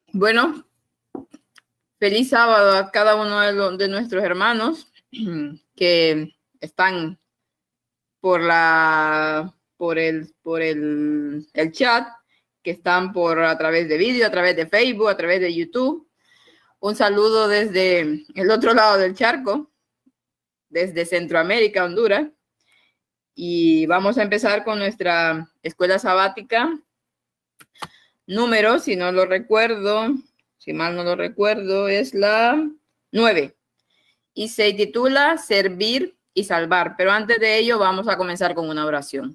Bueno, feliz sábado a cada uno de nuestros hermanos que están por el chat, que están a través de vídeo, a través de Facebook, a través de YouTube. Un saludo desde el otro lado del charco, desde Centroamérica, Honduras. Y vamos a empezar con nuestra escuela sabática número, si mal no lo recuerdo, es la 9. Y se titula Servir y Salvar. Pero antes de ello vamos a comenzar con una oración.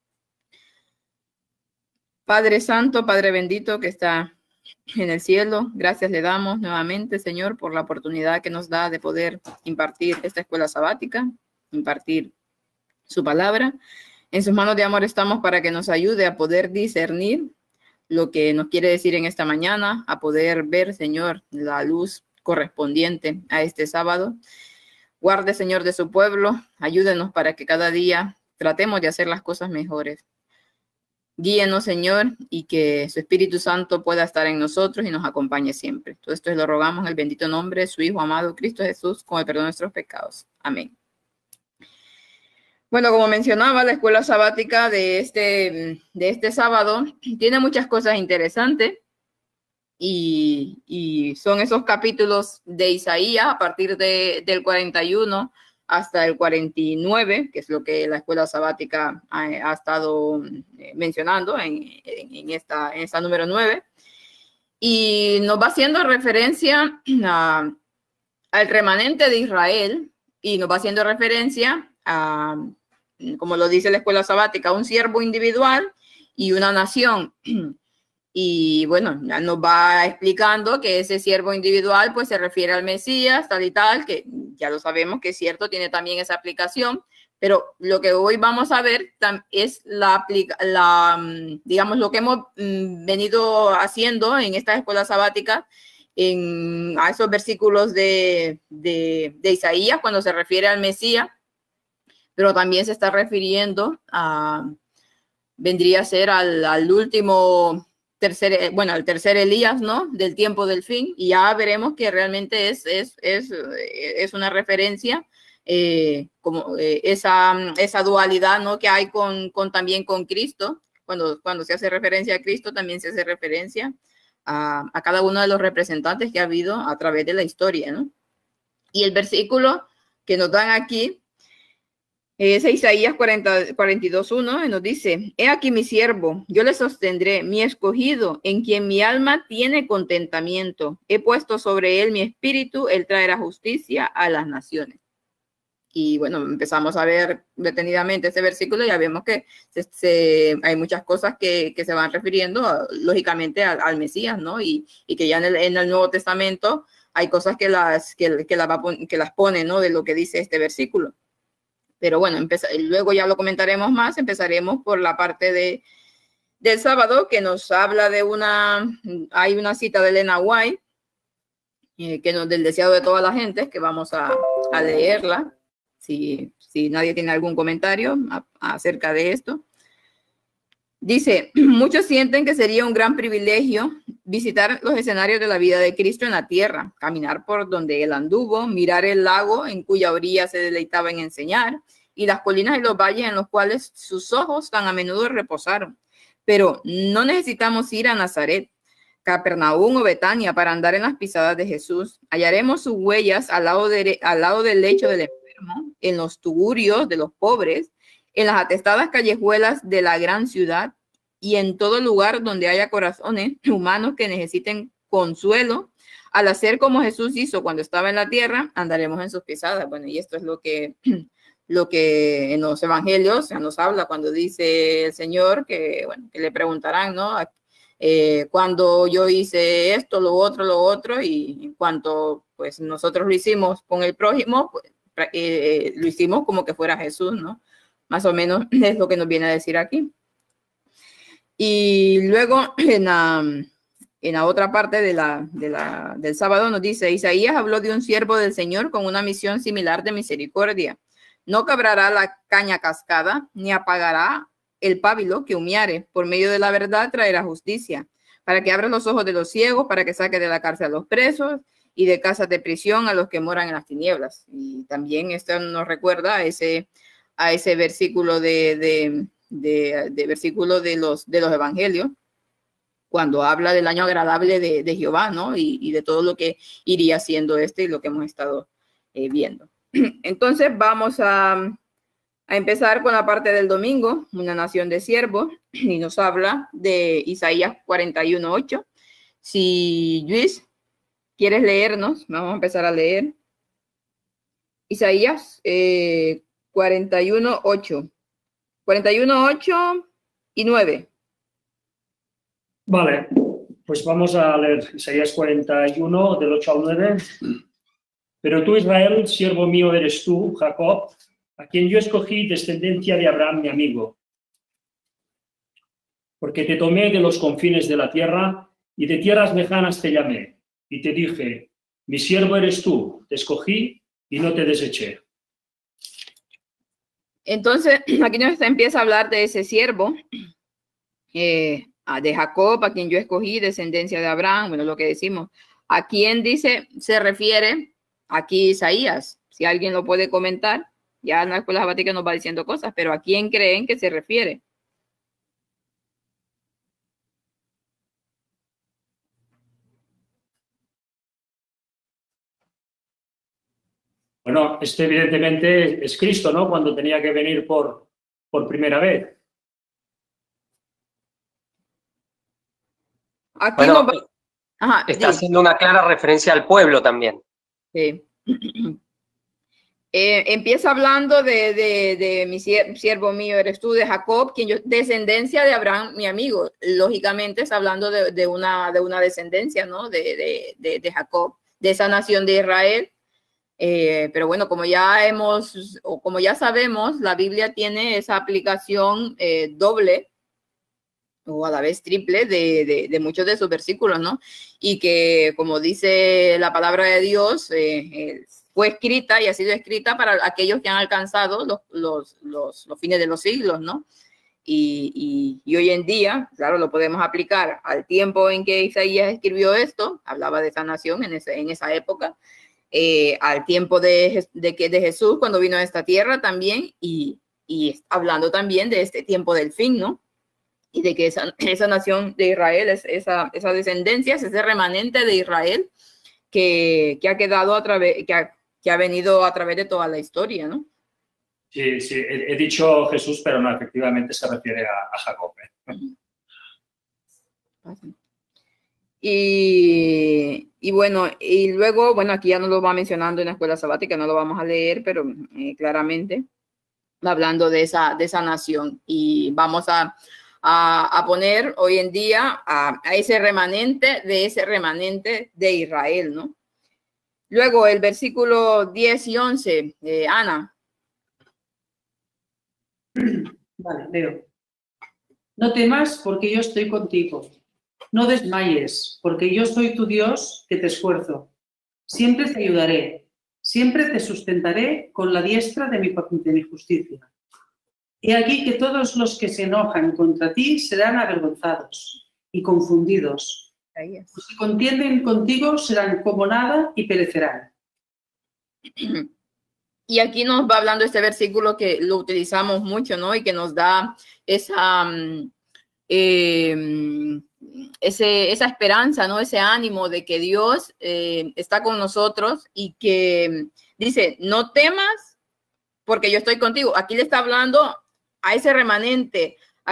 Padre Santo, Padre bendito que está en el cielo, gracias le damos nuevamente, Señor, por la oportunidad que nos da de poder impartir esta escuela sabática, impartir su palabra. En sus manos de amor estamos para que nos ayude a poder discernir lo que nos quiere decir en esta mañana, a poder ver, Señor, la luz correspondiente a este sábado. Guarde, Señor, de su pueblo, ayúdenos para que cada día tratemos de hacer las cosas mejores. Guíenos, Señor, y que su Espíritu Santo pueda estar en nosotros y nos acompañe siempre. Todo esto lo rogamos en el bendito nombre de su Hijo amado, Cristo Jesús, con el perdón de nuestros pecados. Amén. Bueno, como mencionaba, la escuela sabática de este sábado tiene muchas cosas interesantes y son esos capítulos de Isaías a partir del 41 hasta el 49, que es lo que la escuela sabática ha estado mencionando en esta número 9. Y nos va haciendo referencia al remanente de Israel y nos va haciendo referencia a, como lo dice la escuela sabática, un siervo individual y una nación. Y bueno, ya nos va explicando que ese siervo individual pues se refiere al Mesías, tal y tal, que ya lo sabemos que es cierto, tiene también esa aplicación, pero lo que hoy vamos a ver es digamos, lo que hemos venido haciendo en esta escuela sabática, a esos versículos de Isaías cuando se refiere al Mesías, pero también se está refiriendo vendría a ser al último al tercer Elías, ¿no? Del tiempo del fin, y ya veremos que realmente es una referencia como esa dualidad, ¿no? Que hay también con Cristo. Cuando se hace referencia a Cristo, también se hace referencia a cada uno de los representantes que ha habido a través de la historia, ¿no? Y el versículo que nos dan aquí es Isaías 42:1, y nos dice: he aquí mi siervo, yo le sostendré, mi escogido, en quien mi alma tiene contentamiento. He puesto sobre él mi espíritu, él traerá justicia a las naciones. Y bueno, empezamos a ver detenidamente ese versículo y ya vemos que hay muchas cosas que se van refiriendo, lógicamente, al Mesías, ¿no? Y que ya en el Nuevo Testamento hay cosas que las pone, ¿no? De lo que dice este versículo. Pero bueno, luego ya lo comentaremos más. Empezaremos por la parte del sábado, que nos habla hay una cita de Elena White, del deseado de toda la gente, que vamos a leerla, si nadie tiene algún comentario acerca de esto. Dice: muchos sienten que sería un gran privilegio visitar los escenarios de la vida de Cristo en la tierra, caminar por donde él anduvo, mirar el lago en cuya orilla se deleitaba en enseñar, y las colinas y los valles en los cuales sus ojos tan a menudo reposaron. Pero no necesitamos ir a Nazaret, Capernaum o Betania para andar en las pisadas de Jesús. Hallaremos sus huellas al lado del lecho del enfermo, en los tugurios de los pobres, en las atestadas callejuelas de la gran ciudad y en todo lugar donde haya corazones humanos que necesiten consuelo. Al hacer como Jesús hizo cuando estaba en la tierra, andaremos en sus pisadas. Bueno, y esto es lo que en los evangelios nos habla cuando dice el Señor que le preguntarán, ¿no? Cuando yo hice esto, lo otro, y en cuanto pues nosotros lo hicimos con el prójimo, pues, lo hicimos como que fuera Jesús, ¿no? Más o menos es lo que nos viene a decir aquí. Y luego en la otra parte del sábado nos dice: Isaías habló de un siervo del Señor con una misión similar de misericordia. No quebrará la caña cascada, ni apagará el pábilo que humeare. Por medio de la verdad traerá justicia, para que abra los ojos de los ciegos, para que saque de la cárcel a los presos y de casas de prisión a los que moran en las tinieblas. Y también esto nos recuerda a ese versículo versículo de los evangelios, cuando habla del año agradable de Jehová, ¿no? Y de todo lo que iría haciendo y lo que hemos estado viendo. Entonces vamos a empezar con la parte del domingo, una nación de siervos, y nos habla de Isaías 41:8. Si Luis, ¿quieres leernos? Vamos a empezar a leer. Isaías 41:8. 41:8 y 9. Vale, pues vamos a leer Isaías 41, del 8 al 9. Pero tú, Israel, siervo mío eres tú, Jacob, a quien yo escogí descendencia de Abraham, mi amigo. Porque te tomé de los confines de la tierra y de tierras lejanas te llamé. Y te dije, mi siervo eres tú, te escogí y no te deseché. Entonces, aquí nos empieza a hablar de ese siervo, de Jacob, a quien yo escogí, descendencia de Abraham. Bueno, lo que decimos. ¿A quién dice, se refiere aquí Isaías? Si alguien lo puede comentar. Ya en la escuela sabática nos va diciendo cosas, pero ¿a quién creen que se refiere? Bueno, evidentemente es Cristo, ¿no? Cuando tenía que venir por primera vez. Aquí bueno, está haciendo una clara referencia al pueblo también. Sí. Empieza hablando de mi siervo mío eres tú, de Jacob, quien yo, descendencia de Abraham, mi amigo. Lógicamente está hablando de una descendencia, ¿no? De Jacob, de esa nación de Israel. Pero bueno, como ya sabemos, la Biblia tiene esa aplicación doble o a la vez triple de muchos de sus versículos, ¿no? Y que, como dice la palabra de Dios, fue escrita y ha sido escrita para aquellos que han alcanzado los fines de los siglos, ¿no? Y hoy en día, claro, lo podemos aplicar al tiempo en que Isaías escribió esto, hablaba de esa nación en esa época, al tiempo de Jesús cuando vino a esta tierra también, y hablando también de este tiempo del fin, ¿no? Y de que esa nación de Israel, esa descendencia, es ese remanente de Israel que ha quedado que ha venido a través de toda la historia, ¿no? Sí, he dicho Jesús, pero no, efectivamente se refiere a Jacob. Y bueno, y luego, bueno, aquí ya no lo va mencionando en la escuela sabática, no lo vamos a leer, pero claramente hablando de esa nación. Y vamos a poner hoy en día a ese remanente de Israel, ¿no? Luego el versículo 10 y 11, Ana. Vale, leo. No temas porque yo estoy contigo. No desmayes porque yo soy tu Dios que te esfuerzo. Siempre te ayudaré. Siempre te sustentaré con la diestra de mi justicia. He aquí que todos los que se enojan contra ti serán avergonzados y confundidos. Los que contienden contigo serán como nada y perecerán. Y aquí nos va hablando este versículo que lo utilizamos mucho, ¿no? Y que nos da esa esperanza, ¿no? Ese ánimo de que Dios está con nosotros y que dice, no temas porque yo estoy contigo. Aquí le está hablando a ese remanente,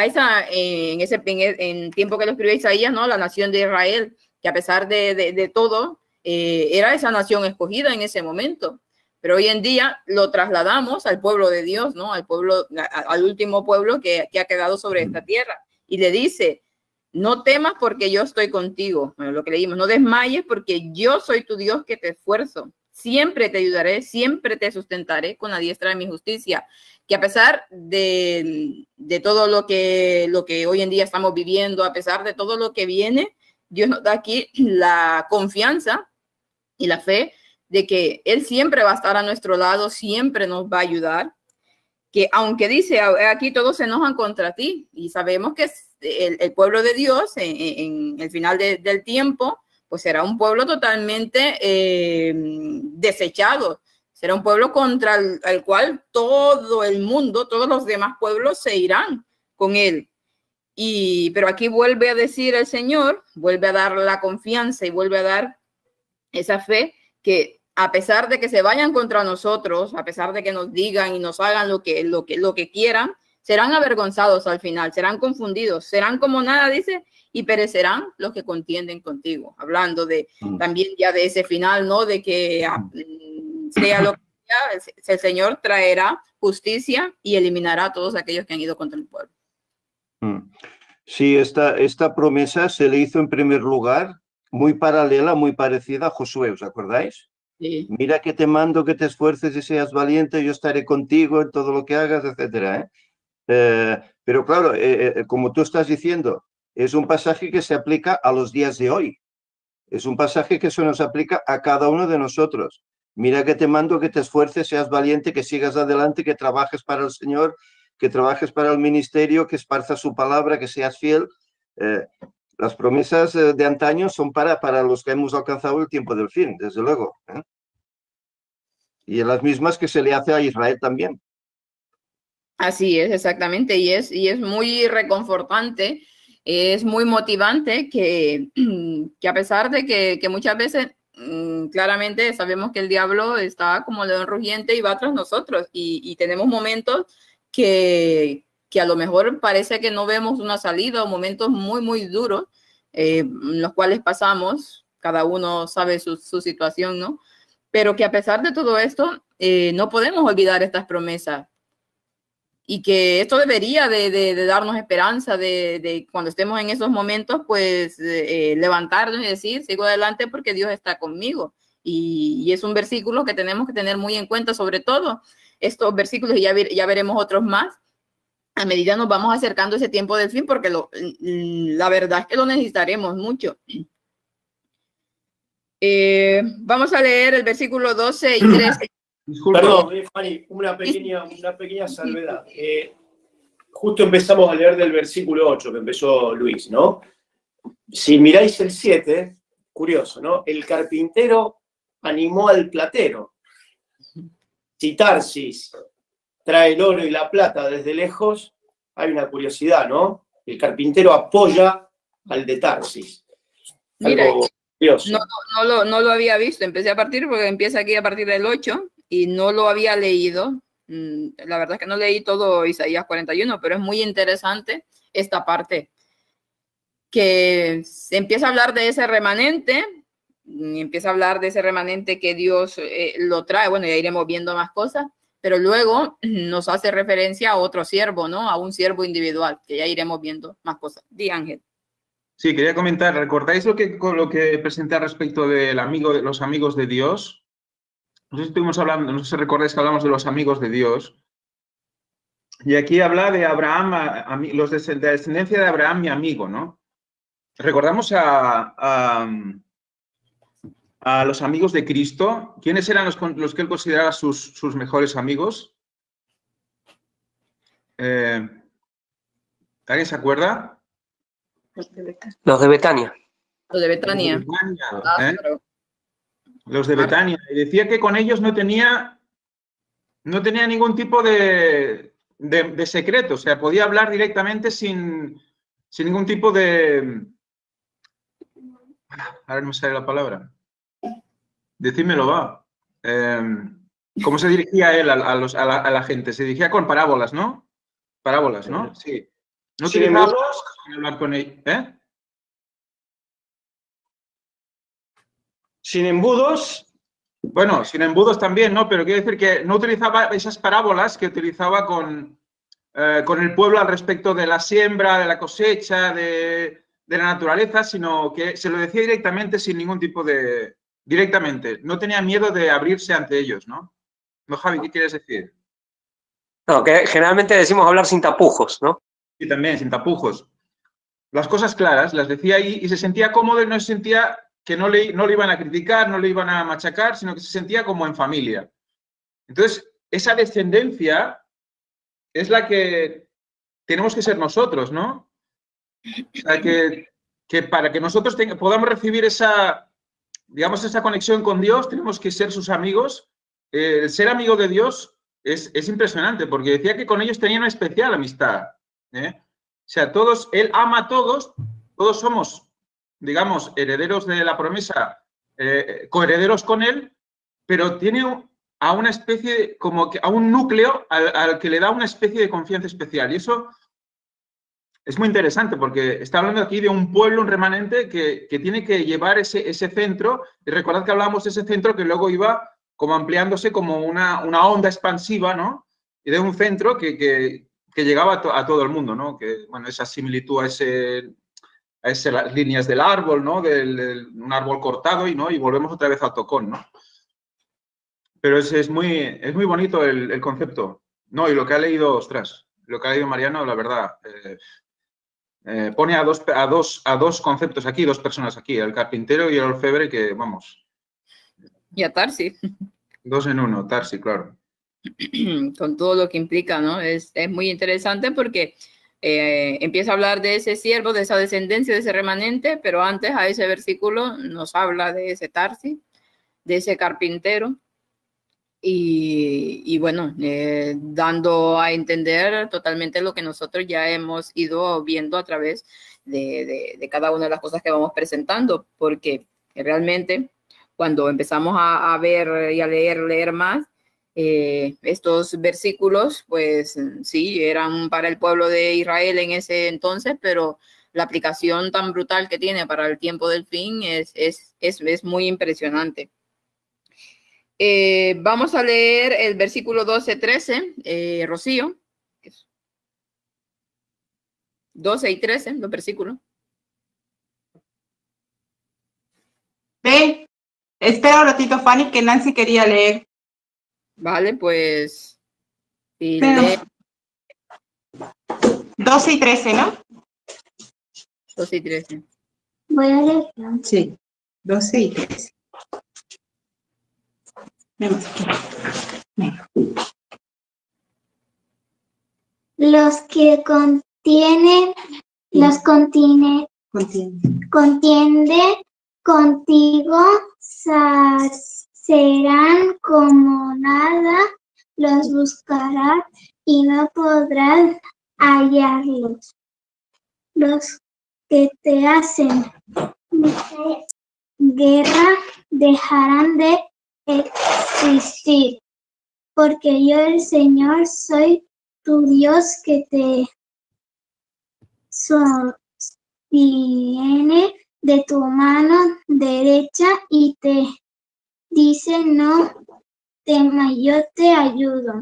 en tiempo que lo escribió Isaías, ¿no? La nación de Israel, que a pesar de todo, era esa nación escogida en ese momento. Pero hoy en día lo trasladamos al pueblo de Dios, ¿no? Al último pueblo que ha quedado sobre esta tierra. Y le dice, no temas porque yo estoy contigo. Bueno, lo que leímos, no desmayes porque yo soy tu Dios que te esfuerzo. Siempre te ayudaré, siempre te sustentaré con la diestra de mi justicia. Que a pesar de todo lo que hoy en día estamos viviendo, a pesar de todo lo que viene, Dios nos da aquí la confianza y la fe de que Él siempre va a estar a nuestro lado, siempre nos va a ayudar, que aunque dice, aquí todos se enojan contra ti, y sabemos que el pueblo de Dios en el final del tiempo, pues será un pueblo totalmente desechado, será un pueblo contra el cual todo el mundo, todos los demás pueblos se irán con él. Pero aquí vuelve a decir el Señor, vuelve a dar la confianza y vuelve a dar esa fe que a pesar de que se vayan contra nosotros, a pesar de que nos digan y nos hagan lo que quieran, serán avergonzados al final, serán confundidos, serán como nada, dice, y perecerán los que contienden contigo. Hablando de también ya de ese final, ¿no? De que sea lo que sea, el Señor traerá justicia y eliminará a todos aquellos que han ido contra el pueblo. Sí, esta promesa se le hizo en primer lugar muy paralela, muy parecida a Josué, ¿os acordáis? Sí. Mira que te mando que te esfuerces y seas valiente, yo estaré contigo en todo lo que hagas, etcétera, pero claro, como tú estás diciendo, es un pasaje que se aplica a los días de hoy. Es un pasaje que se nos aplica a cada uno de nosotros. Mira que te mando que te esfuerces, seas valiente, que sigas adelante, que trabajes para el Señor, que trabajes para el ministerio, que esparzas su palabra, que seas fiel. Las promesas de antaño son para los que hemos alcanzado el tiempo del fin, desde luego. Y las mismas que se le hace a Israel también. Así es, exactamente, y es muy reconfortante, es muy motivante que a pesar de que muchas veces claramente sabemos que el diablo está como león rugiente y va tras nosotros, y tenemos momentos que a lo mejor parece que no vemos una salida, o momentos muy, muy duros, los cuales pasamos, cada uno sabe su situación, ¿no? Pero que a pesar de todo esto, no podemos olvidar estas promesas. Y que esto debería de darnos esperanza de cuando estemos en esos momentos, pues levantarnos y decir, sigo adelante porque Dios está conmigo. Y es un versículo que tenemos que tener muy en cuenta, sobre todo estos versículos, y ya veremos otros más, a medida nos vamos acercando a ese tiempo del fin, porque la verdad es que lo necesitaremos mucho. Vamos a leer el versículo 12 y 13. Disculpa. Perdón, Fanny, una pequeña salvedad. Justo empezamos a leer del versículo 8 que empezó Luis, ¿no? Si miráis el 7, curioso, ¿no? El carpintero animó al platero. Si Tarsis trae el oro y la plata desde lejos, hay una curiosidad, ¿no? El carpintero apoya al de Tarsis. Mira, curioso. No lo había visto, porque empieza aquí a partir del 8 y no lo había leído. La verdad es que no leí todo Isaías 41, pero es muy interesante esta parte, que se empieza a hablar de ese remanente, que Dios lo trae. Bueno, ya iremos viendo más cosas, pero luego nos hace referencia a otro siervo, ¿no? A un siervo individual, que ya iremos viendo más cosas. Di, Ángel. Sí, quería comentar, ¿recordáis lo que presenté respecto de los amigos de Dios? No sé si estuvimos hablando, no sé si recordáis que hablamos de los amigos de Dios. Y aquí habla de Abraham, los de la descendencia de Abraham, mi amigo, ¿no? Recordamos a los amigos de Cristo. ¿Quiénes eran los que él consideraba sus mejores amigos? ¿Alguien se acuerda? Los de Betania. Los de Betania. Los de Betania. Y decía que con ellos no tenía ningún tipo de secreto. O sea, podía hablar directamente sin ningún tipo de... Ahora no me sale la palabra. Decídmelo, va. ¿Cómo se dirigía él a la gente? Se dirigía con parábolas, ¿no? Parábolas, ¿no? Sí. No utilizaba hablar con ellos. Sin embudos. Bueno, sin embudos también, ¿no? Pero quiero decir que no utilizaba esas parábolas que utilizaba con el pueblo al respecto de la siembra, de la cosecha, de la naturaleza, sino que se lo decía directamente sin ningún tipo de... Directamente. No tenía miedo de abrirse ante ellos, ¿no? No, Javi, ¿qué quieres decir? No, que generalmente decimos hablar sin tapujos, ¿no? Sí, también, sin tapujos. Las cosas claras, las decía ahí y se sentía cómodo y no se sentía que no le iban a criticar, no le iban a machacar, sino que se sentía como en familia. Entonces, esa descendencia es la que tenemos que ser nosotros, ¿no? O sea, que para que nosotros podamos recibir esa, digamos, esa conexión con Dios, tenemos que ser sus amigos. El ser amigo de Dios es impresionante, porque decía que con ellos tenía una especial amistad, ¿eh? O sea, Él ama a todos somos, digamos, herederos de la promesa, coherederos con Él, pero tiene a una especie, como que a un núcleo al que le da una especie de confianza especial. Y eso es muy interesante, porque está hablando aquí de un pueblo, un remanente, que tiene que llevar ese centro. Y recordad que hablábamos de ese centro que luego iba como ampliándose como una onda expansiva, ¿no? Y de un centro que llegaba a todo el mundo, ¿no? Que, bueno, esa similitud a las líneas del árbol, ¿no? Un árbol cortado y volvemos otra vez al tocón, ¿no? Pero es muy bonito el concepto, ¿no? Y lo que ha leído, ostras, lo que ha leído Mariano, la verdad, pone a dos conceptos aquí, dos personas aquí, el carpintero y el orfebre, que, vamos. Y a Tarsi. 2 en 1, Tarsi, claro. Con todo lo que implica, ¿no? Es muy interesante porque empieza a hablar de ese siervo, de esa descendencia, de ese remanente, pero antes a ese versículo nos habla de ese Tarsi, de ese carpintero, y bueno, dando a entender totalmente lo que nosotros ya hemos ido viendo a través de cada una de las cosas que vamos presentando, porque realmente cuando empezamos a ver y a leer más, estos versículos, pues sí, eran para el pueblo de Israel en ese entonces, pero la aplicación tan brutal que tiene para el tiempo del fin es muy impresionante. Vamos a leer el versículo 12-13, Rocío. 12 y 13, los versículos. Ve, espera un ratito, Fanny, que Nancy quería leer. Vale, pues. Sí, 12 y 13, ¿no? 12 y 13. Voy a leer. Sí, 12 y 13. Los que contienden contigo serán como nada, los buscarás y no podrás hallarlos. Los que te hacen guerra dejarán de existir, porque yo, el Señor, soy tu Dios que te sostiene de tu mano derecha y te dice: no temas, yo te ayudo.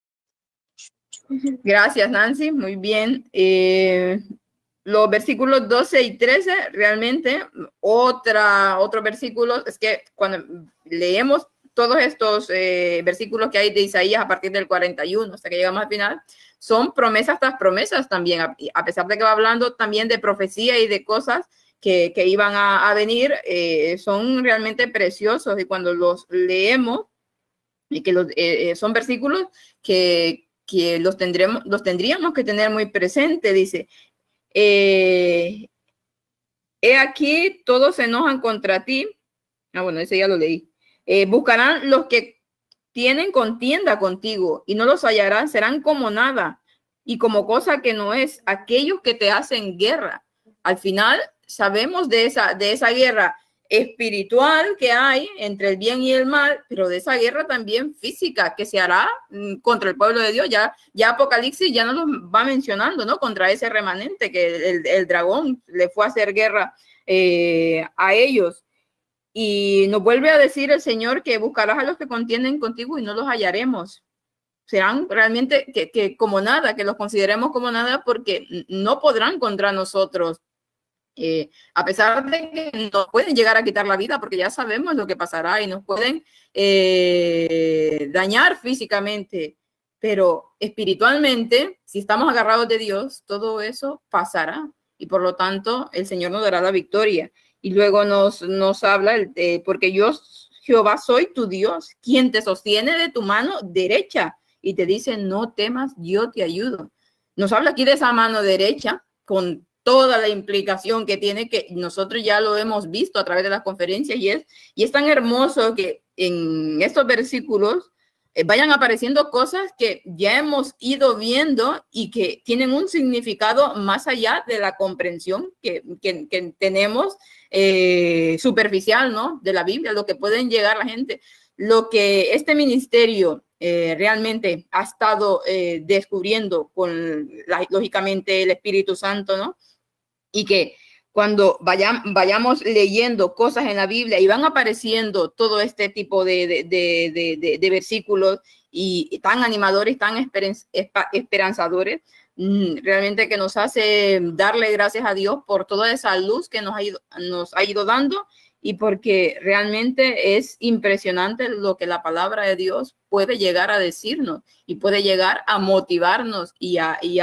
Gracias, Nancy, muy bien. Los versículos 12 y 13, realmente, otro versículo, es que cuando leemos todos estos versículos que hay de Isaías a partir del 41, hasta que llegamos al final, son promesas tras promesas también, a pesar de que va hablando también de profecía y de cosas que iban a venir, son realmente preciosos, y cuando los leemos, y que son versículos que los tendríamos que tener muy presente. Dice: he aquí, todos se enojan contra ti. Bueno, ese ya lo leí. Buscarán los que tienen contienda contigo y no los hallarán, serán como nada y como cosa que no es, aquellos que te hacen guerra. Al final sabemos de esa guerra espiritual que hay entre el bien y el mal, pero de esa guerra también física que se hará contra el pueblo de Dios. Ya Apocalipsis ya nos lo va mencionando, ¿no? Contra ese remanente que el dragón le fue a hacer guerra a ellos. Y nos vuelve a decir el Señor que buscarás a los que contienden contigo y no los hallaremos. Serán realmente que como nada, que los consideremos como nada, porque no podrán contra nosotros. A pesar de que nos pueden llegar a quitar la vida, porque ya sabemos lo que pasará, y nos pueden dañar físicamente, pero espiritualmente, si estamos agarrados de Dios, todo eso pasará, y por lo tanto el Señor nos dará la victoria. Y luego nos habla, porque yo, Jehová, soy tu Dios, quien te sostiene de tu mano derecha y te dice, no temas, yo te ayudo. Nos habla aquí de esa mano derecha con toda la implicación que tiene, que nosotros ya lo hemos visto a través de las conferencias, y es tan hermoso que en estos versículos vayan apareciendo cosas que ya hemos ido viendo y que tienen un significado más allá de la comprensión que tenemos superficial, ¿no? De la Biblia, lo que pueden llegar la gente. Lo que este ministerio realmente ha estado descubriendo con, lógicamente, el Espíritu Santo, ¿no? Y que cuando vayamos leyendo cosas en la Biblia y van apareciendo todo este tipo de versículos y tan animadores, tan esperanzadores, realmente que nos hace darle gracias a Dios por toda esa luz que nos ha ido dando, y porque realmente es impresionante lo que la palabra de Dios puede llegar a decirnos y puede llegar a motivarnos y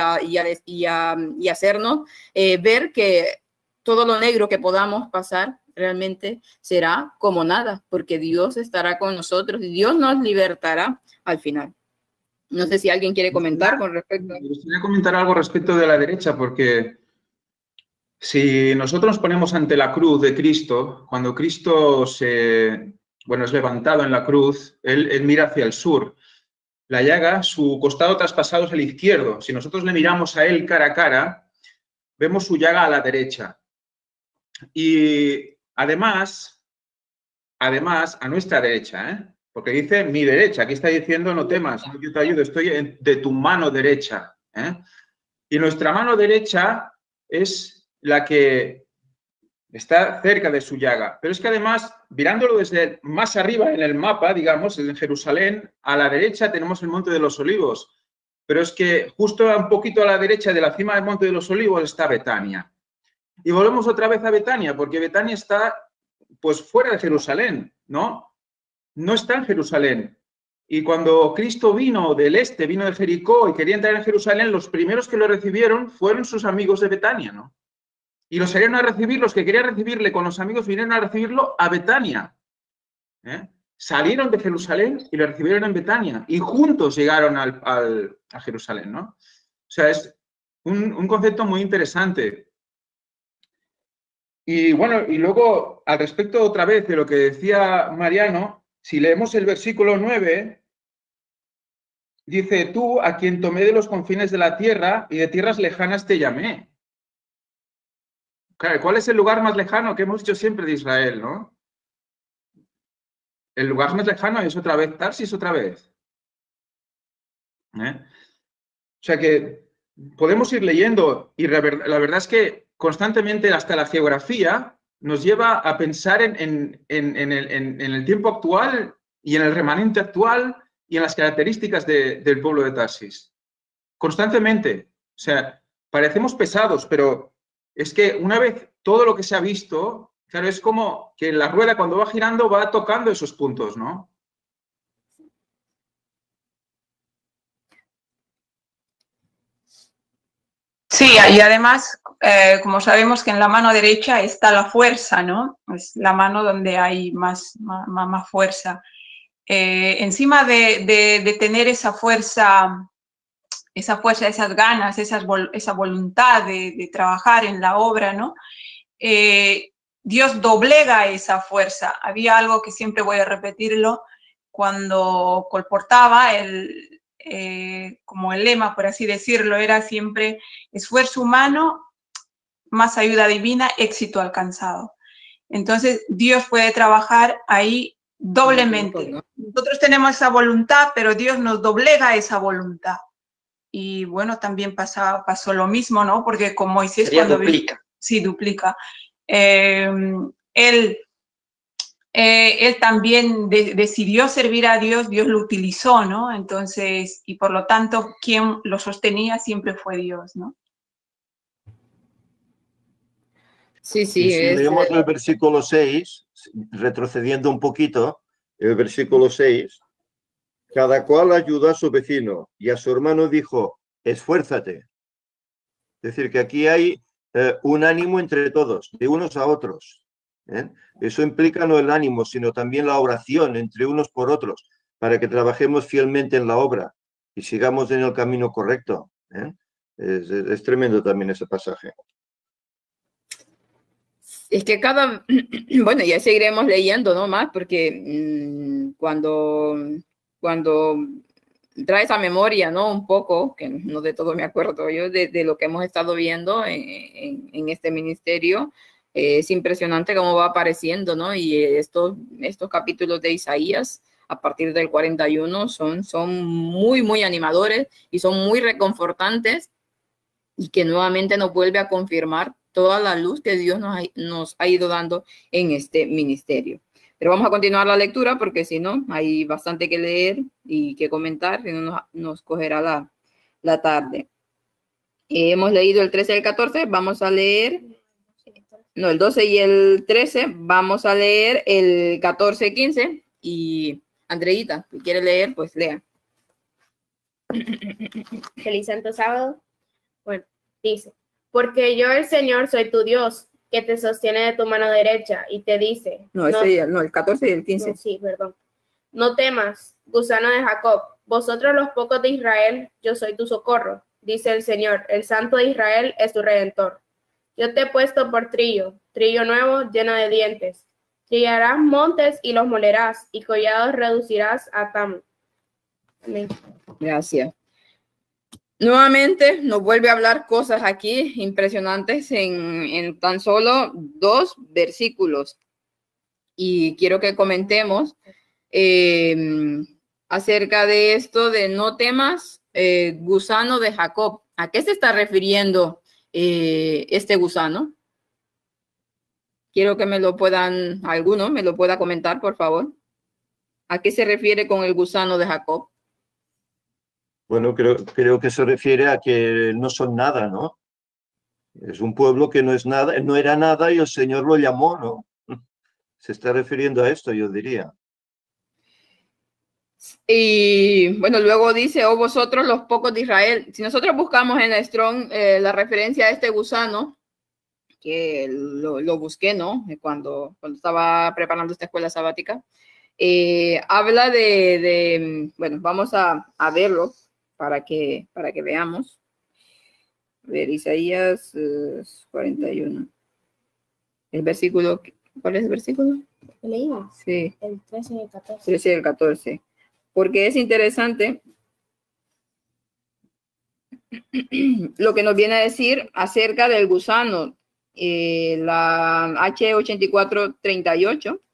hacernos ver que todo lo negro que podamos pasar realmente será como nada, porque Dios estará con nosotros y Dios nos libertará al final. No sé si alguien quiere comentar con respecto a... Me gustaría comentar algo respecto de la derecha, porque si nosotros nos ponemos ante la cruz de Cristo, cuando Cristo es levantado en la cruz, él mira hacia el sur. La llaga, su costado traspasado es el izquierdo. Si nosotros le miramos a él cara a cara, vemos su llaga a la derecha. Y además, a nuestra derecha, porque dice mi derecha, aquí está diciendo no temas, yo te ayudo, estoy de tu mano derecha. Y nuestra mano derecha es la que está cerca de su llaga. Pero es que además, mirándolo desde más arriba en el mapa, digamos, en Jerusalén, a la derecha tenemos el Monte de los Olivos. Pero es que justo un poquito a la derecha de la cima del Monte de los Olivos está Betania. Y volvemos otra vez a Betania, porque Betania está pues fuera de Jerusalén, ¿no? No está en Jerusalén. Y cuando Cristo vino del este, vino de Jericó y quería entrar en Jerusalén, los primeros que lo recibieron fueron sus amigos de Betania, ¿no? Y los salieron a recibir, los que querían recibirle con los amigos vinieron a recibirlo a Betania. Salieron de Jerusalén y lo recibieron en Betania. Y juntos llegaron a Jerusalén, ¿no? O sea, es un concepto muy interesante. Y bueno, y luego, al respecto otra vez de lo que decía Mariano, si leemos el versículo 9, dice, tú a quien tomé de los confines de la tierra y de tierras lejanas te llamé. Claro, ¿cuál es el lugar más lejano que hemos dicho siempre de Israel, no? El lugar más lejano es otra vez Tarsis, otra vez. O sea que podemos ir leyendo y la verdad es que constantemente hasta la geografía nos lleva a pensar en el tiempo actual y en el remanente actual y en las características del pueblo de Tarsis. Constantemente. O sea, parecemos pesados, pero es que una vez todo lo que se ha visto, claro, es como que la rueda cuando va girando va tocando esos puntos, ¿no? Sí, y además, como sabemos que en la mano derecha está la fuerza, ¿no? Es la mano donde hay más fuerza. Encima de tener esa fuerza, esas ganas, esa voluntad de trabajar en la obra, ¿no? Dios doblega esa fuerza. Había algo que siempre voy a repetirlo cuando colportaba como el lema, por así decirlo, era siempre esfuerzo humano más ayuda divina, éxito alcanzado. Entonces, Dios puede trabajar ahí doblemente. Nosotros tenemos esa voluntad, pero Dios nos doblega esa voluntad. Y bueno, también pasó lo mismo, ¿no? Porque con Moisés... cuando duplica. Sí, duplica. Él también decidió servir a Dios, Dios lo utilizó, ¿no? Entonces, y por lo tanto, quien lo sostenía siempre fue Dios, ¿no? Sí, sí. Y si leemos el versículo 6, retrocediendo un poquito, el versículo 6, cada cual ayudó a su vecino y a su hermano dijo, esfuérzate. Es decir, que aquí hay un ánimo entre todos, de unos a otros. Eso implica no el ánimo, sino también la oración entre unos por otros, para que trabajemos fielmente en la obra. y sigamos en el camino correcto. Es tremendo también ese pasaje. Es que bueno, ya seguiremos leyendo, ¿no? Más, porque cuando traes a memoria, ¿no? Un poco, que no de todo me acuerdo yo, de lo que hemos estado viendo en este ministerio, es impresionante cómo va apareciendo, ¿no? Y estos capítulos de Isaías, a partir del 41, son muy, muy animadores y son muy reconfortantes, y que nuevamente nos vuelve a confirmar toda la luz que Dios nos ha ido dando en este ministerio. Pero vamos a continuar la lectura, porque si no, hay bastante que leer y que comentar, si no nos cogerá la tarde. Hemos leído el 13 y el 14, vamos a leer, no, el 12 y el 13, vamos a leer el 14 y 15, y Andreita, si quiere leer, pues lea. Feliz Santo Sábado. Bueno, dice, porque yo el Señor soy tu Dios, que te sostiene de tu mano derecha y te dice... No, el 14 y el 15. No, sí, perdón. No temas, gusano de Jacob, vosotros los pocos de Israel, yo soy tu socorro, dice el Señor, el Santo de Israel es tu Redentor. Yo te he puesto por trillo nuevo lleno de dientes. Trillarás montes y los molerás, y collados reducirás a tamo. Amén. Gracias. Nuevamente nos vuelve a hablar cosas aquí impresionantes en tan solo 2 versículos. Y quiero que comentemos acerca de esto de no temas, gusano de Jacob. ¿A qué se está refiriendo este gusano? Quiero que alguno me lo pueda comentar, por favor. ¿A qué se refiere con el gusano de Jacob? Bueno, creo que se refiere a que no son nada, ¿no? Es un pueblo que no es nada, no era nada y el Señor lo llamó, ¿no? Se está refiriendo a esto, yo diría. Y bueno, luego dice, oh vosotros los pocos de Israel. Si nosotros buscamos en la Strong la referencia a este gusano, que lo busqué, ¿no? Cuando estaba preparando esta escuela sabática, habla bueno, vamos a verlo para que veamos. A ver, Isaías 41. El versículo, ¿cuál es el versículo? ¿Lo leímos? Sí. El 13 y el 14. 13 y el 14. Porque es interesante lo que nos viene a decir acerca del gusano. La H8438,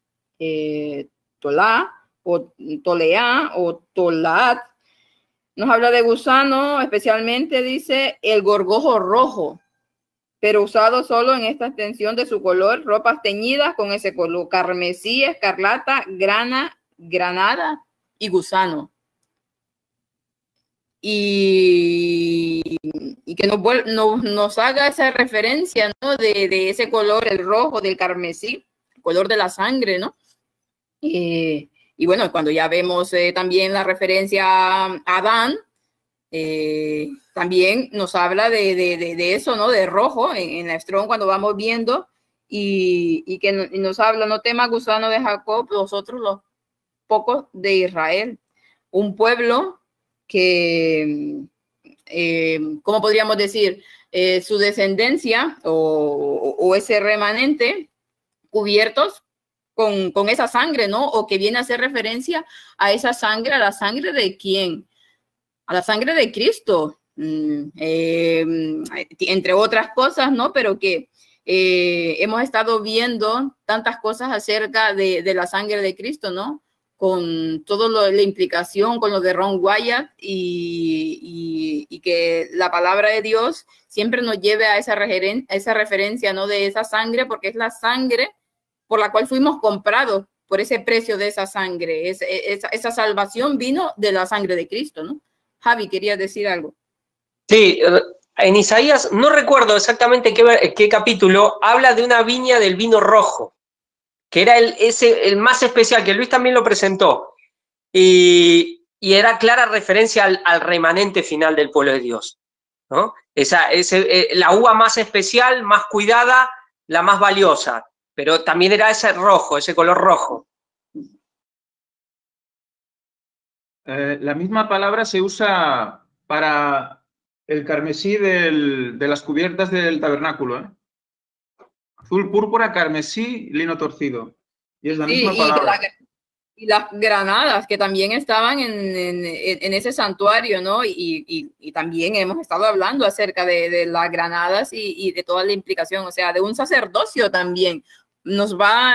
Tolá, o Toleá, o Tolat, nos habla de gusano, especialmente dice el gorgojo rojo, pero usado solo en esta extensión de su color, ropas teñidas con ese color, carmesí, escarlata, granada y gusano. Y que nos haga esa referencia, ¿no? de ese color, el rojo, del carmesí, el color de la sangre, ¿no? Y bueno, cuando ya vemos también la referencia a Adán, también nos habla de eso, ¿no? De rojo en la Strong cuando vamos viendo, y que nos habla, no temas gusano de Jacob, vosotros los pocos de Israel, un pueblo que, ¿cómo podríamos decir? Su descendencia o ese remanente cubiertos con esa sangre, ¿no? O que viene a hacer referencia a esa sangre, ¿a la sangre de quién? A la sangre de Cristo, entre otras cosas, ¿no? Pero que hemos estado viendo tantas cosas acerca de la sangre de Cristo, ¿no? Con toda la implicación con lo de Ron Wyatt y que la palabra de Dios siempre nos lleve a esa referencia, ¿no? De esa sangre, porque es la sangre por la cual fuimos comprados, por ese precio de esa sangre. Esa salvación vino de la sangre de Cristo, ¿no? Javi, ¿querías decir algo? Sí, en Isaías, no recuerdo exactamente qué capítulo, habla de una viña del vino rojo, que era el más especial, que Luis también lo presentó, y era clara referencia al remanente final del pueblo de Dios, ¿no? La uva más especial, más cuidada, la más valiosa, pero también era ese rojo, ese color rojo. la misma palabra se usa para el carmesí de las cubiertas del tabernáculo, ¿eh? Azul, púrpura, carmesí, lino torcido. Y es la misma palabra. Y las granadas que también estaban en ese santuario, ¿no? Y también hemos estado hablando acerca de las granadas y de toda la implicación, o sea, de un sacerdocio también. Nos va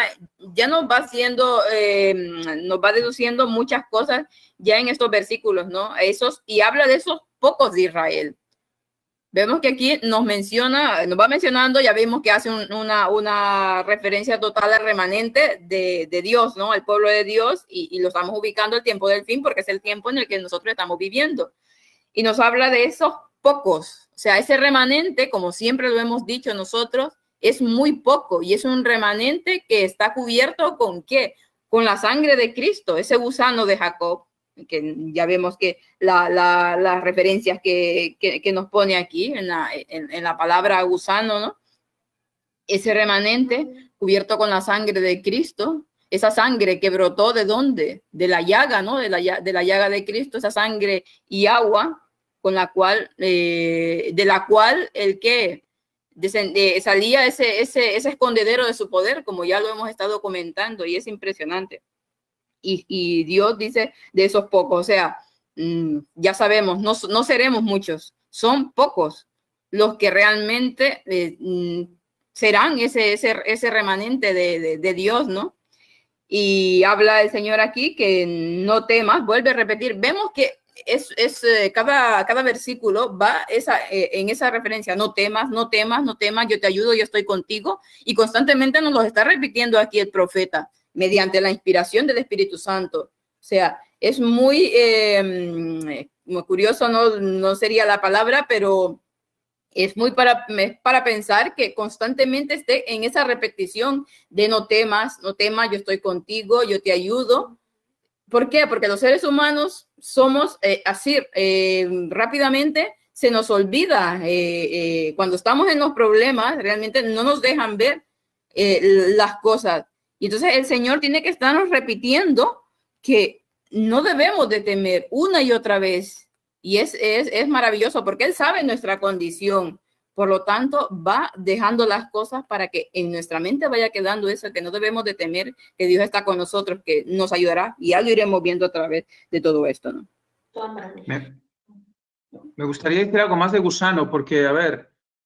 deduciendo muchas cosas ya en estos versículos, ¿no? Y habla de esos pocos de Israel. Vemos que aquí nos va mencionando, ya vimos que hace una referencia total al remanente de Dios, ¿no? Al pueblo de Dios, y lo estamos ubicando al tiempo del fin, porque es el tiempo en el que nosotros estamos viviendo. Y nos habla de esos pocos, o sea, ese remanente, como siempre lo hemos dicho nosotros, es muy poco, y es un remanente que está cubierto ¿con qué? Con la sangre de Cristo, ese gusano de Jacob, que ya vemos que las referencias que nos pone aquí en la palabra gusano, ¿no? Ese remanente cubierto con la sangre de Cristo, esa sangre que brotó ¿de dónde? De la llaga, ¿no? De la llaga de Cristo, esa sangre y agua con la cual, de la cual el que salía ese escondedero de su poder, como ya lo hemos estado comentando, y es impresionante. Y Dios dice de esos pocos, o sea, ya sabemos, no seremos muchos, son pocos los que realmente serán ese remanente de Dios, ¿no? Y habla el Señor aquí que no temas, vuelve a repetir, vemos que cada versículo va en esa referencia, no temas, no temas, no temas, yo te ayudo, yo estoy contigo, y constantemente nos lo está repitiendo aquí el profeta, mediante la inspiración del Espíritu Santo. O sea, es muy curioso, no sería la palabra, pero es muy para pensar que constantemente esté en esa repetición de no temas, yo estoy contigo, yo te ayudo. ¿Por qué? Porque los seres humanos somos así, rápidamente se nos olvida, cuando estamos en los problemas, realmente no nos dejan ver las cosas. Y entonces el Señor tiene que estarnos repitiendo que no debemos de temer una y otra vez. Y es maravilloso porque Él sabe nuestra condición. Por lo tanto, va dejando las cosas para que en nuestra mente vaya quedando eso, que no debemos de temer, que Dios está con nosotros, que nos ayudará. Y ya lo iremos viendo a través de todo esto, ¿no? Me gustaría decir algo más de gusano, porque, a ver,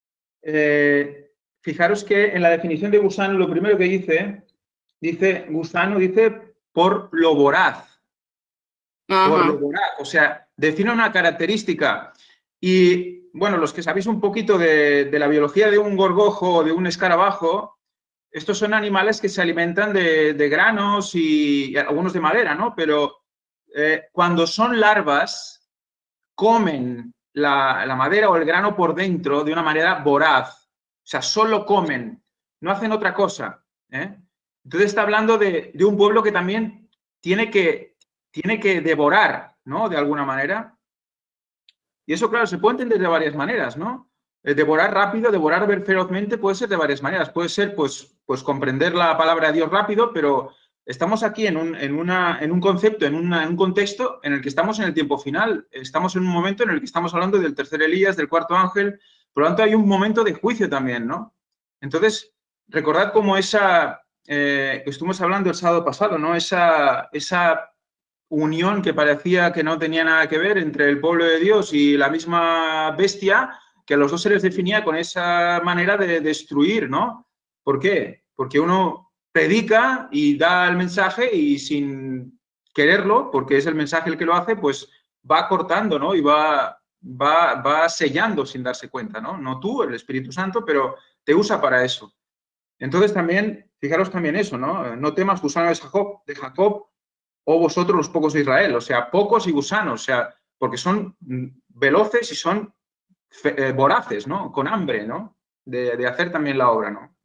fijaros que en la definición de gusano, lo primero que dice gusano, dice por lo voraz. Ajá. Por lo voraz, o sea, define una característica. Y, bueno, los que sabéis un poquito de la biología de un gorgojo o de un escarabajo, estos son animales que se alimentan de granos y algunos de madera, ¿no? Pero cuando son larvas, comen la madera o el grano por dentro de una manera voraz. O sea, solo comen, no hacen otra cosa, ¿eh? Entonces está hablando de un pueblo que también tiene que devorar, ¿no? De alguna manera. Y eso, claro, se puede entender de varias maneras, ¿no? Devorar rápido, devorar ferozmente puede ser de varias maneras. Puede ser, pues comprender la palabra de Dios rápido, pero estamos aquí en un concepto, en un contexto en el que estamos en el tiempo final. Estamos en un momento en el que estamos hablando del tercer Elías, del cuarto ángel. Por lo tanto, hay un momento de juicio también, ¿no? Entonces, recordad cómo que estuvimos hablando el sábado pasado, ¿no? Esa unión que parecía que no tenía nada que ver entre el pueblo de Dios y la misma bestia, que a los dos se les definía con esa manera de destruir, ¿no? ¿Por qué? Porque uno predica y da el mensaje y sin quererlo, porque es el mensaje el que lo hace, pues va cortando, ¿no? Y va sellando sin darse cuenta, ¿no? No tú, el Espíritu Santo, pero te usa para eso. Entonces también, fijaros también eso, ¿no? No temas, gusano de Jacob, o vosotros los pocos de Israel, o sea, pocos y gusanos, o sea, porque son veloces y son voraces, ¿no? Con hambre, ¿no? De hacer también la obra, ¿no?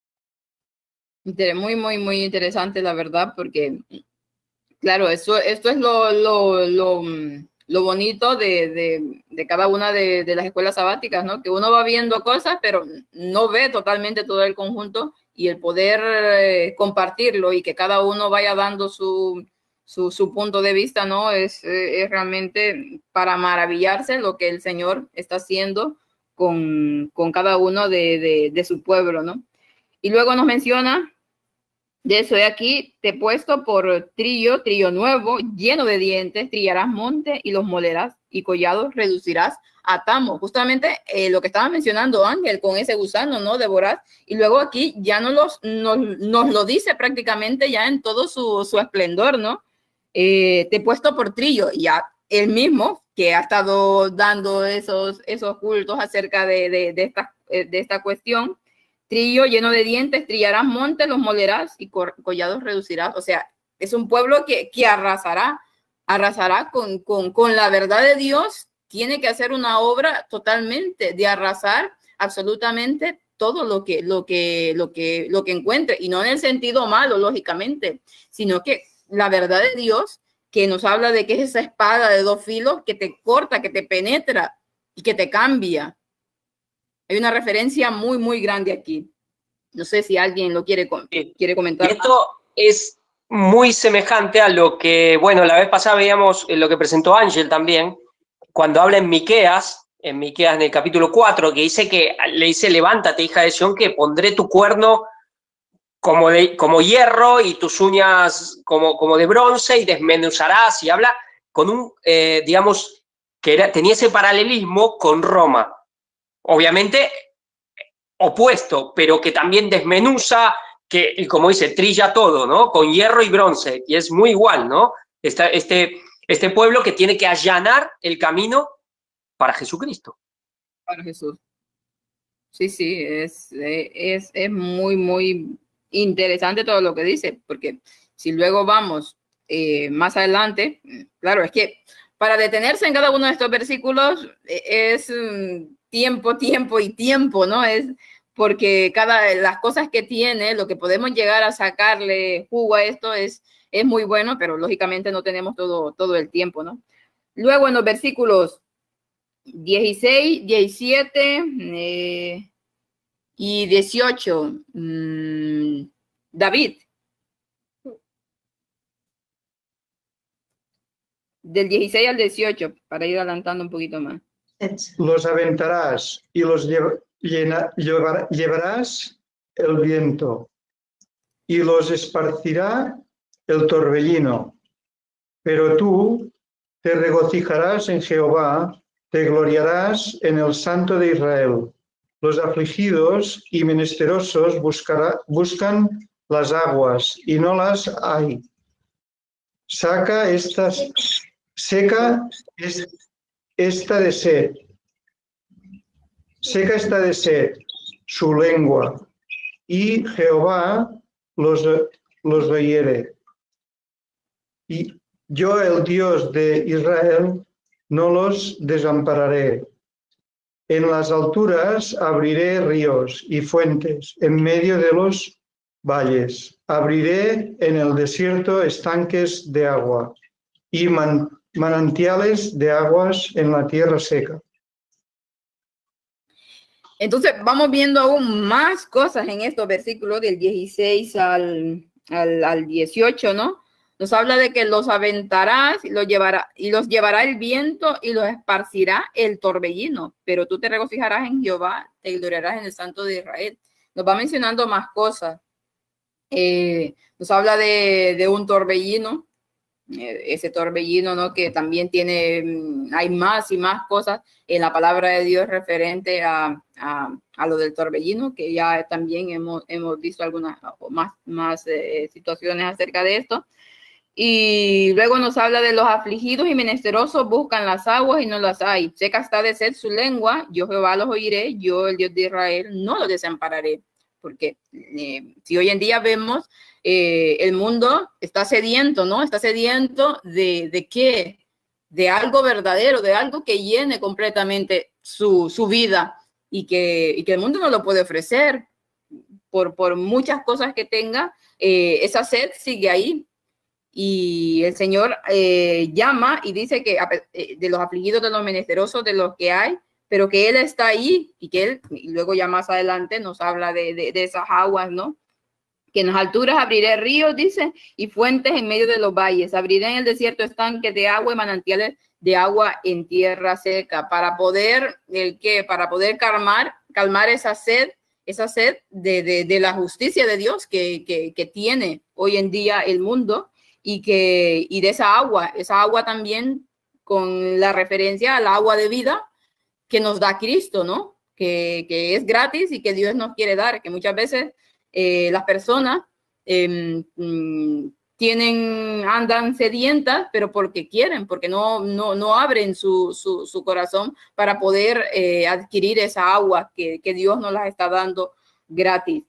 Muy, muy, muy interesante, la verdad, porque, claro, esto es lo bonito de cada una de las escuelas sabáticas, ¿no? Que uno va viendo cosas, pero no ve totalmente todo el conjunto, y el poder compartirlo y que cada uno vaya dando su su punto de vista, ¿no? Es realmente para maravillarse lo que el Señor está haciendo con cada uno de su pueblo, ¿no? Y luego nos menciona, de eso de aquí, te he puesto por trillo nuevo, lleno de dientes, trillarás monte y los molerás, y collados reducirás a tamo. Justamente lo que estaba mencionando Ángel con ese gusano, ¿no? Devoraz. Y luego aquí ya nos lo dice prácticamente ya en todo su esplendor, ¿no? Te he puesto por trillo, ya él mismo que ha estado dando esos cultos acerca de esta cuestión. Trillo lleno de dientes, trillarás montes, los molerás y collados reducirás. O sea, es un pueblo que arrasará con la verdad de Dios. Tiene que hacer una obra totalmente de arrasar absolutamente todo lo que encuentre, y no en el sentido malo, lógicamente, sino que la verdad de Dios, que nos habla de que es esa espada de dos filos que te corta, que te penetra y que te cambia. Hay una referencia muy, muy grande aquí. No sé si alguien lo quiere comentar. Esto es muy semejante a lo que, bueno, la vez pasada veíamos lo que presentó Ángel también, cuando habla en Miqueas en el capítulo 4, que le dice, levántate, hija de Sión, que pondré tu cuerno como hierro y tus uñas como de bronce, y desmenuzarás, y habla con digamos, que tenía ese paralelismo con Roma. Obviamente opuesto, pero que también desmenuza, y como dice, trilla todo, ¿no? Con hierro y bronce, y es muy igual, ¿no? Este pueblo que tiene que allanar el camino para Jesucristo. Para Jesús. Sí, es muy, muy interesante todo lo que dice, porque si luego vamos más adelante, claro, es que para detenerse en cada uno de estos versículos es tiempo, ¿no? Es porque las cosas que tiene, lo que podemos llegar a sacarle jugo a esto es muy bueno, pero lógicamente no tenemos todo el tiempo, ¿no? Luego en los versículos 16, 17 y 18, David, del 16 al 18, para ir adelantando un poquito más. Los aventarás y los llevarás el viento, y los esparcirá el torbellino. Pero tú te regocijarás en Jehová, te gloriarás en el Santo de Israel. Los afligidos y menesterosos buscan las aguas y no las hay. Seca esta de sed. Seca está de sed su lengua, y Jehová los rehiere. Y yo, el Dios de Israel, no los desampararé. En las alturas abriré ríos y fuentes en medio de los valles. Abriré en el desierto estanques de agua y manantiales de aguas en la tierra seca. Entonces vamos viendo aún más cosas en estos versículos del 16 al 18, ¿no? Nos habla de que los aventarás y los llevará el viento y los esparcirá el torbellino, pero tú te regocijarás en Jehová, te gloriarás en el Santo de Israel. Nos va mencionando más cosas. Nos habla de un torbellino, ese torbellino, ¿no? Que también hay más y más cosas en la palabra de Dios referente a lo del torbellino, que ya también hemos visto algunas más situaciones acerca de esto. Y luego nos habla de los afligidos y menesterosos buscan las aguas y no las hay. Seca está de sed su lengua, yo Jehová los oiré, yo el Dios de Israel no los desampararé. Porque si hoy en día vemos, el mundo está sediento, ¿no? Está sediento ¿de qué? De algo verdadero, de algo que llene completamente su vida y que el mundo no lo puede ofrecer. Por muchas cosas que tenga, esa sed sigue ahí. Y el Señor llama y dice que de los afligidos, de los menesterosos, de los que hay, pero que Él está ahí y que Él, y luego ya más adelante nos habla de esas aguas, ¿no? que en las alturas abriré ríos, dice, y fuentes en medio de los valles. Abriré en el desierto estanques de agua y manantiales de agua en tierra seca, para poder, para poder calmar esa sed de la justicia de Dios que tiene hoy en día el mundo, y de esa agua también con la referencia al agua de vida que nos da Cristo, ¿no? Que es gratis y que Dios nos quiere dar, que muchas veces las personas andan sedientas, pero porque quieren, porque no abren su corazón para poder adquirir esa agua que Dios nos las está dando gratis.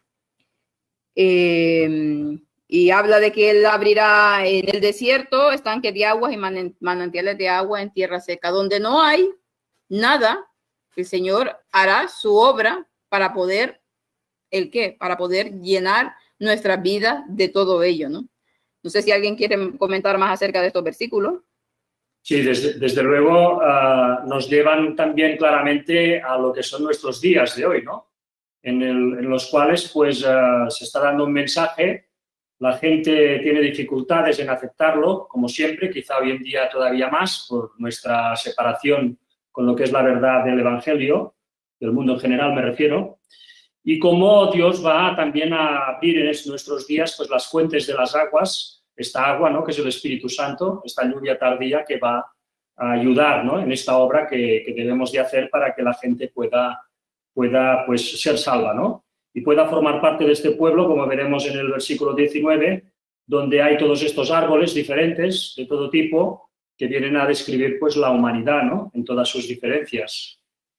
Y habla de que Él abrirá en el desierto estanques de aguas y manantiales de agua en tierra seca. Donde no hay nada, el Señor hará su obra para poder para poder llenar nuestras vidas de todo ello, ¿no? No sé si alguien quiere comentar más acerca de estos versículos. Sí, desde luego nos llevan también claramente a lo que son nuestros días de hoy, ¿no? En los cuales pues se está dando un mensaje, la gente tiene dificultades en aceptarlo, como siempre, quizá hoy en día todavía más por nuestra separación con lo que es la verdad del Evangelio, del mundo en general me refiero. Y cómo Dios va también a abrir en nuestros días pues, las fuentes de las aguas, esta agua, ¿no? Que es el Espíritu Santo, esta lluvia tardía que va a ayudar, ¿no? En esta obra que debemos de hacer para que la gente pueda pues, ser salva, ¿no? Y pueda formar parte de este pueblo, como veremos en el versículo 19, donde hay todos estos árboles diferentes de todo tipo que vienen a describir pues, la humanidad, ¿no? En todas sus diferencias.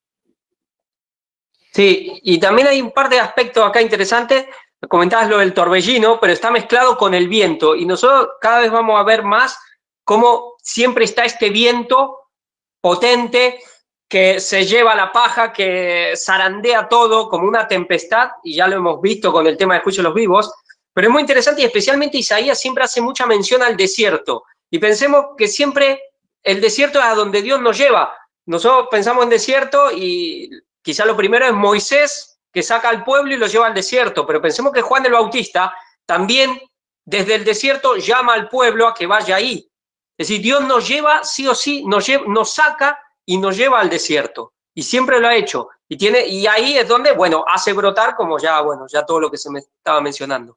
Sí, y también hay un par de aspectos acá interesantes. Comentabas lo del torbellino, pero está mezclado con el viento. Y nosotros cada vez vamos a ver más cómo siempre está este viento potente que se lleva la paja, que zarandea todo como una tempestad, y ya lo hemos visto con el tema de juicio de los vivos. Pero es muy interesante y especialmente Isaías siempre hace mucha mención al desierto. Y pensemos que siempre el desierto es a donde Dios nos lleva. Nosotros pensamos en desierto y quizá lo primero es Moisés, que saca al pueblo y lo lleva al desierto, pero pensemos que Juan el Bautista también desde el desierto llama al pueblo a que vaya ahí. Es decir, Dios nos lleva sí o sí, nos saca y nos lleva al desierto. Y siempre lo ha hecho. Y ahí es donde, bueno, hace brotar como ya todo lo que se me estaba mencionando.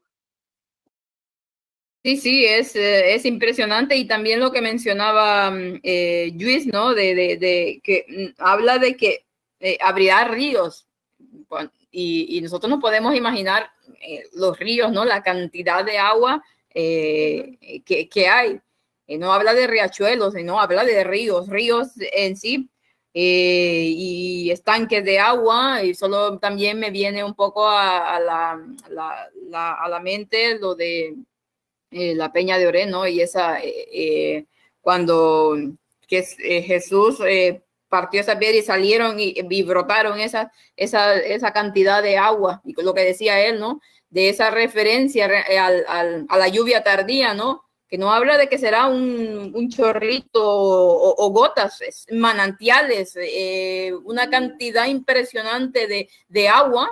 Sí, es impresionante, y también lo que mencionaba Luis, ¿no? Que habla de que abrirá ríos, y nosotros no podemos imaginar los ríos, ¿no? La cantidad de agua que hay. No habla de riachuelos, sino habla de ríos en sí, y estanques de agua, y solo también me viene un poco a la mente lo de la Peña de Orén, ¿no? Y esa, cuando Jesús partió esa piedra y salieron y brotaron esa cantidad de agua, y lo que decía él, ¿no? De esa referencia a la lluvia tardía, ¿no? Que no habla de que será un chorrito o gotas, manantiales, una cantidad impresionante de agua,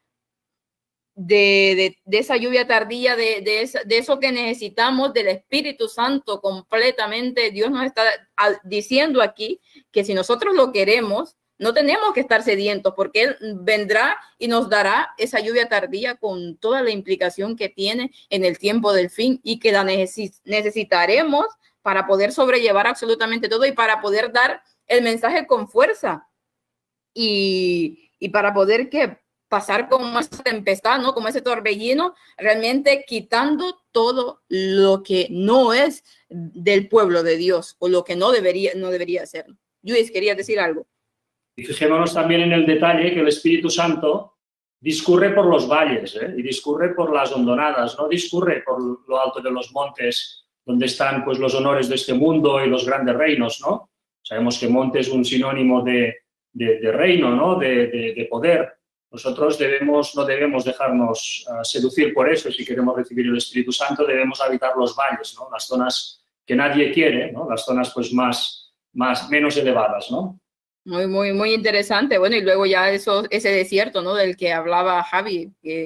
de esa lluvia tardía, de eso que necesitamos, del Espíritu Santo completamente. Dios nos está diciendo aquí que si nosotros lo queremos, no tenemos que estar sedientos, porque Él vendrá y nos dará esa lluvia tardía con toda la implicación que tiene en el tiempo del fin, y que la necesitaremos para poder sobrellevar absolutamente todo, y para poder dar el mensaje con fuerza, y para poder pasar como esa tempestad, ¿no? Como ese torbellino, realmente quitando todo lo que no es del pueblo de Dios, o lo que no debería ser. Luis, ¿querías decir algo? Y fijémonos también en el detalle que el Espíritu Santo discurre por los valles, y discurre por las hondonadas, no discurre por lo alto de los montes donde están pues, los honores de este mundo y los grandes reinos, ¿no? Sabemos que monte es un sinónimo de reino, ¿no? De poder. Nosotros no debemos dejarnos seducir por eso. Si queremos recibir el Espíritu Santo, debemos habitar los valles, ¿no? Las zonas que nadie quiere, ¿no? Las zonas pues, menos elevadas, ¿no? Muy interesante. Bueno, y luego ya ese desierto, ¿no? Del que hablaba Javi, que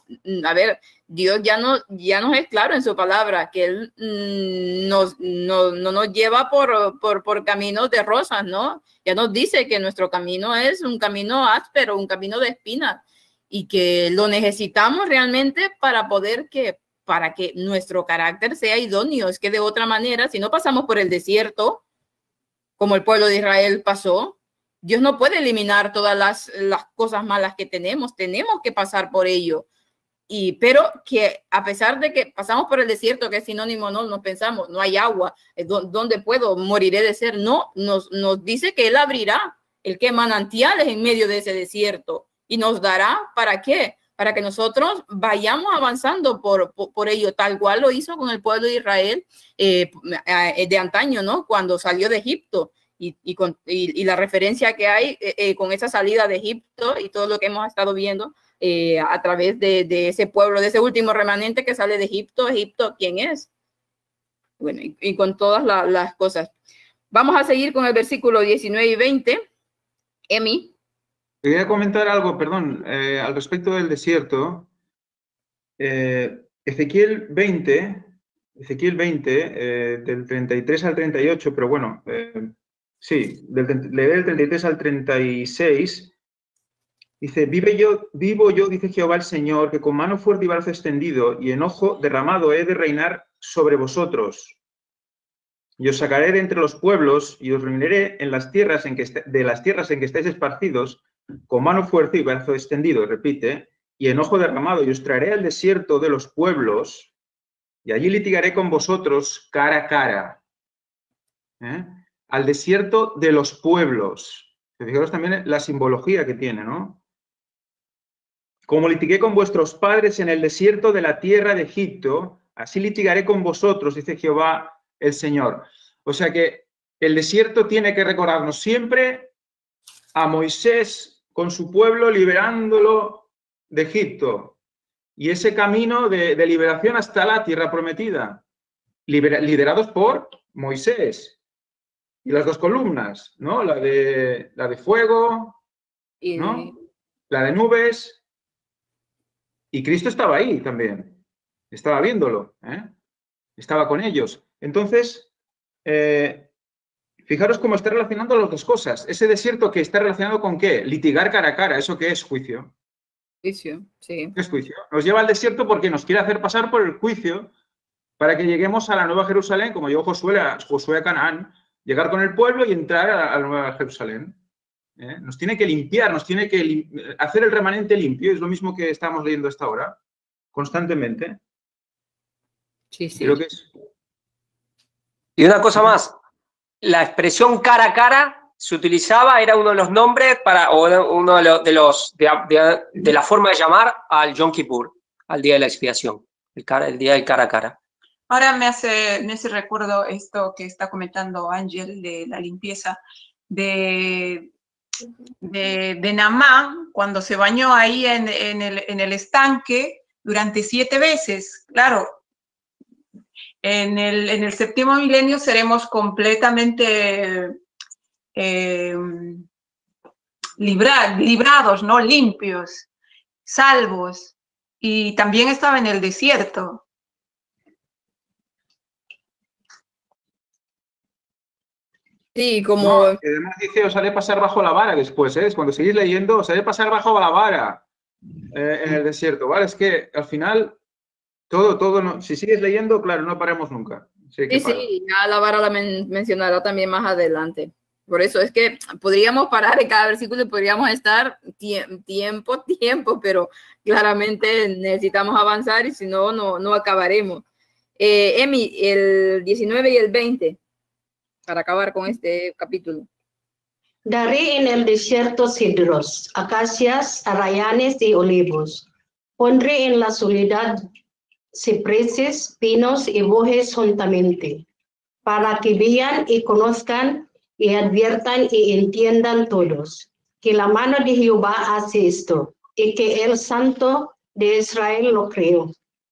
a ver, Dios ya nos es claro en su palabra, que Él no nos lleva por caminos de rosas, ¿no? Ya nos dice que nuestro camino es un camino áspero, un camino de espinas, y que lo necesitamos realmente para que nuestro carácter sea idóneo. Es que de otra manera, si no pasamos por el desierto, como el pueblo de Israel pasó, Dios no puede eliminar todas las cosas malas que tenemos que pasar por ello. Pero que a pesar de que pasamos por el desierto, que es sinónimo, no nos pensamos, no hay agua, ¿dónde puedo? Moriré de sed. No, nos dice que Él abrirá manantiales en medio de ese desierto y nos dará, ¿para qué? Para que nosotros vayamos avanzando por ello, tal cual lo hizo con el pueblo de Israel de antaño, ¿no? Cuando salió de Egipto. Y la referencia que hay con esa salida de Egipto y todo lo que hemos estado viendo a través de ese pueblo, de ese último remanente que sale de Egipto. Egipto, ¿quién es? Bueno, y con todas las cosas. Vamos a seguir con el versículo 19 y 20. Emi. Quería comentar algo, perdón, al respecto del desierto. Ezequiel 20, del 33 al 38, pero bueno, sí, leeré del 33 al 36. Dice, vivo yo, dice Jehová el Señor, que con mano fuerte y brazo extendido y enojo derramado he de reinar sobre vosotros. Y os sacaré de entre los pueblos y os reuniré en las tierras de las tierras en que estáis esparcidos, con mano fuerte y brazo extendido, repite, y enojo derramado, y os traeré al desierto de los pueblos, y allí litigaré con vosotros cara a cara. Al desierto de los pueblos. Fijaros también la simbología que tiene, ¿no? Como litigué con vuestros padres en el desierto de la tierra de Egipto, así litigaré con vosotros, dice Jehová el Señor. O sea que el desierto tiene que recordarnos siempre a Moisés con su pueblo liberándolo de Egipto y ese camino de liberación hasta la tierra prometida, liderados por Moisés. Y las dos columnas, ¿no? La de fuego, ¿no? La de nubes. Y Cristo estaba ahí también. Estaba viéndolo, estaba con ellos. Entonces, fijaros cómo está relacionando las dos cosas. Ese desierto que está relacionado con ¿qué? Litigar cara a cara. ¿Eso qué es? Juicio. Juicio, sí. ¿Qué es juicio? Nos lleva al desierto porque nos quiere hacer pasar por el juicio para que lleguemos a la Nueva Jerusalén, como llegó Josué a Canaán, llegar con el pueblo y entrar a la Nueva Jerusalén. Nos tiene que limpiar, nos tiene que hacer el remanente limpio. Es lo mismo que estamos leyendo hasta ahora, constantemente. Sí, sí. Creo que es... Y una cosa más, la expresión cara a cara se utilizaba, era uno de los nombres o uno de la forma de llamar al Yom Kippur, al día de la expiación, el día del cara a cara. Ahora me hace recuerdo esto que está comentando Ángel de la limpieza de Naamán, cuando se bañó ahí en el estanque durante 7 veces. Claro, en el séptimo milenio seremos completamente librados, ¿no? Limpios, salvos. Y también estaba en el desierto. Sí, como... No, además dice, os haré pasar bajo la vara después, cuando seguís leyendo, os haré pasar bajo la vara en el desierto, ¿vale? Es que al final, todo no, si sigues leyendo, claro, no paramos nunca. Sí, ya la vara la mencionará también más adelante. Por eso es que podríamos parar en cada versículo y podríamos estar tiempo, pero claramente necesitamos avanzar y si no, no acabaremos. Emi, el 19 y el 20. Para acabar con este capítulo. Daré en el desierto cedros, acacias, arrayanes y olivos. Pondré en la soledad cipreses, pinos y bosques juntamente, para que vean y conozcan y adviertan y entiendan todos, que la mano de Jehová hace esto, y que el Santo de Israel lo creó.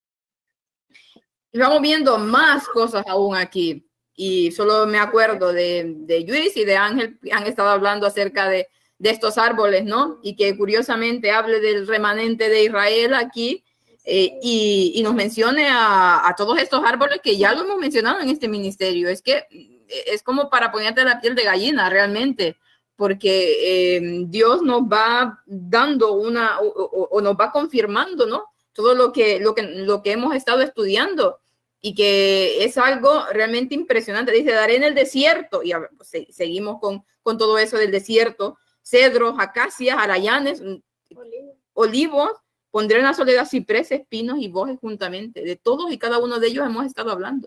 Y vamos viendo más cosas aún aquí. Y solo me acuerdo de Luis y de Ángel, han estado hablando acerca de estos árboles, ¿no? Y que curiosamente hable del remanente de Israel aquí, y nos mencione a todos estos árboles que ya lo hemos mencionado en este ministerio. Es que es como para ponerte la piel de gallina realmente, porque Dios nos va dando o nos va confirmando, ¿no? Todo lo que hemos estado estudiando, y que es algo realmente impresionante. Dice, daré en el desierto, y seguimos con todo eso del desierto, cedros, acacias, arayanes, olivos, pondré en la soledad cipreses, pinos y bosques juntamente. De todos y cada uno de ellos hemos estado hablando.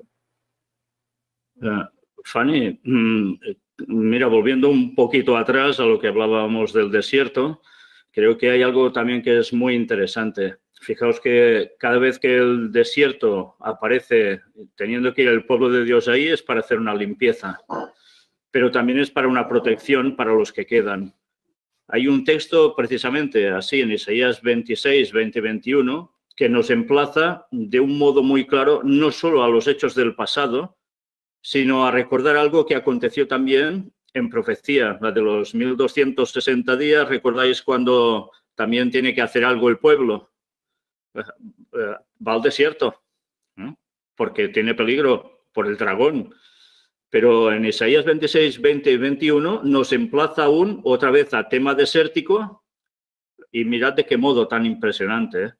Fanny, mira, volviendo un poquito atrás a lo que hablábamos del desierto, creo que hay algo también que es muy interesante. Fijaos que cada vez que el desierto aparece teniendo que ir el pueblo de Dios ahí, es para hacer una limpieza, pero también es para una protección para los que quedan. Hay un texto precisamente así en Isaías 26, 20, 21, que nos emplaza de un modo muy claro no solo a los hechos del pasado, sino a recordar algo que aconteció también en profecía, la de los 1260 días. ¿Recordáis cuando también tiene que hacer algo el pueblo? Va al desierto, ¿no? Porque tiene peligro por el dragón. Pero en Isaías 26, 20 y 21 nos emplaza aún otra vez a tema desértico, y mirad de qué modo tan impresionante, ¿eh?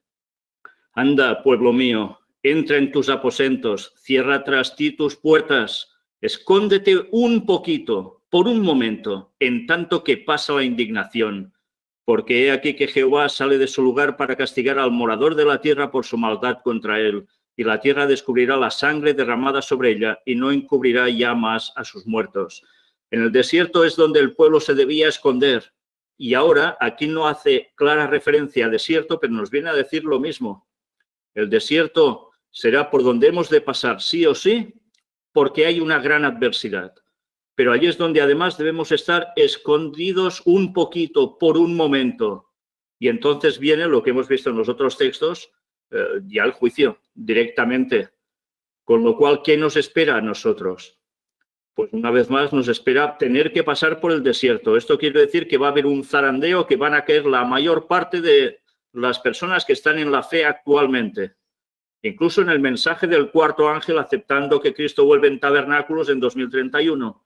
Anda, pueblo mío, entra en tus aposentos, cierra tras ti tus puertas, escóndete un poquito, por un momento, en tanto que pasa la indignación. Porque he aquí que Jehová sale de su lugar para castigar al morador de la tierra por su maldad contra él, y la tierra descubrirá la sangre derramada sobre ella y no encubrirá ya más a sus muertos. En el desierto es donde el pueblo se debía esconder, y ahora aquí no hace clara referencia a desierto, pero nos viene a decir lo mismo. El desierto será por donde hemos de pasar sí o sí, porque hay una gran adversidad. Pero allí es donde además debemos estar escondidos un poquito, por un momento. Y entonces viene lo que hemos visto en los otros textos, ya el juicio directamente. Con lo cual, ¿qué nos espera a nosotros? Pues una vez más nos espera tener que pasar por el desierto. Esto quiere decir que va a haber un zarandeo, que van a caer la mayor parte de las personas que están en la fe actualmente. Incluso en el mensaje del cuarto ángel aceptando que Cristo vuelve en tabernáculos en 2031.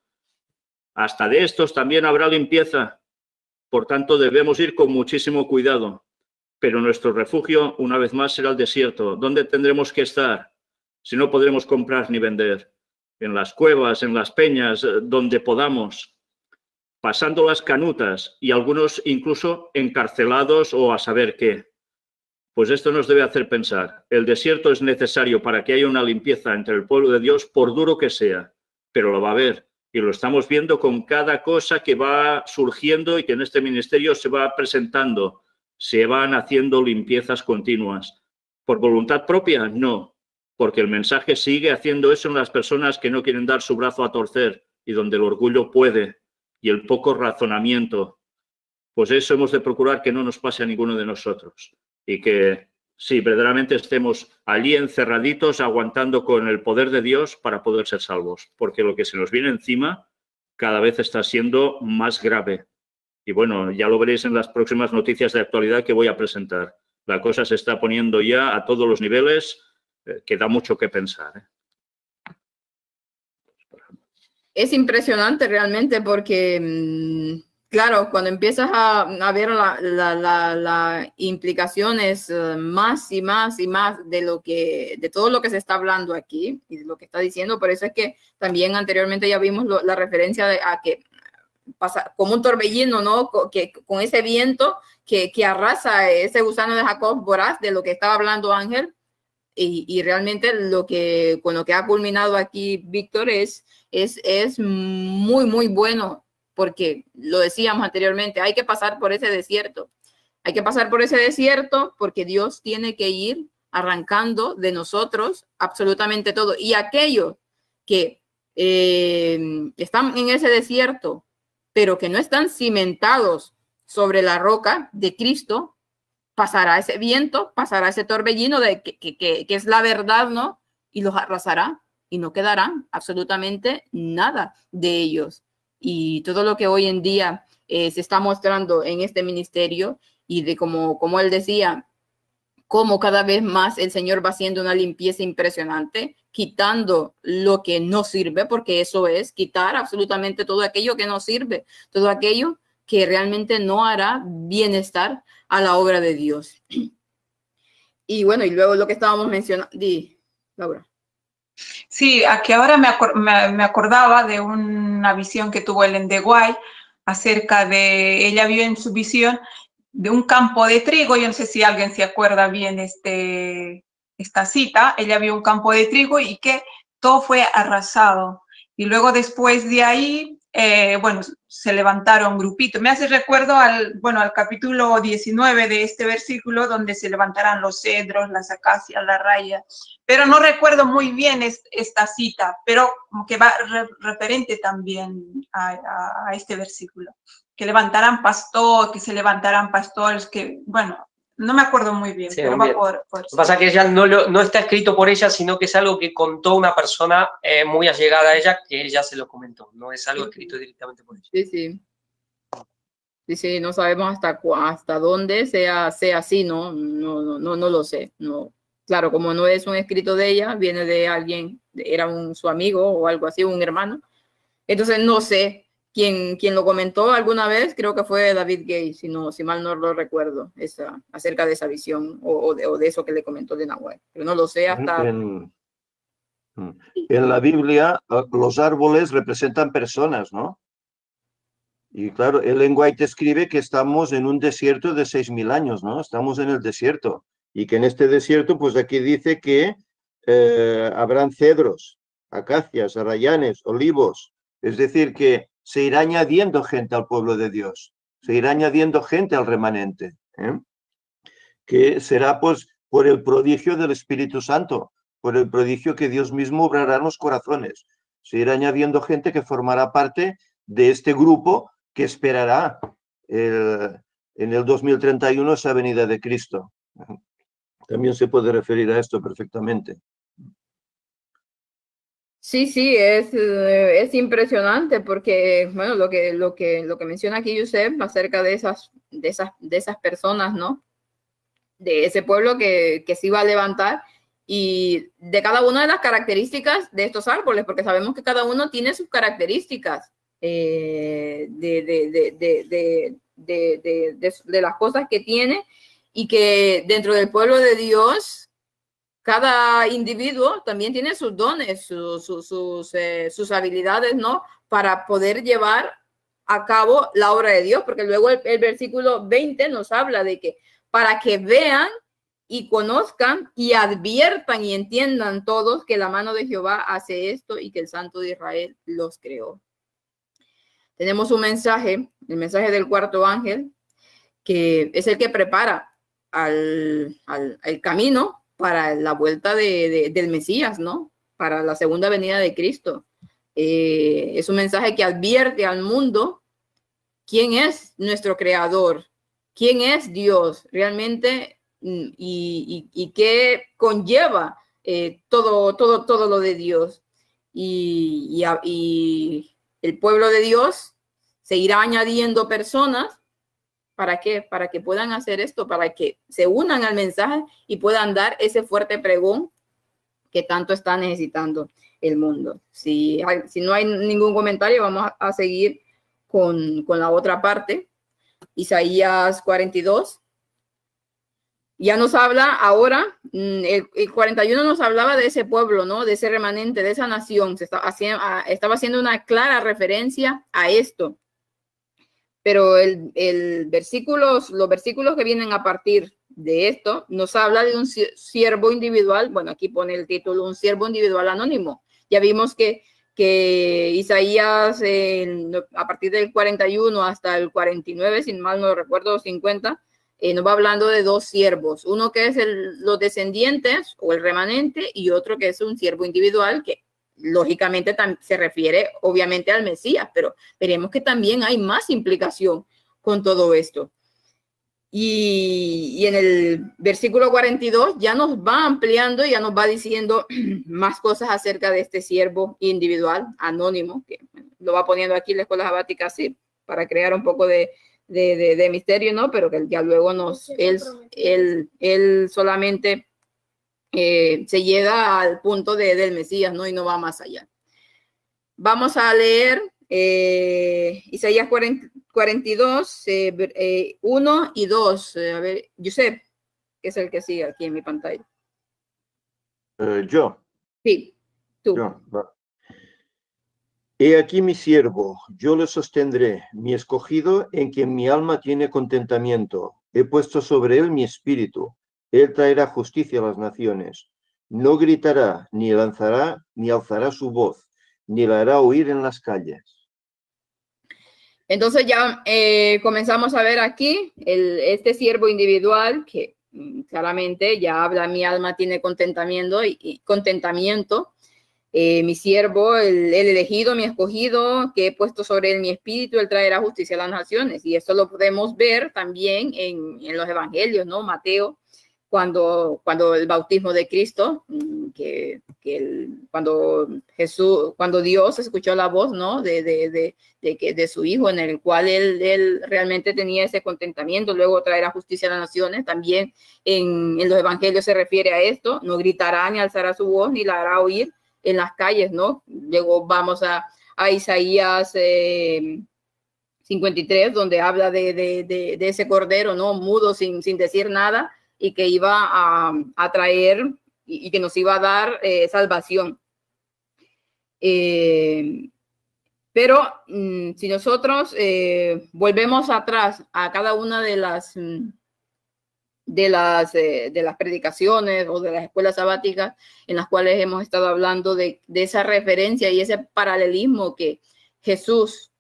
Hasta de estos también habrá limpieza. Por tanto, debemos ir con muchísimo cuidado. Pero nuestro refugio, una vez más, será el desierto. ¿Dónde tendremos que estar? Si no podremos comprar ni vender. En las cuevas, en las peñas, donde podamos. Pasando las canutas y algunos incluso encarcelados o a saber qué. Pues esto nos debe hacer pensar. El desierto es necesario para que haya una limpieza entre el pueblo de Dios, por duro que sea. Pero lo va a haber. Y lo estamos viendo con cada cosa que va surgiendo y que en este ministerio se va presentando. Se van haciendo limpiezas continuas. ¿Por voluntad propia? No. Porque el mensaje sigue haciendo eso en las personas que no quieren dar su brazo a torcer y donde el orgullo puede y el poco razonamiento. Pues eso hemos de procurar que no nos pase a ninguno de nosotros. Y que sí, verdaderamente estemos allí encerraditos, aguantando con el poder de Dios para poder ser salvos. Porque lo que se nos viene encima cada vez está siendo más grave. Y bueno, ya lo veréis en las próximas noticias de actualidad que voy a presentar. La cosa se está poniendo ya a todos los niveles, que da mucho que pensar, ¿eh? Es impresionante realmente porque... claro, cuando empiezas a ver las implicaciones más y más y más de todo lo que se está hablando aquí y de lo que está diciendo, por eso es que también anteriormente ya vimos la referencia a que pasa como un torbellino, ¿no? Que con ese viento que arrasa ese gusano de Jacob voraz, de lo que estaba hablando Ángel, y realmente con lo que ha culminado aquí Víctor es muy, muy bueno. Porque lo decíamos anteriormente, hay que pasar por ese desierto. Hay que pasar por ese desierto porque Dios tiene que ir arrancando de nosotros absolutamente todo. Y aquellos que están en ese desierto, pero que no están cimentados sobre la roca de Cristo, pasará ese viento, pasará ese torbellino que es la verdad, ¿no? Y los arrasará y no quedarán absolutamente nada de ellos. Y todo lo que hoy en día se está mostrando en este ministerio y de como él decía, cómo cada vez más el Señor va haciendo una limpieza impresionante, quitando lo que no sirve, porque eso es quitar absolutamente todo aquello que no sirve, todo aquello que realmente no hará bienestar a la obra de Dios. Y bueno, y luego lo que estábamos mencionando, Laura. Sí, aquí ahora me acordaba de una visión que tuvo Ellen de White acerca de, ella vio en su visión de un campo de trigo. Yo no sé si alguien se acuerda bien esta cita. Ella vio un campo de trigo y que todo fue arrasado. Y luego después de ahí, bueno, se levantaron grupitos. Me hace recuerdo al capítulo 19 de este versículo, donde se levantarán los cedros, las acacias, la raya. Pero no recuerdo muy bien esta cita, pero como que va referente también a este versículo. Que se levantarán pastores, que, bueno, no me acuerdo muy bien, Sí, pero bien. va por Lo que pasa es que ella no está escrito por ella, sino que es algo que contó una persona muy allegada a ella, que ella se lo comentó. No es algo escrito directamente por ella. Sí, sí. Sí, sí, no sabemos hasta dónde sea así, ¿no? No lo sé. No. Claro, como no es un escrito de ella, viene de alguien, era su amigo o algo así, un hermano. Entonces no sé quién lo comentó alguna vez, creo que fue David Gay, si mal no lo recuerdo, acerca de esa visión o de eso que le comentó de Nahuel. Pero no lo sé hasta... En la Biblia, los árboles representan personas, ¿no? Y claro, Ellen White escribe que estamos en un desierto de 6.000 años, ¿no? Estamos en el desierto. Y que en este desierto, pues aquí dice que habrán cedros, acacias, arrayanes, olivos. Es decir, que se irá añadiendo gente al pueblo de Dios. Se irá añadiendo gente al remanente. Que será, pues, por el prodigio del Espíritu Santo, por el prodigio que Dios mismo obrará en los corazones. Se irá añadiendo gente que formará parte de este grupo que esperará en el 2031 esa venida de Cristo. También se puede referir a esto perfectamente. Sí, sí, es impresionante porque, bueno, lo que menciona aquí Yusef acerca de esas personas, ¿no? De ese pueblo que se iba a levantar y de cada una de las características de estos árboles, porque sabemos que cada uno tiene sus características de las cosas que tiene, y que dentro del pueblo de Dios cada individuo también tiene sus dones, sus habilidades, ¿no? Para poder llevar a cabo la obra de Dios, porque luego el versículo 20 nos habla de que para que vean y conozcan y adviertan y entiendan todos que la mano de Jehová hace esto y que el Santo de Israel los creó. Tenemos un mensaje, el mensaje del cuarto ángel, que es el que prepara el camino para la vuelta del Mesías, ¿no? Para la segunda venida de Cristo. Es un mensaje que advierte al mundo quién es nuestro creador, quién es Dios realmente y qué conlleva todo lo de Dios. Y el pueblo de Dios se irá añadiendo personas. ¿Para qué? Para que puedan hacer esto, para que se unan al mensaje y puedan dar ese fuerte pregón que tanto está necesitando el mundo. Si no hay ningún comentario, vamos a seguir con la otra parte. Isaías 42. Ya nos habla ahora, el 41 nos hablaba de ese pueblo, ¿no? De ese remanente, de esa nación. Estaba haciendo una clara referencia a esto. Pero los versículos que vienen a partir de esto nos habla de un siervo individual. Bueno, aquí pone el título, un siervo individual anónimo. Ya vimos que Isaías, a partir del 41 hasta el 49, sin mal no recuerdo, 50, nos va hablando de dos siervos. Uno que es los descendientes o el remanente, y otro que es un siervo individual que lógicamente se refiere obviamente al Mesías, pero veremos que también hay más implicación con todo esto. Y en el versículo 42 ya nos va ampliando, ya nos va diciendo más cosas acerca de este siervo individual, anónimo, que lo va poniendo aquí la escuela sabática así, para crear un poco de de misterio, ¿no? Pero que ya luego él solamente se llega al punto del Mesías, ¿no? Y no va más allá. Vamos a leer Isaías 42, 1 y 2. A ver, Josep, que es el que sigue aquí en mi pantalla. Yo. Sí, tú. Yo, va. He aquí mi siervo, yo lo sostendré, mi escogido en quien mi alma tiene contentamiento. He puesto sobre él mi espíritu. Él traerá justicia a las naciones. No gritará, ni lanzará, ni alzará su voz, ni la hará oír en las calles. Entonces ya comenzamos a ver aquí este siervo individual que claramente ya habla, mi alma tiene contentamiento y contentamiento. Mi siervo, el elegido, mi escogido, que he puesto sobre él mi espíritu, él traerá justicia a las naciones. Y esto lo podemos ver también en los evangelios, ¿no? Mateo, cuando el bautismo de Cristo, cuando Dios escuchó la voz, ¿no? de su hijo, en el cual él realmente tenía ese contentamiento, luego traerá justicia a las naciones. También en los evangelios se refiere a esto: no gritará ni alzará su voz, ni la hará oír en las calles, ¿no? Luego vamos a Isaías 53, donde habla de ese cordero, ¿no? Mudo, sin decir nada, y que iba a traer y que nos iba a dar salvación. Pero si nosotros volvemos atrás a cada una de las predicaciones o de las escuelas sabáticas en las cuales hemos estado hablando de esa referencia y ese paralelismo que Jesús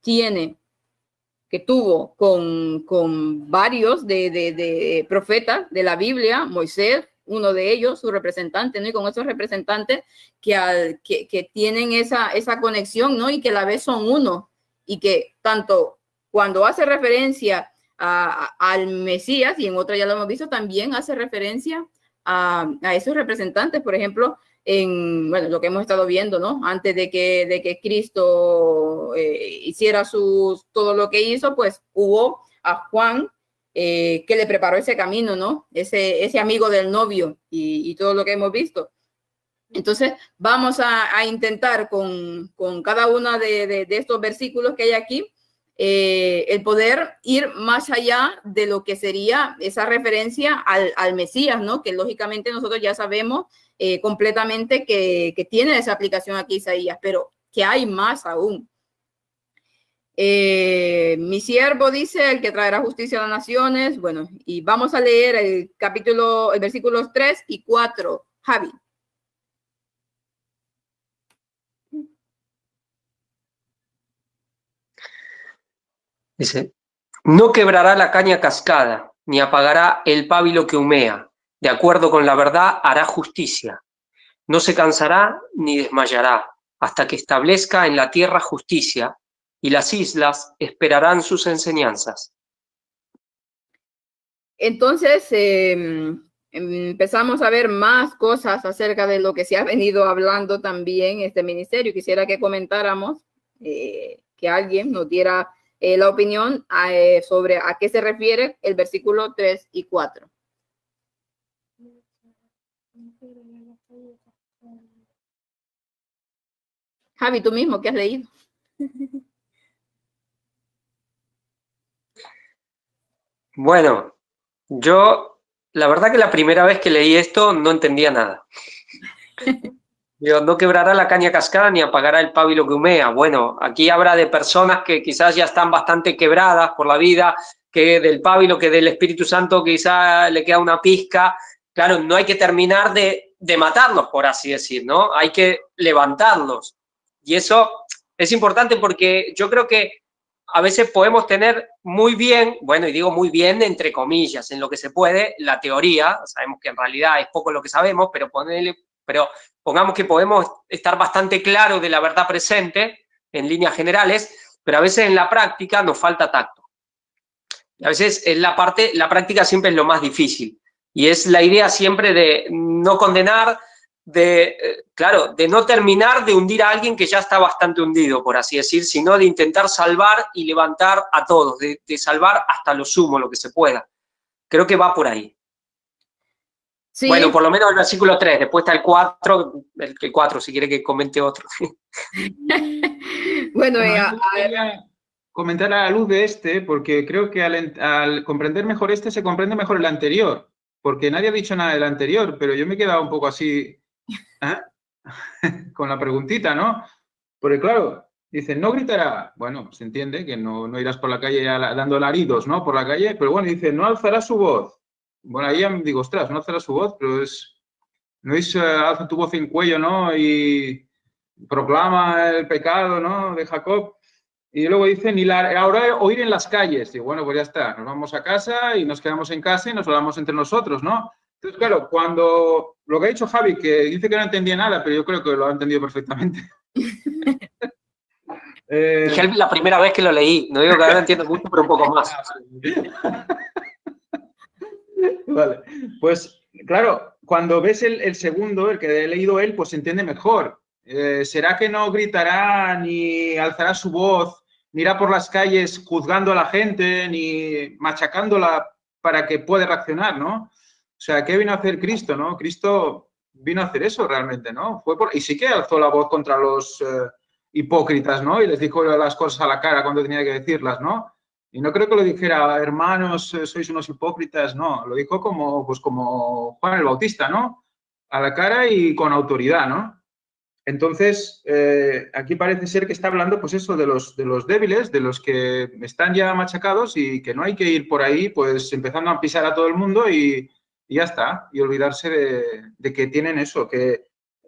tuvo con varios de profetas de la Biblia, Moisés, uno de ellos, su representante, ¿no? Y con esos representantes que tienen esa conexión, ¿no? Y que a la vez son uno, y que tanto cuando hace referencia al Mesías, y en otra ya lo hemos visto, también hace referencia a esos representantes. Por ejemplo, lo que hemos estado viendo, ¿no? Antes de que Cristo hiciera todo lo que hizo, pues hubo a Juan que le preparó ese camino, ¿no? Ese amigo del novio y todo lo que hemos visto. Entonces vamos a intentar con cada uno de estos versículos que hay aquí, el poder ir más allá de lo que sería esa referencia al Mesías, ¿no? Que lógicamente nosotros ya sabemos completamente que tiene esa aplicación aquí Isaías, pero que hay más aún. Mi siervo, dice, el que traerá justicia a las naciones. Bueno, y vamos a leer el versículos 3 y 4. Javi. Dice: no quebrará la caña cascada, ni apagará el pábilo que humea. De acuerdo con la verdad hará justicia. No se cansará ni desmayará, hasta que establezca en la tierra justicia, y las islas esperarán sus enseñanzas. Entonces, empezamos a ver más cosas acerca de lo que se ha venido hablando también este ministerio. Quisiera que comentáramos, que alguien nos diera la opinión sobre a qué se refiere el versículo 3 y 4. Javi, tú mismo, ¿qué has leído? Bueno, yo, la verdad que la primera vez que leí esto no entendía nada. Dios, no quebrará la caña cascada ni apagará el pábilo que humea. Bueno, aquí habla de personas que quizás ya están bastante quebradas por la vida, que del pábilo, que del Espíritu Santo quizás le queda una pizca. Claro, no hay que terminar de matarlos, por así decir, ¿no? Hay que levantarlos. Y eso es importante porque yo creo que a veces podemos tener muy bien, bueno, y digo muy bien entre comillas, en lo que se puede, la teoría. Sabemos que en realidad es poco lo que sabemos, pero pongamos que podemos estar bastante claros de la verdad presente en líneas generales, pero a veces en la práctica nos falta tacto. A veces la práctica siempre es lo más difícil, y es la idea siempre de no condenar, claro, de no terminar de hundir a alguien que ya está bastante hundido, por así decir, sino de intentar salvar y levantar a todos, de salvar hasta lo sumo, lo que se pueda. Creo que va por ahí. Sí. Bueno, por lo menos el versículo 3, después está el 4, el 4, si quiere que comente otro. Bueno, quería comentar a la luz de este, porque creo que al comprender mejor este, se comprende mejor el anterior, porque nadie ha dicho nada del anterior, pero yo me he quedado un poco así, con la preguntita, ¿no? Porque claro, dice, no gritará, bueno, se entiende que no irás por la calle dando alaridos, ¿no? Por la calle, pero bueno, dice, no alzará su voz. Bueno, ahí ya me digo, ostras, no alzará su voz, pero no es alza tu voz en cuello, ¿no? Y proclama el pecado, ¿no? De Jacob. Y luego dice, ni ahora oír en las calles. Y bueno, pues ya está, nos vamos a casa y nos quedamos en casa y nos hablamos entre nosotros, ¿no? Entonces, claro, cuando lo que ha dicho Javi, que dice que no entendía nada, pero yo creo que lo ha entendido perfectamente. Dije la primera vez que lo leí, no digo que ahora entiendo mucho, pero un poco más. Vale, pues claro, cuando ves el segundo, el que he leído él, pues se entiende mejor. ¿Será que no gritará ni alzará su voz, ni irá por las calles juzgando a la gente, ni machacándola para que pueda reaccionar, ¿no? O sea, ¿qué vino a hacer Cristo, no? Cristo vino a hacer eso realmente, ¿no? Y sí que alzó la voz contra los hipócritas, ¿no? Y les dijo las cosas a la cara cuando tenía que decirlas, ¿no? Y no creo que lo dijera, hermanos, sois unos hipócritas, no. Lo dijo como Juan el Bautista, ¿no? A la cara y con autoridad, ¿no? Entonces, aquí parece ser que está hablando, pues eso, de los débiles, de los que están ya machacados y que no hay que ir por ahí, pues empezando a pisar a todo el mundo y ya está. Y olvidarse de que tienen eso, que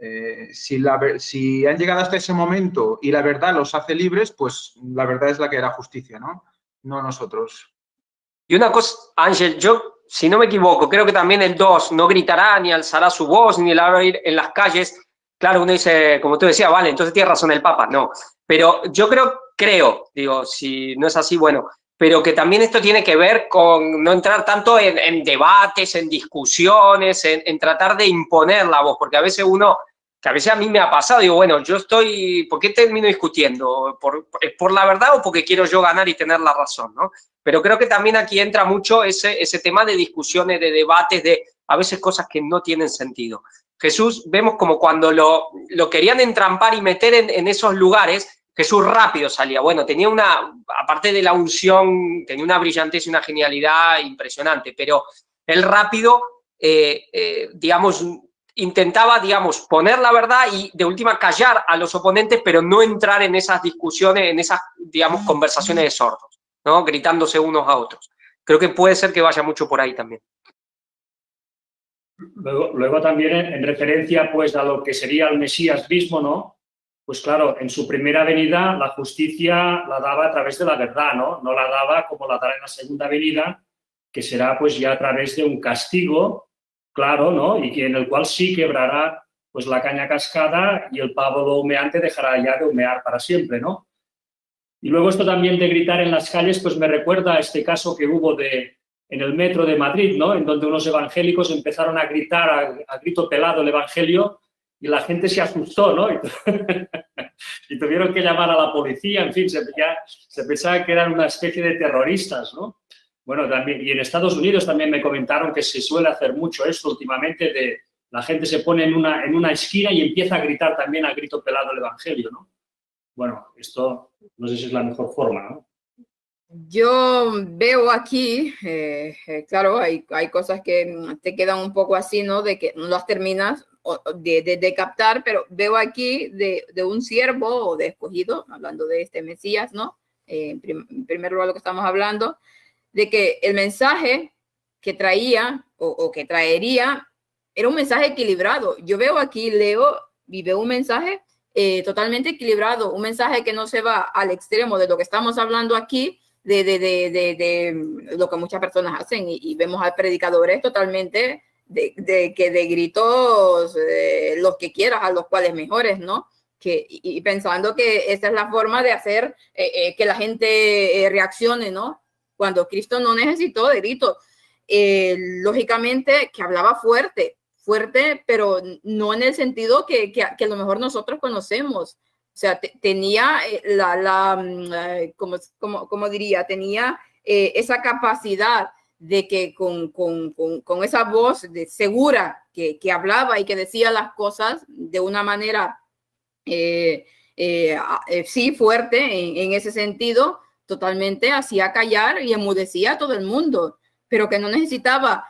si han llegado hasta ese momento y la verdad los hace libres, pues la verdad es la que hará justicia, ¿no? No nosotros. Y una cosa, Ángel, yo, si no me equivoco, creo que también el 2, no gritará, ni alzará su voz, ni la va a ir en las calles. Claro, uno dice, como tú decías, vale, entonces tiene razón el Papa, no. Pero yo creo, digo, si no es así, bueno, pero que también esto tiene que ver con no entrar tanto en debates, en discusiones, en tratar de imponer la voz, porque a veces que a veces a mí me ha pasado, digo, bueno, ¿por qué termino discutiendo? ¿Es por la verdad o porque quiero yo ganar y tener la razón, ¿no? Pero creo que también aquí entra mucho ese tema de discusiones, de debates, de a veces cosas que no tienen sentido. Jesús, vemos como cuando lo querían entrampar y meter en esos lugares, Jesús rápido salía. Bueno, tenía aparte de la unción, tenía una brillantez y una genialidad impresionante, pero él rápido, digamos, intentaba, digamos, poner la verdad y de última callar a los oponentes, pero no entrar en esas discusiones, en esas, digamos, conversaciones de sordos, ¿no? Gritándose unos a otros. Creo que puede ser que vaya mucho por ahí también. Luego también en referencia pues a lo que sería el Mesías mismo, ¿no? Pues claro, en su primera venida la justicia la daba a través de la verdad, ¿no? No la daba como la dará en la segunda venida, que será pues ya a través de un castigo, claro, ¿no? Y en el cual sí quebrará pues la caña cascada y el pavo humeante dejará ya de humear para siempre, ¿no? Y luego esto también de gritar en las calles, pues me recuerda a este caso que hubo en el metro de Madrid, ¿no? En donde unos evangélicos empezaron a gritar a grito pelado el evangelio y la gente se asustó, ¿no? Y tuvieron que llamar a la policía, en fin, se pensaba que eran una especie de terroristas, ¿no? Bueno, también, y en Estados Unidos también me comentaron que se suele hacer mucho esto últimamente, la gente se pone en una esquina y empieza a gritar también a grito pelado el evangelio, ¿no? Bueno, esto no sé si es la mejor forma, ¿no? Yo veo aquí, claro, hay cosas que te quedan un poco así, ¿no? De que no las terminas de captar, pero veo aquí de un siervo o de escogido, hablando de este Mesías, ¿no? En primer lugar lo que estamos hablando, de que el mensaje que traía o que traería era un mensaje equilibrado. Yo veo aquí, leo y veo un mensaje totalmente equilibrado, un mensaje que no se va al extremo de lo que estamos hablando aquí, de lo que muchas personas hacen y vemos a predicadores totalmente de gritos, los que quieras, a los cuales mejores, ¿no? Y pensando que esa es la forma de hacer que la gente reaccione, ¿no? Cuando Cristo no necesitó de gritos. Lógicamente que hablaba fuerte, fuerte, pero no en el sentido que a lo mejor nosotros conocemos. O sea, tenía ¿cómo diría? Tenía esa capacidad de que con esa voz segura que hablaba y que decía las cosas de una manera sí fuerte en ese sentido, totalmente hacía callar y enmudecía a todo el mundo, pero que no necesitaba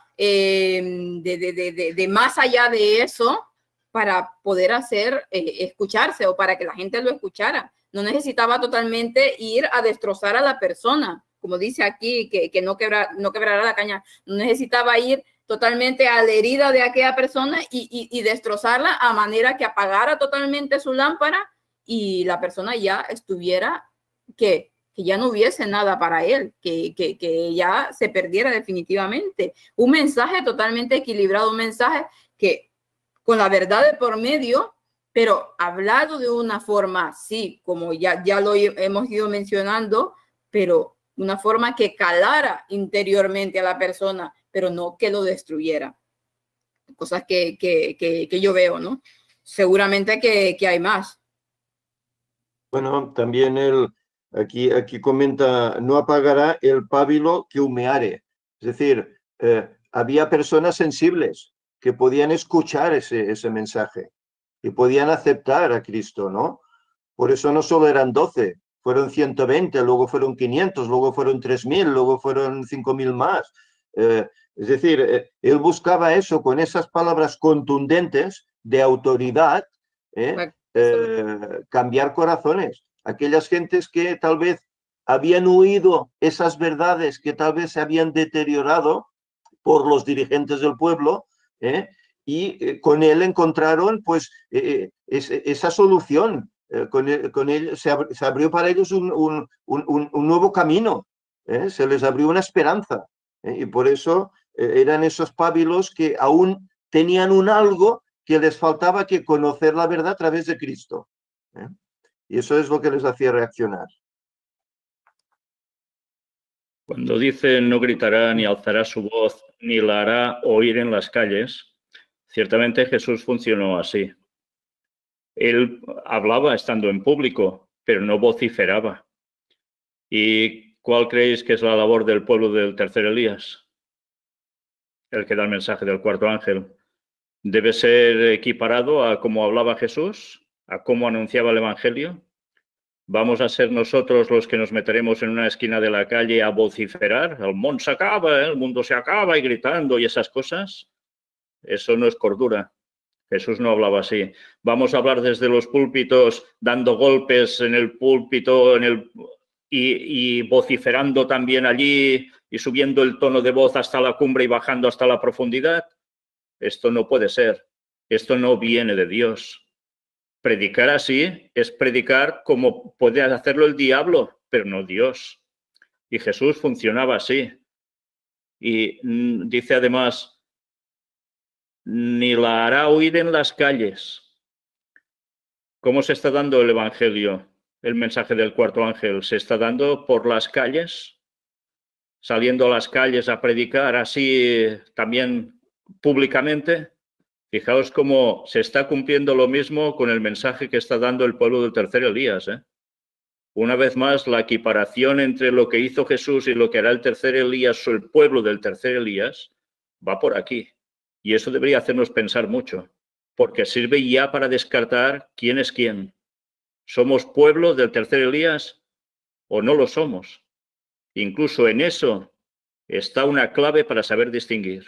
de más allá de eso para poder hacer escucharse o para que la gente lo escuchara. No necesitaba totalmente ir a destrozar a la persona, como dice aquí, que no quebrará la caña. No necesitaba ir totalmente a la herida de aquella persona y destrozarla a manera que apagara totalmente su lámpara y la persona ya estuviera, que ya no hubiese nada para él, que ya se perdiera definitivamente. Un mensaje totalmente equilibrado, un mensaje que con la verdad de por medio, pero hablado de una forma, sí, como ya lo hemos ido mencionando, pero una forma que calara interiormente a la persona, pero no que lo destruyera. Cosas que yo veo, ¿no? Seguramente que hay más. Bueno, también aquí comenta, no apagará el pábilo que humeare. Es decir, había personas sensibles que podían escuchar ese mensaje y podían aceptar a Cristo, ¿no? Por eso no solo eran 12, fueron 120, luego fueron 500, luego fueron 3.000, luego fueron 5.000 más. Es decir, él buscaba eso con esas palabras contundentes de autoridad, cambiar corazones. Aquellas gentes que tal vez habían huido esas verdades que tal vez se habían deteriorado por los dirigentes del pueblo, y con él encontraron pues esa solución. Con él se abrió para ellos un nuevo camino, se les abrió una esperanza, y por eso eran esos pábilos que aún tenían un algo que les faltaba, que conocer la verdad a través de Cristo, y eso es lo que les hacía reaccionar. Cuando dice no gritará ni alzará su voz ni la hará oír en las calles, ciertamente Jesús funcionó así. Él hablaba estando en público, pero no vociferaba. ¿Y cuál creéis que es la labor del pueblo del tercer Elías? El que da el mensaje del cuarto ángel. ¿Debe ser equiparado a cómo hablaba Jesús, a cómo anunciaba el evangelio? ¿Vamos a ser nosotros los que nos meteremos en una esquina de la calle a vociferar? El mundo se acaba, el mundo se acaba, y gritando y esas cosas. Eso no es cordura. Jesús no hablaba así. Vamos a hablar desde los púlpitos, dando golpes en el púlpito y vociferando también allí y subiendo el tono de voz hasta la cumbre y bajando hasta la profundidad. Esto no puede ser. Esto no viene de Dios. Predicar así es predicar como puede hacerlo el diablo, pero no Dios. Y Jesús funcionaba así. Y dice además, ni la hará oír en las calles. ¿Cómo se está dando el evangelio? El mensaje del cuarto ángel se está dando por las calles, saliendo a las calles a predicar así también públicamente. Fijaos cómo se está cumpliendo lo mismo con el mensaje que está dando el pueblo del tercer Elías. Una vez más, la equiparación entre lo que hizo Jesús y lo que hará el tercer Elías o el pueblo del tercer Elías va por aquí. Y eso debería hacernos pensar mucho, porque sirve ya para descartar quién es quién. ¿Somos pueblo del tercer Elías o no lo somos? Incluso en eso está una clave para saber distinguir.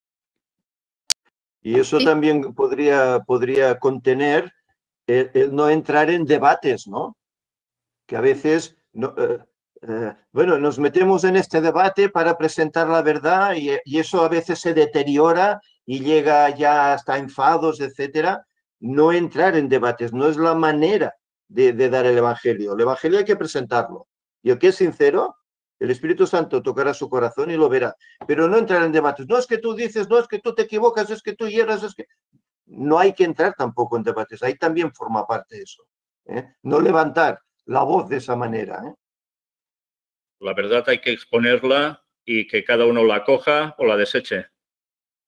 Y eso también podría contener el no entrar en debates, ¿no? Que a veces, bueno, nos metemos en este debate para presentar la verdad y eso a veces se deteriora y llega ya hasta enfados, etcétera. No entrar en debates, no es la manera de dar el evangelio. El evangelio hay que presentarlo. Y el que es sincero, el Espíritu Santo tocará su corazón y lo verá. Pero no entrar en debates. No es que tú dices, no es que tú te equivocas, es que tú hierras, es que... No hay que entrar tampoco en debates. Ahí también forma parte eso. No levantar la voz de esa manera. La verdad hay que exponerla y que cada uno la coja o la deseche.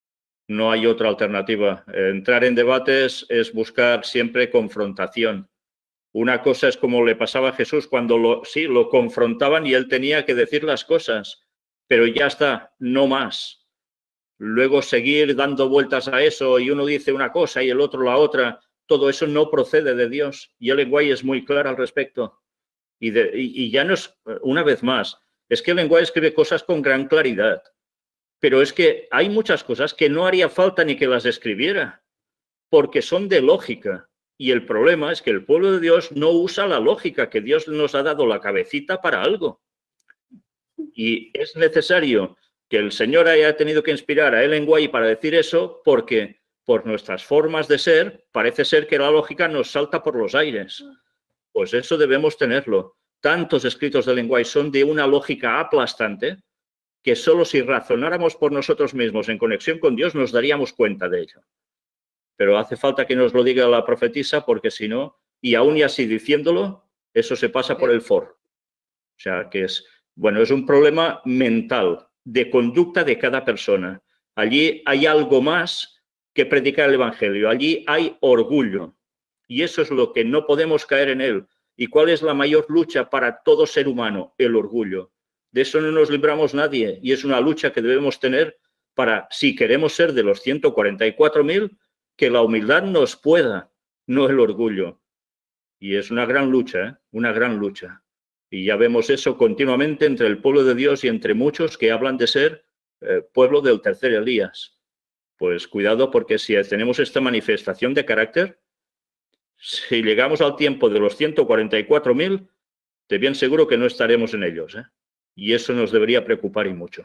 No hay otra alternativa. Entrar en debates es buscar siempre confrontación. Una cosa es como le pasaba a Jesús cuando lo confrontaban y él tenía que decir las cosas, pero ya está, no más. Luego seguir dando vueltas a eso y uno dice una cosa y el otro la otra, todo eso no procede de Dios y el lenguaje es muy claro al respecto. Y ya no es, una vez más, es que el lenguaje escribe cosas con gran claridad, pero es que hay muchas cosas que no haría falta ni que las escribiera, porque son de lógica. Y el problema es que el pueblo de Dios no usa la lógica, que Dios nos ha dado la cabecita para algo. Y es necesario que el Señor haya tenido que inspirar a Ellen White para decir eso, porque por nuestras formas de ser, parece ser que la lógica nos salta por los aires. Pues eso debemos tenerlo. Tantos escritos de Ellen White son de una lógica aplastante que solo si razonáramos por nosotros mismos en conexión con Dios nos daríamos cuenta de ello. Pero hace falta que nos lo diga la profetisa, porque si no, y aún y así diciéndolo, eso se pasa por el foro. O sea, que es, bueno, es un problema mental, de conducta de cada persona. Allí hay algo más que predicar el Evangelio. Allí hay orgullo. Y eso es lo que no podemos caer en él. ¿Y cuál es la mayor lucha para todo ser humano? El orgullo. De eso no nos libramos nadie. Y es una lucha que debemos tener para, si queremos ser de los 144.000, que la humildad nos pueda, no el orgullo. Y es una gran lucha, ¿eh? Una gran lucha. Y ya vemos eso continuamente entre el pueblo de Dios y entre muchos que hablan de ser pueblo del tercer Elías. Pues cuidado, porque si tenemos esta manifestación de carácter, si llegamos al tiempo de los 144.000, de bien seguro que no estaremos en ellos, ¿eh? Y eso nos debería preocupar y mucho.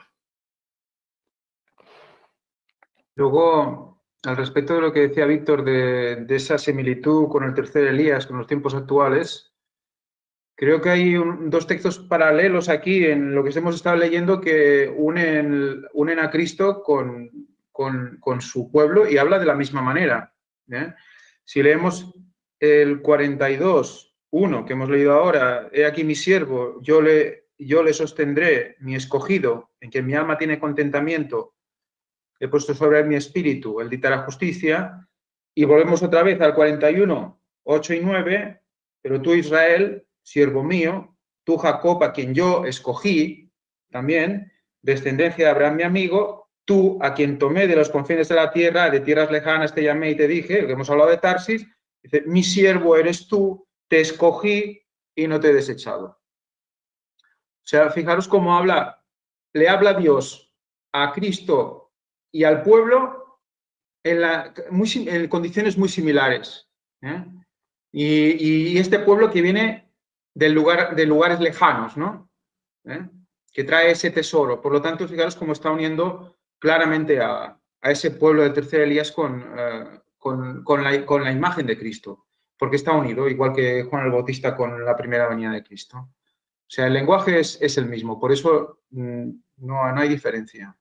Luego, al respecto de lo que decía Víctor de esa similitud con el tercer Elías, con los tiempos actuales, creo que hay dos textos paralelos aquí en lo que hemos estado leyendo que unen a Cristo con su pueblo y habla de la misma manera, ¿eh? Si leemos el 42:1 que hemos leído ahora, he aquí mi siervo, yo le sostendré, mi escogido, en quien mi alma tiene contentamiento, he puesto sobre él mi espíritu, él dictará justicia. Y volvemos otra vez al 41:8 y 9, pero tú, Israel, siervo mío, tú, Jacob, a quien yo escogí, también, descendencia de Abraham, mi amigo, tú, a quien tomé de los confines de la tierra, de tierras lejanas te llamé y te dije, que hemos hablado de Tarsis, dice, mi siervo eres tú, te escogí y no te he desechado. O sea, fijaros cómo le habla Dios a Cristo y al pueblo en condiciones muy similares, ¿eh? Y este pueblo que viene de lugares lejanos, ¿no? Que trae ese tesoro. Por lo tanto, fijaros cómo está uniendo claramente a ese pueblo del tercer Elías con la imagen de Cristo, porque está unido, igual que Juan el Bautista con la primera venida de Cristo. O sea, el lenguaje es el mismo, por eso no hay diferencia.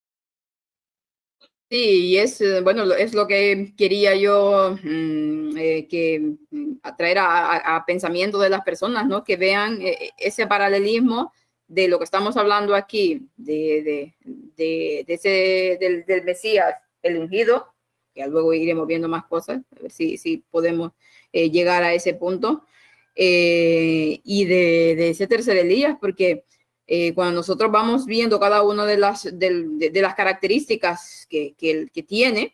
Sí, y es, bueno, es lo que quería yo atraer a pensamiento de las personas, ¿no? Que vean ese paralelismo de lo que estamos hablando aquí, del Mesías, el ungido, que luego iremos viendo más cosas, a ver si podemos llegar a ese punto, y de ese tercer Elías, porque cuando nosotros vamos viendo cada una de las características que tiene,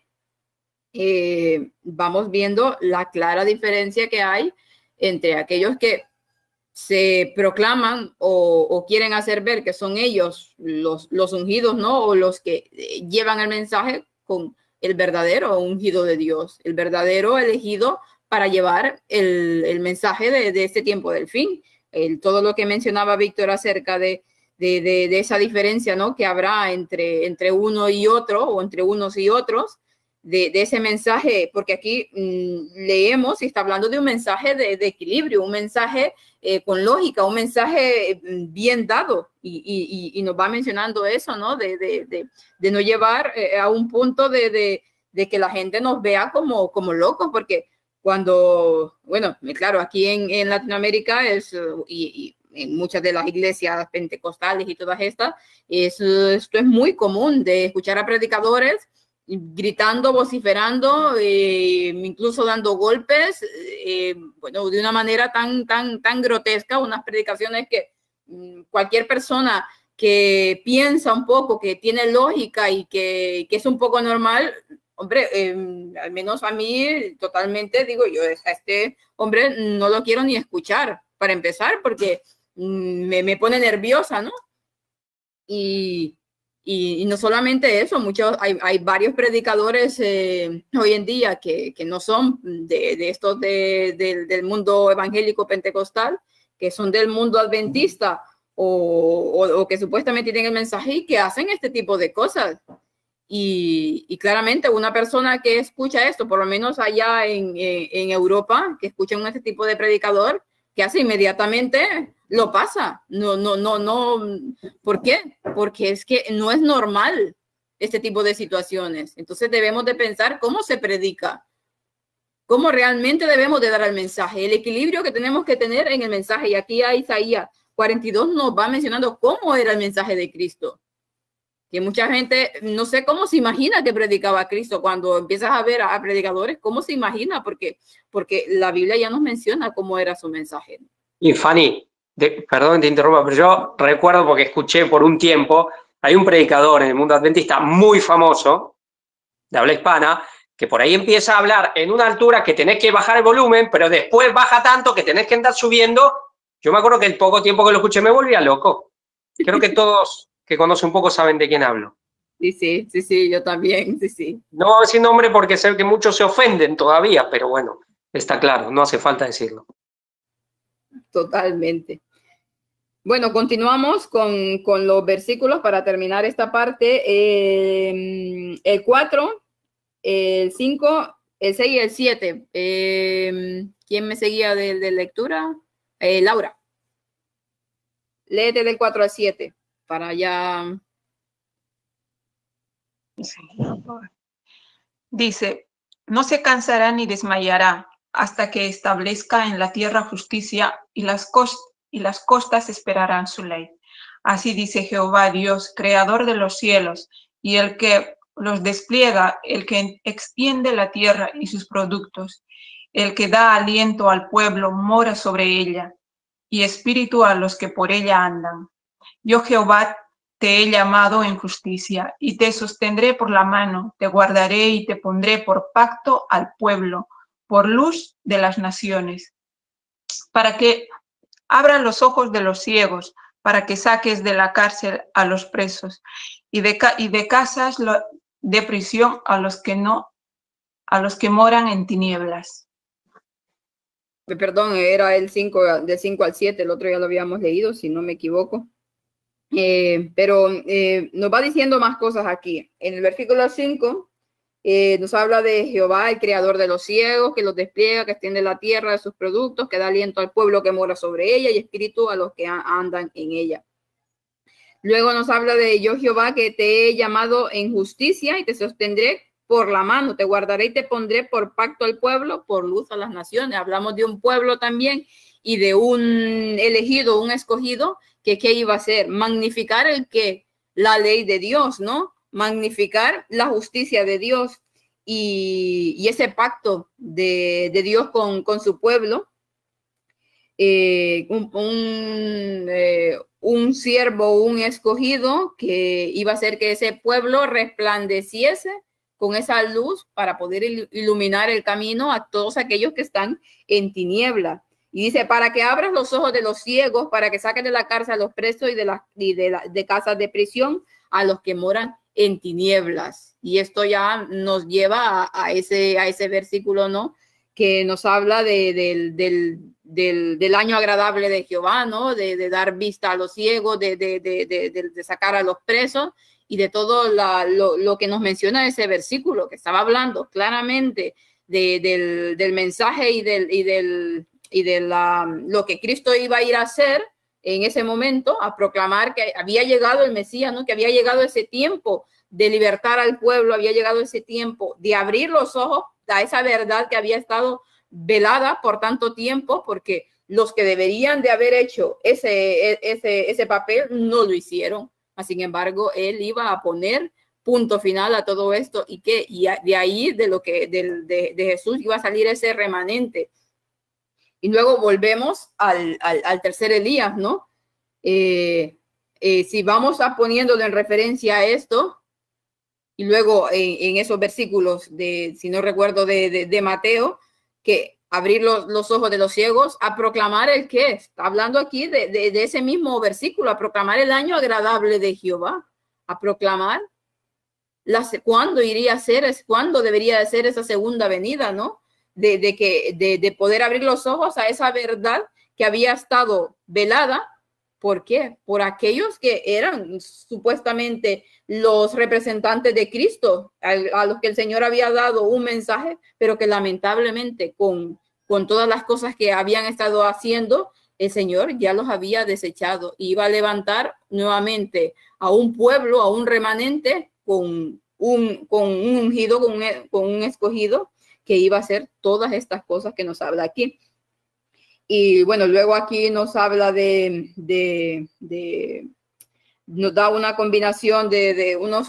vamos viendo la clara diferencia que hay entre aquellos que se proclaman o quieren hacer ver que son ellos los ungidos, ¿no? O los que llevan el mensaje con el verdadero ungido de Dios, el verdadero elegido para llevar el mensaje de este tiempo del fin. Todo lo que mencionaba Víctor acerca de esa diferencia, ¿no? Que habrá entre uno y otro, o entre unos y otros, de ese mensaje, porque aquí leemos y está hablando de un mensaje de equilibrio, un mensaje con lógica, un mensaje bien dado, y nos va mencionando eso, ¿no? De no llevar a un punto de que la gente nos vea como locos, porque cuando, bueno, claro, aquí en Latinoamérica y en muchas de las iglesias pentecostales y todas estas, esto es muy común de escuchar a predicadores gritando, vociferando, incluso dando golpes, bueno, de una manera tan grotesca, unas predicaciones que cualquier persona que piensa un poco, que tiene lógica y que es un poco normal, hombre, al menos a mí totalmente digo yo, a este hombre no lo quiero ni escuchar, para empezar, porque me pone nerviosa, ¿no? Y no solamente eso, hay varios predicadores hoy en día que no son de estos del mundo evangélico pentecostal, que son del mundo adventista o que supuestamente tienen el mensaje y que hacen este tipo de cosas. Y claramente una persona que escucha esto, por lo menos allá en Europa, que escuchan este tipo de predicador, que hace inmediatamente lo pasa. No. ¿Por qué? Porque es que no es normal este tipo de situaciones. Entonces debemos de pensar cómo se predica, cómo realmente debemos de dar el mensaje, el equilibrio que tenemos que tener en el mensaje. Y aquí a Isaías 42 nos va mencionando cómo era el mensaje de Cristo. Que mucha gente, no sé cómo se imagina que predicaba Cristo. Cuando empiezas a ver a predicadores, ¿cómo se imagina? Porque la Biblia ya nos menciona cómo era su mensaje. Y Fanny, perdón que te interrumpa, pero yo recuerdo porque escuché por un tiempo, hay un predicador en el mundo adventista muy famoso, de habla hispana, que por ahí empieza a hablar en una altura que tenés que bajar el volumen, pero después baja tanto que tenés que andar subiendo. Yo me acuerdo que el poco tiempo que lo escuché me volvía loco. Creo que todos que conocen un poco saben de quién hablo. Sí, yo también, sí. No voy a decir nombre porque sé que muchos se ofenden todavía, pero bueno, está claro, no hace falta decirlo. Totalmente. Bueno, continuamos con los versículos para terminar esta parte. El 4, el 5, el 6 y el 7. ¿Quién me seguía de lectura? Laura. Léete del 4 al 7 para ya. Dice, no se cansará ni desmayará hasta que establezca en la tierra justicia y las costas esperarán su ley. Así dice Jehová Dios, creador de los cielos, y el que los despliega, el que extiende la tierra y sus productos, el que da aliento al pueblo, mora sobre ella, y espíritu a los que por ella andan. Yo Jehová te he llamado en justicia, y te sostendré por la mano, te guardaré y te pondré por pacto al pueblo, por luz de las naciones, para que abran los ojos de los ciegos, para que saques de la cárcel a los presos, y de casas de prisión a los que moran en tinieblas. Perdón, era el 5, del 5 al 7, el otro ya lo habíamos leído, si no me equivoco. Pero nos va diciendo más cosas aquí. En el versículo 5 nos habla de Jehová, el creador de los ciegos, que los despliega, que extiende la tierra de sus productos, que da aliento al pueblo que mora sobre ella y espíritu a los que andan en ella. Luego nos habla de yo Jehová, que te he llamado en justicia y te sostendré por la mano, te guardaré y te pondré por pacto al pueblo, por luz a las naciones. Hablamos de un pueblo también y de un elegido, un escogido, que ¿qué iba a hacer? Magnificar la ley de Dios, ¿no? Magnificar la justicia de Dios y ese pacto de Dios con su pueblo. Un siervo, un escogido que iba a hacer que ese pueblo resplandeciese con esa luz para poder iluminar el camino a todos aquellos que están en tiniebla. Y dice, para que abras los ojos de los ciegos, para que saques de la cárcel a los presos y de casas de prisión a los que moran en tinieblas. Y esto ya nos lleva a ese versículo, ¿no? Que nos habla del año agradable de Jehová, ¿no? De dar vista a los ciegos, de sacar a los presos y de todo lo que nos menciona ese versículo, que estaba hablando claramente del mensaje y de lo que Cristo iba a ir a hacer en ese momento, a proclamar que había llegado el Mesías, ¿no? Que había llegado ese tiempo de libertar al pueblo, había llegado ese tiempo de abrir los ojos a esa verdad que había estado velada por tanto tiempo, porque los que deberían de haber hecho ese papel no lo hicieron. Sin embargo, él iba a poner punto final a todo esto y de ahí de Jesús iba a salir ese remanente. Y luego volvemos al tercer Elías, ¿no? Si vamos a poniéndolo en referencia a esto, y luego en esos versículos si no recuerdo, de Mateo, que abrir los ojos de los ciegos, a proclamar el qué. Está hablando aquí de ese mismo versículo, a proclamar el año agradable de Jehová, a proclamar cuándo iría a ser, cuándo debería de ser esa segunda venida, ¿no? De poder abrir los ojos a esa verdad que había estado velada. ¿Por qué? Por aquellos que eran supuestamente los representantes de Cristo, a los que el Señor había dado un mensaje, pero que lamentablemente con todas las cosas que habían estado haciendo, el Señor ya los había desechado. Iba a levantar nuevamente a un pueblo, a un remanente, con un ungido, con un escogido, que iba a hacer todas estas cosas que nos habla aquí. Y bueno, luego aquí nos habla nos da una combinación de unos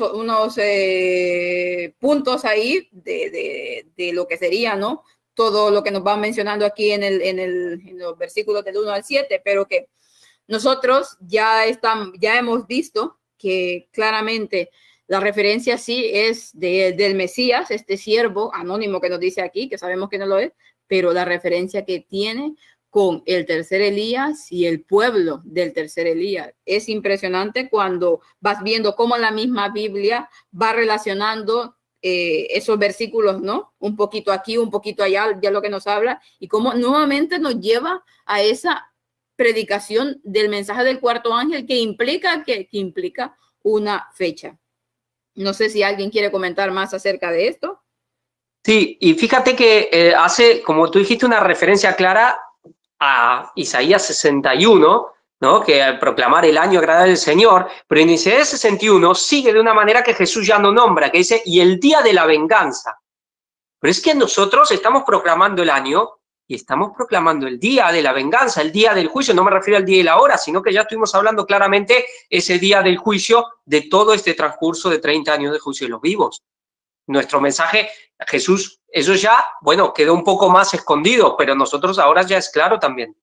puntos ahí de lo que sería, ¿no? Todo lo que nos va mencionando aquí en los versículos del 1 al 7, pero que nosotros ya hemos visto que claramente la referencia sí es del Mesías, este siervo anónimo que nos dice aquí, que sabemos que no lo es, pero la referencia que tiene con el tercer Elías y el pueblo del tercer Elías. Es impresionante cuando vas viendo cómo la misma Biblia va relacionando esos versículos, ¿no? Un poquito aquí, un poquito allá, ya lo que nos habla, y cómo nuevamente nos lleva a esa predicación del mensaje del cuarto ángel que implica una fecha. No sé si alguien quiere comentar más acerca de esto. Sí, y fíjate que hace, como tú dijiste, una referencia clara a Isaías 61, ¿no? Que al proclamar el año agradable del Señor, pero en Isaías 61 sigue de una manera que Jesús ya no nombra, que dice, y el día de la venganza. Pero es que nosotros estamos proclamando el año y estamos proclamando el día de la venganza, el día del juicio. No me refiero al día y la hora, sino que ya estuvimos hablando claramente ese día del juicio de todo este transcurso de 30 años de juicio de los vivos. Nuestro mensaje, Jesús, eso ya, bueno, quedó un poco más escondido, pero nosotros ahora ya es claro también.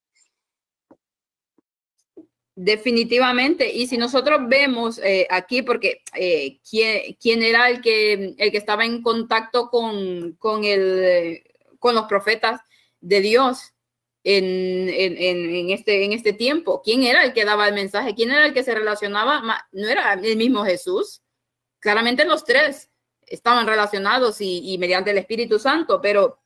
Definitivamente. Y si nosotros vemos aquí, porque ¿quién era el que estaba en contacto con los profetas de Dios en este tiempo? ¿Quién era el que daba el mensaje? ¿Quién era el que se relacionaba? ¿No era el mismo Jesús? Claramente los tres estaban relacionados y mediante el Espíritu Santo, pero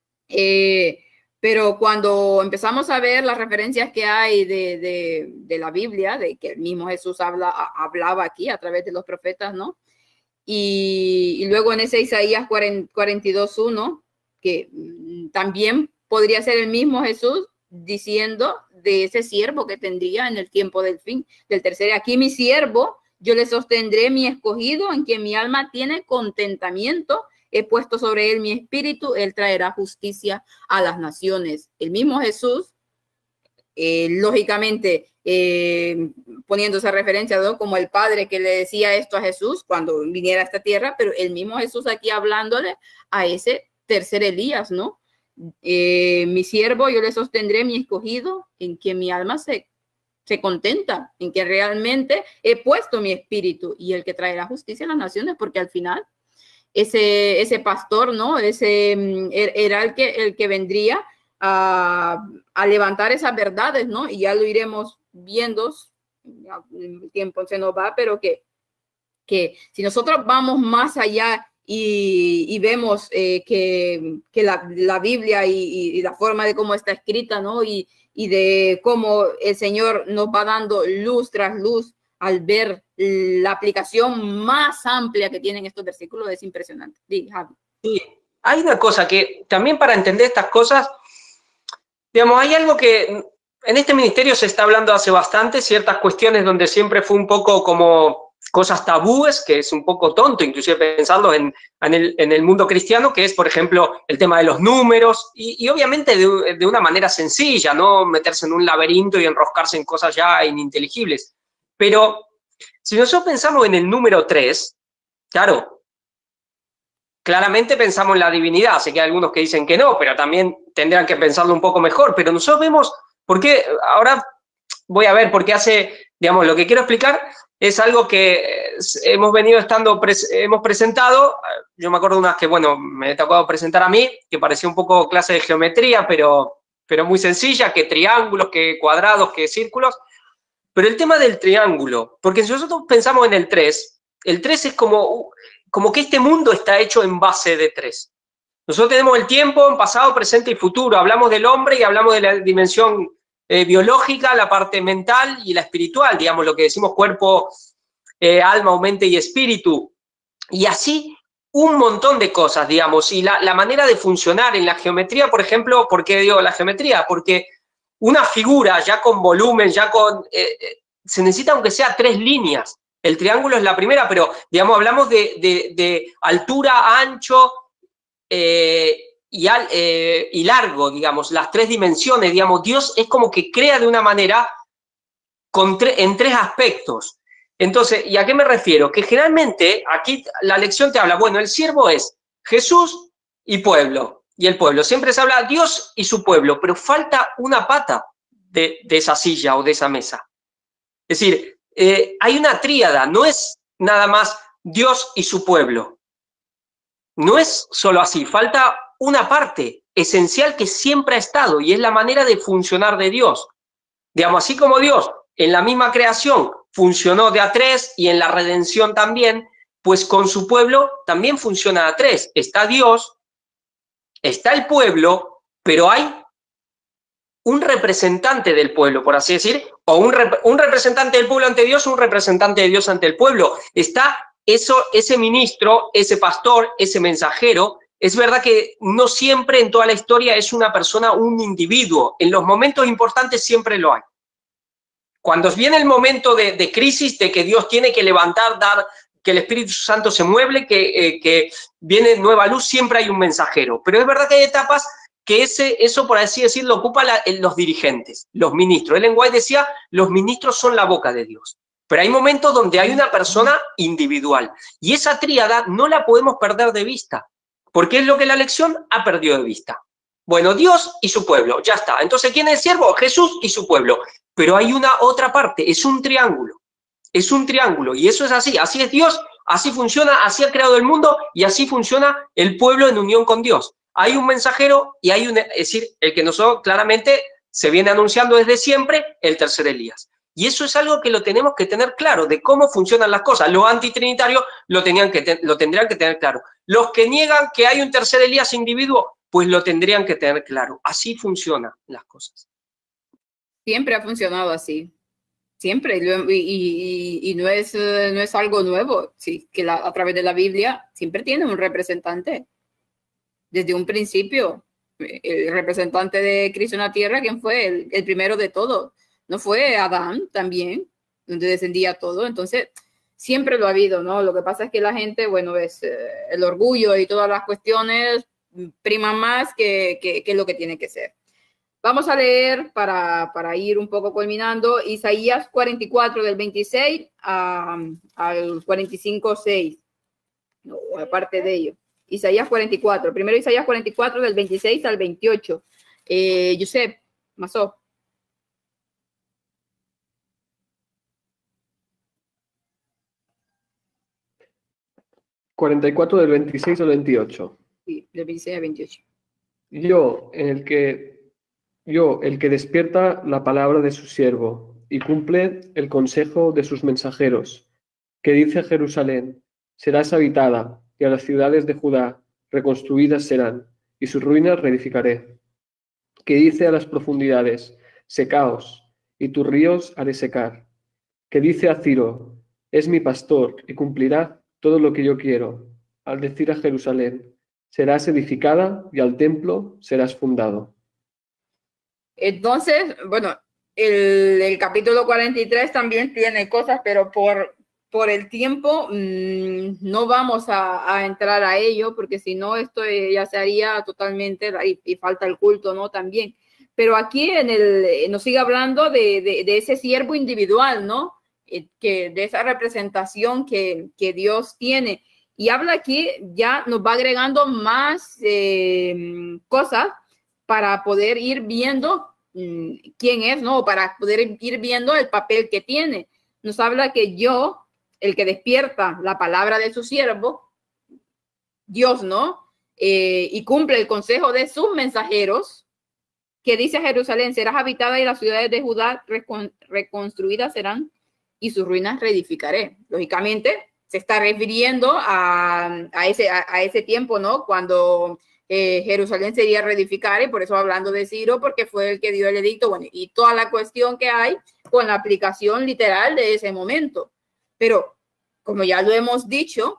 cuando empezamos a ver las referencias que hay de la Biblia, de que el mismo Jesús hablaba aquí a través de los profetas, ¿no? Y luego en ese Isaías 42:1, que también podría ser el mismo Jesús diciendo de ese siervo que tendría en el tiempo del fin, del tercer. Aquí mi siervo, yo le sostendré, mi escogido, en quien mi alma tiene contentamiento. He puesto sobre él mi espíritu, él traerá justicia a las naciones. El mismo Jesús, lógicamente, poniendo esa referencia, ¿no? Como el Padre que le decía esto a Jesús cuando viniera a esta tierra, pero el mismo Jesús aquí hablándole a ese tercer Elías, ¿no? Mi siervo, yo le sostendré, mi escogido, en quien mi alma se contenta, en que realmente he puesto mi espíritu, y el que traerá justicia a las naciones, porque al final ese pastor, ¿no? Era el que vendría a levantar esas verdades, ¿no? Y ya lo iremos viendo, ya el tiempo se nos va, pero que si nosotros vamos más allá y vemos que la Biblia y la forma de cómo está escrita, ¿no? Y de cómo el Señor nos va dando luz tras luz al ver la aplicación más amplia que tienen estos versículos, es impresionante. Sí, Javi. Sí, hay una cosa que también para entender estas cosas, digamos, hay algo que en este ministerio se está hablando hace bastante, ciertas cuestiones donde siempre fue un poco como cosas tabúes, que es un poco tonto, inclusive pensando en el mundo cristiano, que es, por ejemplo, el tema de los números, y obviamente de una manera sencilla, no meterse en un laberinto y enroscarse en cosas ya ininteligibles. Pero si nosotros pensamos en el número 3, Claro, claramente pensamos en la divinidad, sé que hay algunos que dicen que no, pero también tendrán que pensarlo un poco mejor, pero nosotros vemos, porque ahora voy a ver, porque digamos, lo que quiero explicar es algo que hemos hemos presentado, yo me acuerdo unas que, bueno, me tocó presentar a mí, que parecía un poco clase de geometría, pero muy sencilla, que triángulos, que cuadrados, que círculos, pero el tema del triángulo, porque si nosotros pensamos en el 3 es como que este mundo está hecho en base de 3. Nosotros tenemos el tiempo, en pasado, presente y futuro, hablamos del hombre y hablamos de la dimensión biológica, la parte mental y la espiritual, digamos, lo que decimos cuerpo, alma, mente y espíritu. Y así un montón de cosas, digamos, y la manera de funcionar en la geometría, por ejemplo, ¿por qué digo la geometría? Porque una figura ya con volumen, se necesita aunque sea 3 líneas. El triángulo es la primera, pero, digamos, hablamos de altura, ancho, y largo, digamos, las 3 dimensiones, digamos, Dios es como que crea de una manera en 3 aspectos. Entonces, ¿y a qué me refiero? Que generalmente aquí la lección te habla, bueno, el siervo es Jesús y pueblo, y el pueblo, siempre se habla Dios y su pueblo, pero falta una pata de esa silla o de esa mesa. Es decir, hay una tríada, no es nada más Dios y su pueblo. No es solo así, falta una parte esencial que siempre ha estado y es la manera de funcionar de Dios. Digamos, así como Dios en la misma creación funcionó de a 3 y en la redención también, pues con su pueblo también funciona a 3. Está Dios, está el pueblo, pero hay un representante del pueblo, por así decir, o un representante del pueblo ante Dios, un representante de Dios ante el pueblo. Está ese ministro, ese pastor, ese mensajero. Es verdad que no siempre en toda la historia es una persona, un individuo. En los momentos importantes siempre lo hay. Cuando viene el momento de crisis, de que Dios tiene que levantar, que el Espíritu Santo se mueve, que viene nueva luz, siempre hay un mensajero. Pero es verdad que hay etapas que eso, por así decirlo, ocupa los dirigentes, los ministros. Ellen White decía, los ministros son la boca de Dios. Pero hay momentos donde hay una persona individual. Y esa tríada no la podemos perder de vista. Porque es lo que la lección ha perdido de vista. Bueno, Dios y su pueblo, ya está. Entonces, ¿quién es el siervo? Jesús y su pueblo. Pero hay una otra parte, es un triángulo. Es un triángulo. Y eso es así. Así es Dios, así funciona, así ha creado el mundo y así funciona el pueblo en unión con Dios. Hay un mensajero y hay es decir, el que nosotros claramente se viene anunciando desde siempre, el tercer Elías. Y eso es algo que lo tenemos que tener claro, de cómo funcionan las cosas. Los antitrinitarios lo tendrían que tener claro. Los que niegan que hay un tercer Elías individuo, pues lo tendrían que tener claro. Así funcionan las cosas. Siempre ha funcionado así. Siempre. Y no es algo nuevo. Sí, que a través de la Biblia siempre tiene un representante. Desde un principio. El representante de Cristo en la tierra, ¿quién fue? El primero de todos. ¿No fue Adán también? Donde descendía todo. Entonces, siempre lo ha habido, ¿no? Lo que pasa es que la gente, bueno, es el orgullo y todas las cuestiones priman más que lo que tiene que ser. Vamos a leer para ir un poco culminando Isaías 44 del 26 al 45, 6. No, aparte de ello. Isaías 44. Primero Isaías 44 del 26 al 28. Josep, Masó. ¿44 del 26 al 28? Sí, del 26 al 28. Yo, el que despierta la palabra de su siervo y cumple el consejo de sus mensajeros, que dice a Jerusalén, serás habitada, y a las ciudades de Judá reconstruidas serán, y sus ruinas reedificaré. Que dice a las profundidades, secaos, y tus ríos haré secar. Que dice a Ciro, es mi pastor, y cumplirá todo lo que yo quiero, al decir a Jerusalén, serás edificada y al templo serás fundado. Entonces, bueno, el capítulo 43 también tiene cosas, pero por el tiempo no vamos a entrar a ello, porque si no, esto ya se haría totalmente, y falta el culto, ¿no? También. Pero aquí nos sigue hablando de ese siervo individual, ¿no? De esa representación que Dios tiene. Y habla aquí, ya nos va agregando más cosas para poder ir viendo quién es, ¿no? Para poder ir viendo el papel que tiene. Nos habla que yo, el que despierta la palabra de su siervo, Dios, ¿no? Y cumple el consejo de sus mensajeros, que dice a Jerusalén, serás habitada y las ciudades de Judá reconstruidas serán y sus ruinas reedificaré. Lógicamente, se está refiriendo a ese tiempo, ¿no? Cuando Jerusalén sería reedificada, y por eso hablando de Ciro, porque fue el que dio el edicto, bueno, y toda la cuestión que hay con la aplicación literal de ese momento. Pero, como ya lo hemos dicho,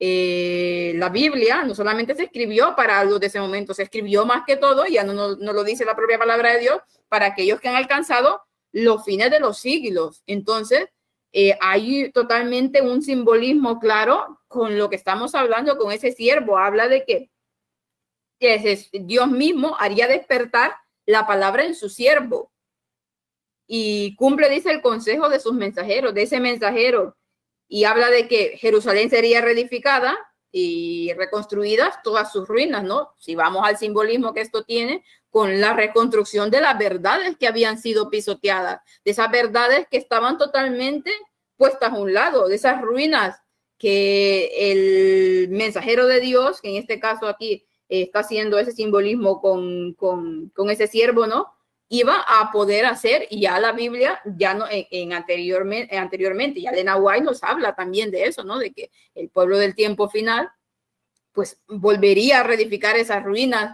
la Biblia no solamente se escribió para algo de ese momento, se escribió más que todo, ya no lo dice la propia palabra de Dios, para aquellos que han alcanzado los fines de los siglos. Entonces, hay totalmente un simbolismo claro con lo que estamos hablando con ese siervo. Habla de que Dios mismo haría despertar la palabra en su siervo y cumple, dice, el consejo de sus mensajeros, de ese mensajero. Y habla de que Jerusalén sería reedificada y reconstruidas todas sus ruinas, ¿no? Si vamos al simbolismo que esto tiene con la reconstrucción de las verdades que habían sido pisoteadas, de esas verdades que estaban totalmente puestas a un lado, de esas ruinas que el mensajero de Dios, que en este caso aquí está haciendo ese simbolismo con ese siervo, ¿no? Iba a poder hacer, y ya la Biblia, ya no, anteriormente, ya Elena White nos habla también de eso, ¿no? De que el pueblo del tiempo final, pues volvería a reedificar esas ruinas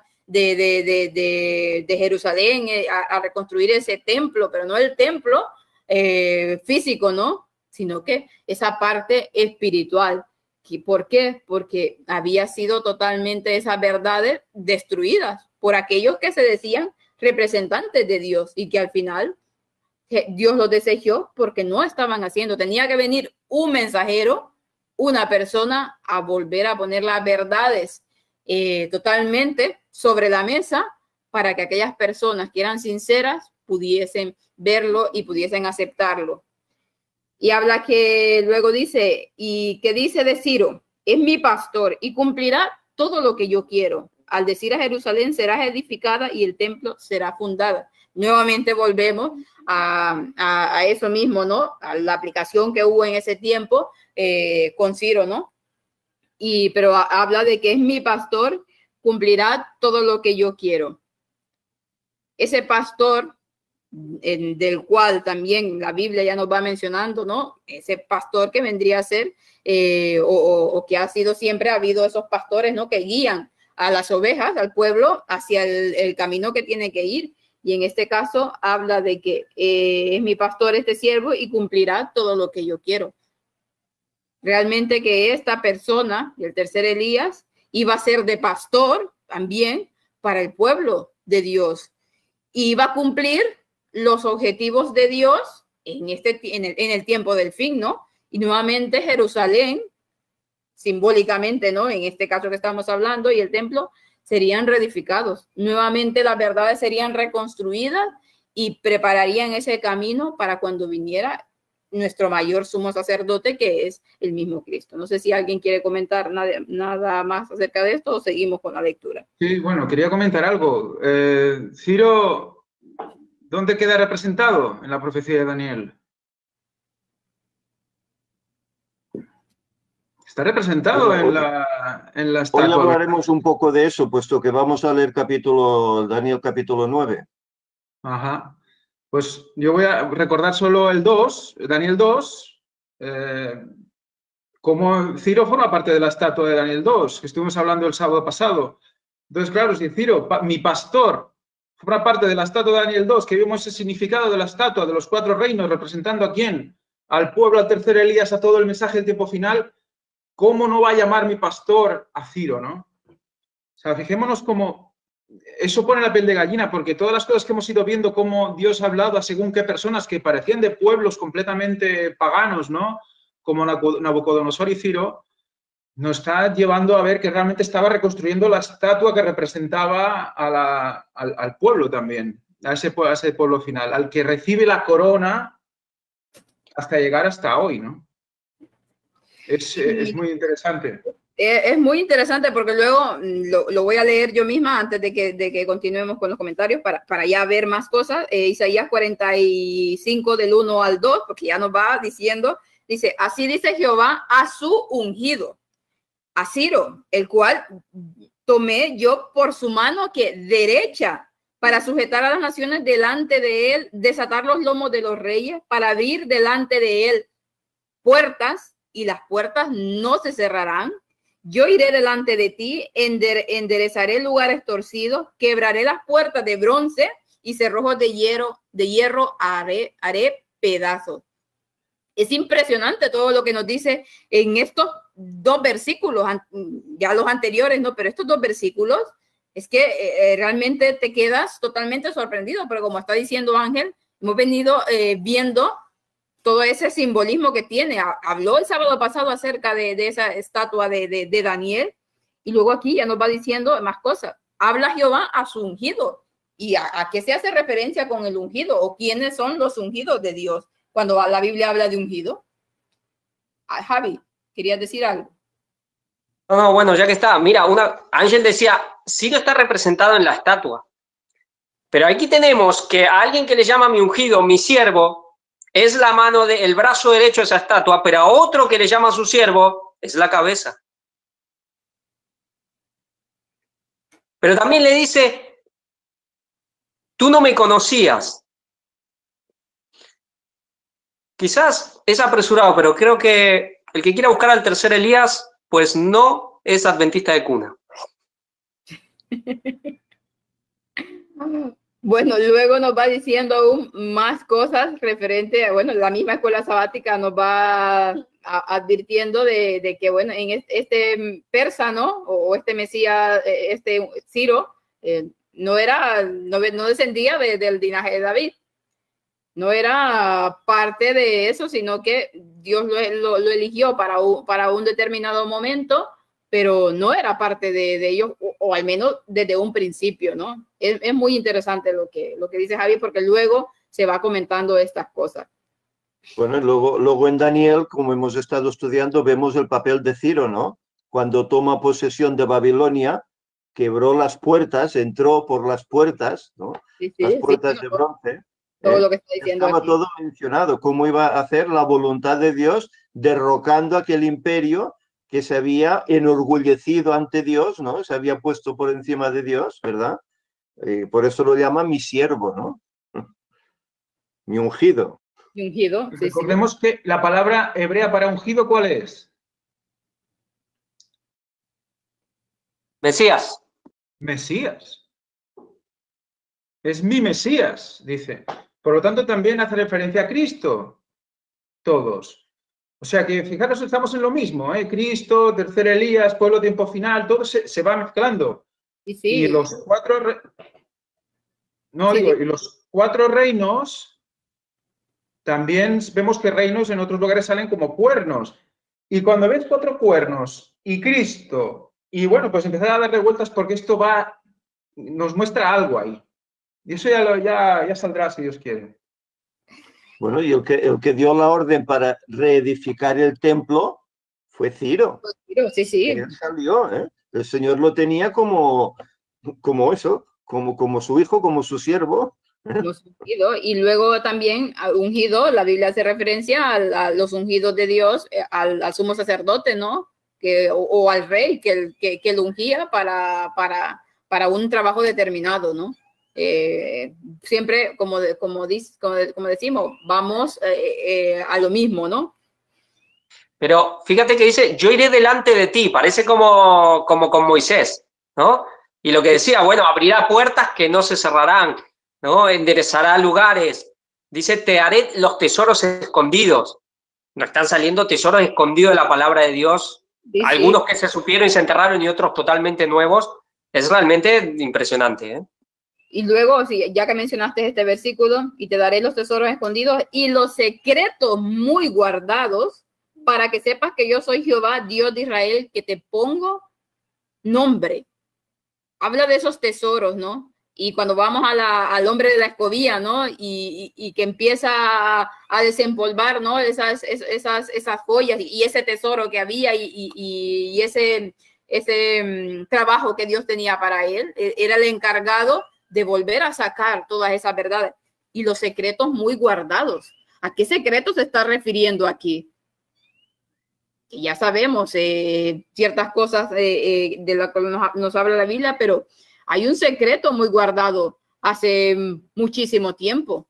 de Jerusalén, a reconstruir ese templo, pero no el templo físico, ¿no? Sino que esa parte espiritual. ¿Y por qué? Porque había sido totalmente esas verdades destruidas por aquellos que se decían representantes de Dios y que al final Dios los desechó porque no estaban haciendo. Tenía que venir un mensajero, una persona, a volver a poner las verdades totalmente sobre la mesa para que aquellas personas que eran sinceras pudiesen verlo y pudiesen aceptarlo. Y habla que luego dice, y que dice de Ciro, es mi pastor y cumplirá todo lo que yo quiero. Al decir a Jerusalén será edificada y el templo será fundada. Nuevamente volvemos a eso mismo, ¿no? A la aplicación que hubo en ese tiempo con Ciro, ¿no? Pero habla de que es mi pastor, cumplirá todo lo que yo quiero. Ese pastor del cual también la Biblia ya nos va mencionando, ¿no? Ese pastor que vendría a ser o que ha sido siempre, ha habido esos pastores, ¿no? Que guían a las ovejas, al pueblo, hacia el camino que tiene que ir. Y en este caso habla de que es mi pastor este siervo y cumplirá todo lo que yo quiero. Realmente que esta persona, y el tercer Elías, iba a ser de pastor también para el pueblo de Dios. Y iba a cumplir los objetivos de Dios en el tiempo del fin, ¿no? Y nuevamente Jerusalén, simbólicamente, ¿no? En este caso que estamos hablando, y el templo serían reedificados. Nuevamente las verdades serían reconstruidas y prepararían ese camino para cuando viniera nuestro mayor sumo sacerdote, que es el mismo Cristo. No sé si alguien quiere comentar nada más acerca de esto o seguimos con la lectura. Sí, bueno, quería comentar algo. Ciro, ¿dónde queda representado en la profecía de Daniel? Está representado bueno, en la estatua. Hoy hablaremos un poco de eso, puesto que vamos a leer Daniel capítulo 9. Ajá. Pues yo voy a recordar solo el 2, Daniel 2, como Ciro forma parte de la estatua de Daniel 2, que estuvimos hablando el sábado pasado. Entonces, claro, si Ciro, mi pastor, forma parte de la estatua de Daniel 2, que vimos el significado de la estatua de los 4 reinos, representando a quién, al pueblo, al tercer Elías, a todo el mensaje del tiempo final, ¿cómo no va a llamar mi pastor a Ciro, no? O sea, fijémonos cómo eso pone la piel de gallina, porque todas las cosas que hemos ido viendo, cómo Dios ha hablado a según qué personas que parecían de pueblos completamente paganos, ¿no? Como Nabucodonosor y Ciro, nos está llevando a ver que realmente estaba reconstruyendo la estatua que representaba al pueblo también, a ese pueblo final, al que recibe la corona hasta llegar hasta hoy, ¿no? Es muy interesante. Es muy interesante porque luego lo voy a leer yo misma antes de que continuemos con los comentarios para ya ver más cosas. Isaías 45 del 1 al 2, porque ya nos va diciendo, dice, así dice Jehová a su ungido, a Ciro, el cual tomé yo por su mano que derecha para sujetar a las naciones delante de él, desatar los lomos de los reyes, para abrir delante de él puertas y las puertas no se cerrarán. Yo iré delante de ti, enderezaré lugares torcidos, quebraré las puertas de bronce y cerrojos de hierro haré pedazos. Es impresionante todo lo que nos dice en estos dos versículos, ya los anteriores, no, pero estos dos versículos, es que realmente te quedas totalmente sorprendido, pero como está diciendo Ángel, hemos venido viendo todo ese simbolismo que tiene. Habló el sábado pasado acerca de esa estatua de Daniel, y luego aquí ya nos va diciendo más cosas. Habla Jehová a su ungido. ¿Y a qué se hace referencia con el ungido? ¿O quiénes son los ungidos de Dios cuando la Biblia habla de ungido? Javi, ¿querías decir algo? No, bueno, ya que está, mira, Ángel decía, Ciro está representado en la estatua, pero aquí tenemos que a alguien que le llama mi ungido, mi siervo, es la mano, el brazo derecho de esa estatua, pero a otro que le llama su siervo es la cabeza. Pero también le dice, tú no me conocías. Quizás es apresurado, pero creo que el que quiera buscar al tercer Elías, pues no es adventista de cuna. Bueno, luego nos va diciendo aún más cosas referente a, bueno, la misma escuela sabática nos va advirtiendo de que, bueno, en este persa, ¿no? O este Mesías, este Ciro, no descendía del linaje de David. No era parte de eso, sino que Dios lo eligió para un determinado momento, pero no era parte de ellos, o al menos desde un principio, ¿no? Es muy interesante lo que dice Javi, porque luego se va comentando estas cosas. Bueno, luego en Daniel, como hemos estado estudiando, vemos el papel de Ciro, ¿no? Cuando toma posesión de Babilonia, quebró las puertas, entró por las puertas, ¿no? Sí, las puertas de bronce. Todo lo que está diciendo estaba aquí. todo mencionado, cómo iba a hacer la voluntad de Dios, derrocando aquel imperio que se había enorgullecido ante Dios, ¿no? Se había puesto por encima de Dios, ¿verdad? Por eso lo llama mi siervo, ¿no? Mi ungido. Mi ungido, sí, recordemos que la palabra hebrea para ungido, ¿cuál es? Mesías. Mesías. Es mi Mesías, dice. Por lo tanto, también hace referencia a Cristo. Todos. O sea que, fijaros, estamos en lo mismo, ¿eh? Cristo, tercer Elías, pueblo, tiempo final, todo se va mezclando. Sí. Y los cuatro... y los cuatro reinos, también vemos que reinos en otros lugares salen como cuernos. Y cuando ves cuatro cuernos y Cristo, y bueno, pues empezar a darle vueltas porque esto nos muestra algo ahí. Y eso ya saldrá si Dios quiere. Bueno, y el que dio la orden para reedificar el templo fue Ciro. Sí. Él salió, ¿eh? El Señor lo tenía como eso, como su hijo, como su siervo. Y luego también ungido, la Biblia hace referencia a los ungidos de Dios, al sumo sacerdote, ¿no? O al rey que lo ungía para un trabajo determinado, ¿no? Siempre, como decimos, vamos a lo mismo, ¿no? Pero fíjate que dice, yo iré delante de ti, parece como con Moisés, ¿no? Y lo que decía, bueno, abrirá puertas que no se cerrarán, ¿no? Enderezará lugares. Dice, te haré los tesoros escondidos. No están saliendo tesoros escondidos de la palabra de Dios. Sí, algunos que se supieron y se enterraron y otros totalmente nuevos. Es realmente impresionante, ¿eh? Y luego, ya que mencionaste este versículo, y te daré los tesoros escondidos y los secretos muy guardados, para que sepas que yo soy Jehová, Dios de Israel, que te pongo nombre. Habla de esos tesoros, ¿no? Y cuando vamos al hombre de la escobilla, ¿no? Y que empieza a desempolvar, ¿no? Esas joyas y ese tesoro que había y ese trabajo que Dios tenía para él. Era el encargado de volver a sacar todas esas verdades y los secretos muy guardados. ¿A qué secretos se está refiriendo aquí? Ya sabemos ciertas cosas de las que nos habla la Biblia, pero hay un secreto muy guardado hace muchísimo tiempo.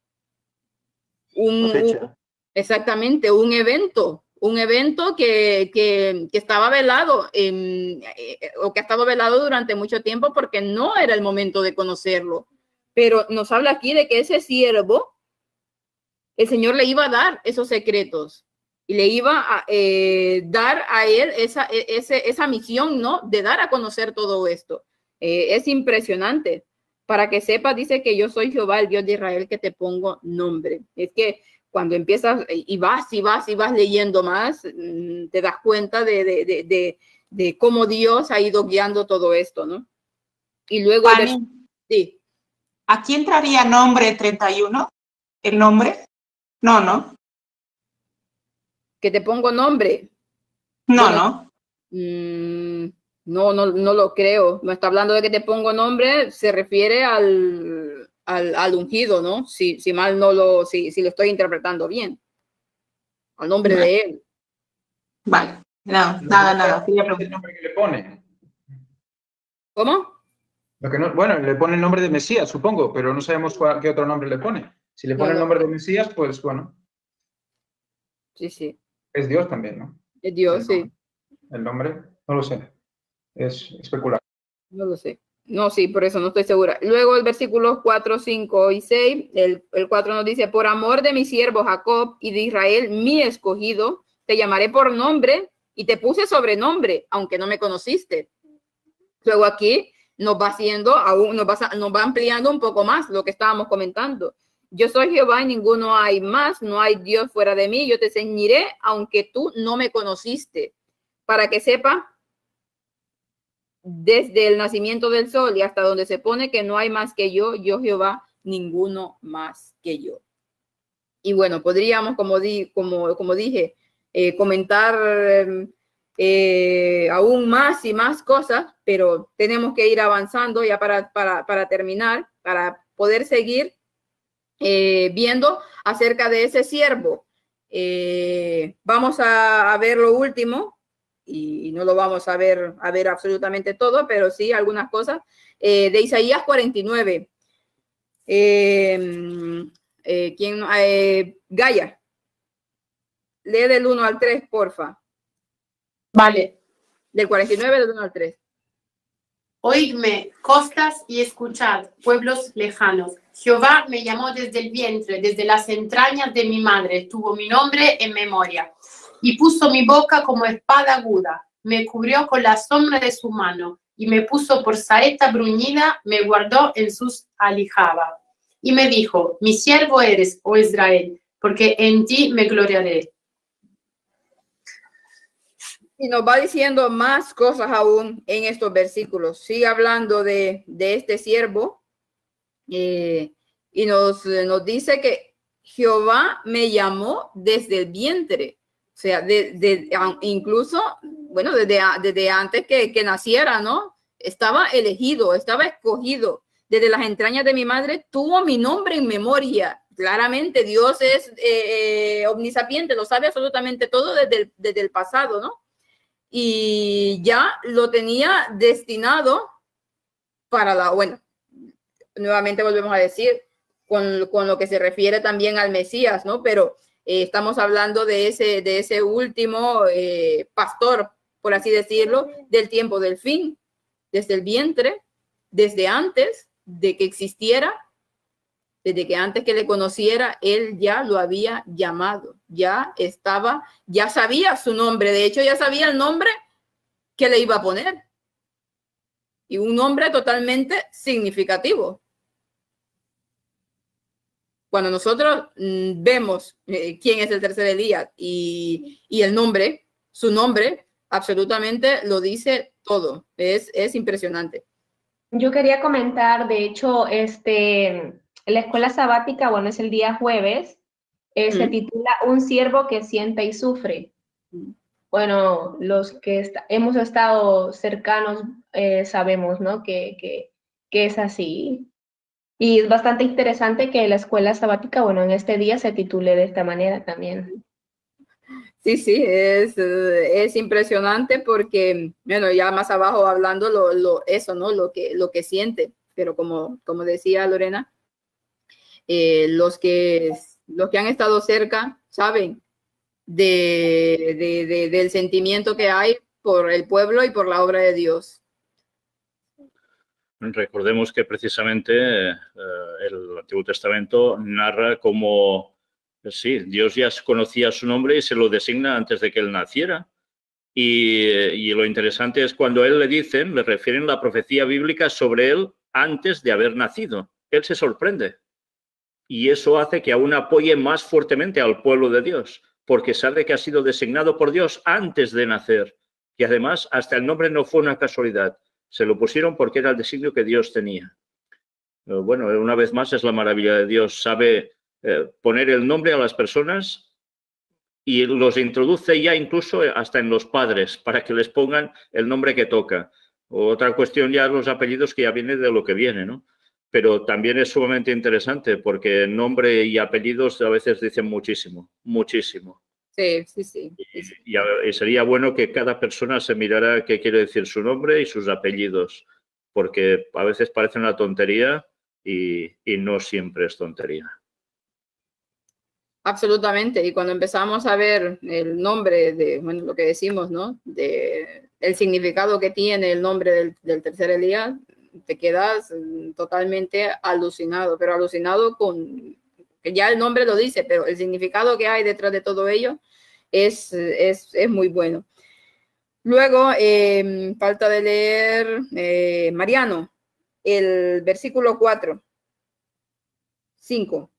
Exactamente, un evento que estaba velado o que ha estado velado durante mucho tiempo porque no era el momento de conocerlo. Pero nos habla aquí de que ese siervo, el Señor le iba a dar esos secretos y le iba a dar a él esa misión, ¿no? De dar a conocer todo esto. Es impresionante. Para que sepas, dice que yo soy Jehová, el Dios de Israel, que te pongo nombre. Es que cuando empiezas y vas leyendo más, te das cuenta de cómo Dios ha ido guiando todo esto, ¿no? Y luego... sí. ¿Aquí entraría nombre 31? ¿El nombre? No, ¿no? ¿Que te pongo nombre? No, bueno, no. No lo creo. No está hablando de que te pongo nombre, se refiere al ungido, ¿no? Si mal no lo, si lo estoy interpretando bien. Al nombre de él. Vale. No, nada. ¿Qué nombre que le pone? ¿Cómo? Bueno, le pone el nombre de Mesías, supongo, pero no sabemos qué otro nombre le pone. Si le pone el nombre de Mesías, pues bueno. Sí. Es Dios también, ¿no? Es Dios, sí. El nombre, no lo sé. Es especular. No lo sé. No, sí, por eso no estoy segura. Luego el versículo 4, 5 y 6, el 4 nos dice, por amor de mi siervo Jacob y de Israel, mi escogido, te llamaré por nombre y te puse sobrenombre, aunque no me conociste. Luego aquí nos va ampliando un poco más lo que estábamos comentando. Yo soy Jehová y ninguno hay más, no hay Dios fuera de mí, yo te ceñiré, aunque tú no me conociste, para que sepa desde el nacimiento del sol y hasta donde se pone que no hay más que yo Jehová, ninguno más que yo. Y bueno, podríamos, como dije, comentar aún más y más cosas, pero tenemos que ir avanzando ya para terminar, para poder seguir viendo acerca de ese siervo. Vamos a ver lo último y no lo vamos a ver absolutamente todo, pero sí algunas cosas de Isaías 49. Gaia, lee del 1 al 3, porfa. Vale. Del 49 del 1 al 3. Oídme, costas, y escuchad, pueblos lejanos. Jehová me llamó desde el vientre, desde las entrañas de mi madre, tuvo mi nombre en memoria, y puso mi boca como espada aguda, me cubrió con la sombra de su mano, y me puso por saeta bruñida, me guardó en sus aljabas. Y me dijo, mi siervo eres, oh Israel, porque en ti me gloriaré. Y nos va diciendo más cosas aún en estos versículos. Sigue hablando de este siervo y nos dice que Jehová me llamó desde el vientre. O sea, incluso, bueno, desde antes que naciera, ¿no? Estaba elegido, estaba escogido. Desde las entrañas de mi madre tuvo mi nombre en memoria. Claramente Dios es omnisapiente, lo sabe absolutamente todo desde el pasado, ¿no? Y ya lo tenía destinado para bueno, nuevamente volvemos a decir, con lo que se refiere también al Mesías, ¿no? Pero estamos hablando de ese último pastor, por así decirlo, del tiempo del fin, desde el vientre, desde antes de que existiera, desde que antes que le conociera, él ya lo había llamado, ya sabía su nombre, de hecho ya sabía el nombre que le iba a poner. Y un nombre totalmente significativo. Cuando nosotros vemos quién es el tercer Elías y el nombre, su nombre, absolutamente lo dice todo. Es impresionante. Yo quería comentar, de hecho, la escuela sabática, bueno, es el día jueves, se titula Un siervo que siente y sufre. Bueno, los que hemos estado cercanos sabemos, ¿no? Que es así. Y es bastante interesante que la escuela sabática, bueno, en este día se titule de esta manera también. Sí, sí, es impresionante porque, bueno, ya más abajo hablando eso, ¿no? Lo que siente, pero como decía Lorena, los que han estado cerca saben del sentimiento que hay por el pueblo y por la obra de Dios. Recordemos que precisamente el Antiguo Testamento narra cómo, sí, Dios ya conocía su nombre y se lo designa antes de que él naciera. Y lo interesante es cuando a él le refieren la profecía bíblica sobre él antes de haber nacido. Él se sorprende. Y eso hace que aún apoye más fuertemente al pueblo de Dios, porque sabe que ha sido designado por Dios antes de nacer. Y además, hasta el nombre no fue una casualidad. Se lo pusieron porque era el designio que Dios tenía. Bueno, una vez más es la maravilla de Dios. Sabe poner el nombre a las personas y los introduce ya incluso hasta en los padres para que les pongan el nombre que toca. Otra cuestión ya los apellidos que ya viene de lo que viene, ¿no? Pero también es sumamente interesante porque nombre y apellidos a veces dicen muchísimo, muchísimo. Sí, sí, sí. Y sería bueno que cada persona se mirara qué quiere decir su nombre y sus apellidos, porque a veces parece una tontería y no siempre es tontería. Absolutamente. Y cuando empezamos a ver el nombre bueno, lo que decimos, ¿no? El significado que tiene el nombre del tercer Elías, te quedas totalmente alucinado, pero alucinado con que ya el nombre lo dice, pero el significado que hay detrás de todo ello es muy bueno. Luego, falta de leer, Mariano, el versículo 4, 5.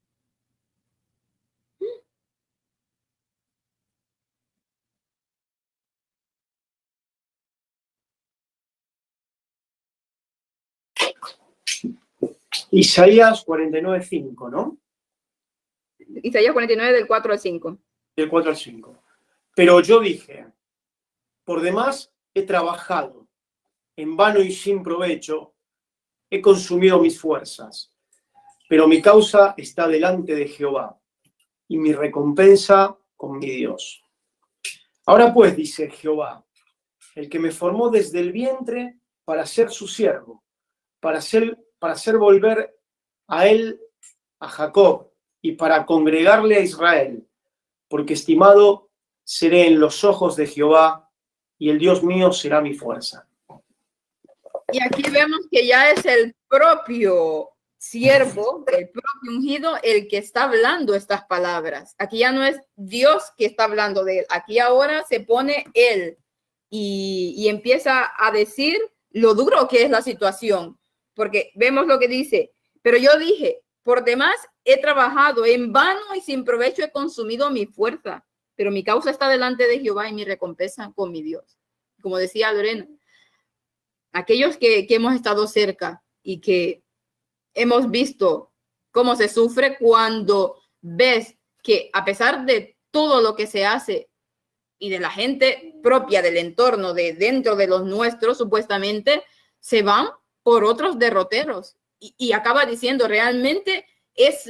Isaías 49:5, ¿no? Isaías 49 del 4 al 5. Del 4 al 5. Pero yo dije, por demás he trabajado, en vano y sin provecho, he consumido mis fuerzas, pero mi causa está delante de Jehová, y mi recompensa con mi Dios. Ahora pues, dice Jehová, el que me formó desde el vientre para ser su siervo, para hacer volver a él, a Jacob, y para congregarle a Israel, porque estimado seré en los ojos de Jehová, y el Dios mío será mi fuerza. Y aquí vemos que ya es el propio siervo, el propio ungido, el que está hablando estas palabras. Aquí ya no es Dios que está hablando de él, aquí ahora se pone él y empieza a decir lo duro que es la situación. Porque vemos lo que dice, pero yo dije, por demás he trabajado, en vano y sin provecho he consumido mi fuerza, pero mi causa está delante de Jehová y mi recompensa con mi Dios. Como decía Lorena, aquellos que hemos estado cerca y que hemos visto cómo se sufre cuando ves que a pesar de todo lo que se hace y de la gente propia del entorno, de dentro de los nuestros, supuestamente, se van por otros derroteros y acaba diciendo realmente es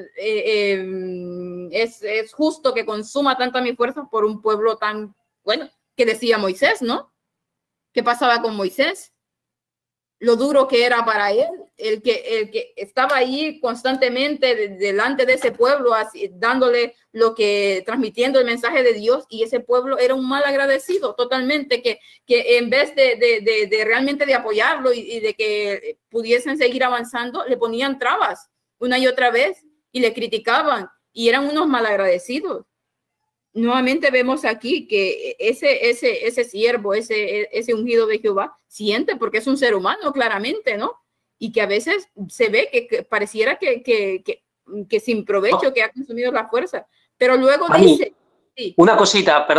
justo que consuma tanta mi fuerza por un pueblo tan bueno, que decía Moisés, ¿no? ¿Qué pasaba con Moisés? Lo duro que era para él, el que estaba ahí constantemente delante de ese pueblo, así, dándole transmitiendo el mensaje de Dios, y ese pueblo era un mal agradecido totalmente, que en vez de realmente de apoyarlo y de que pudiesen seguir avanzando, le ponían trabas una y otra vez y le criticaban y eran unos mal agradecidos. Nuevamente vemos aquí que ese siervo, ese ungido de Jehová, siente, porque es un ser humano, claramente, ¿no? Y que a veces se ve que pareciera que sin provecho, que ha consumido la fuerza. Pero luego dice... Sí. Una cosita, perdón.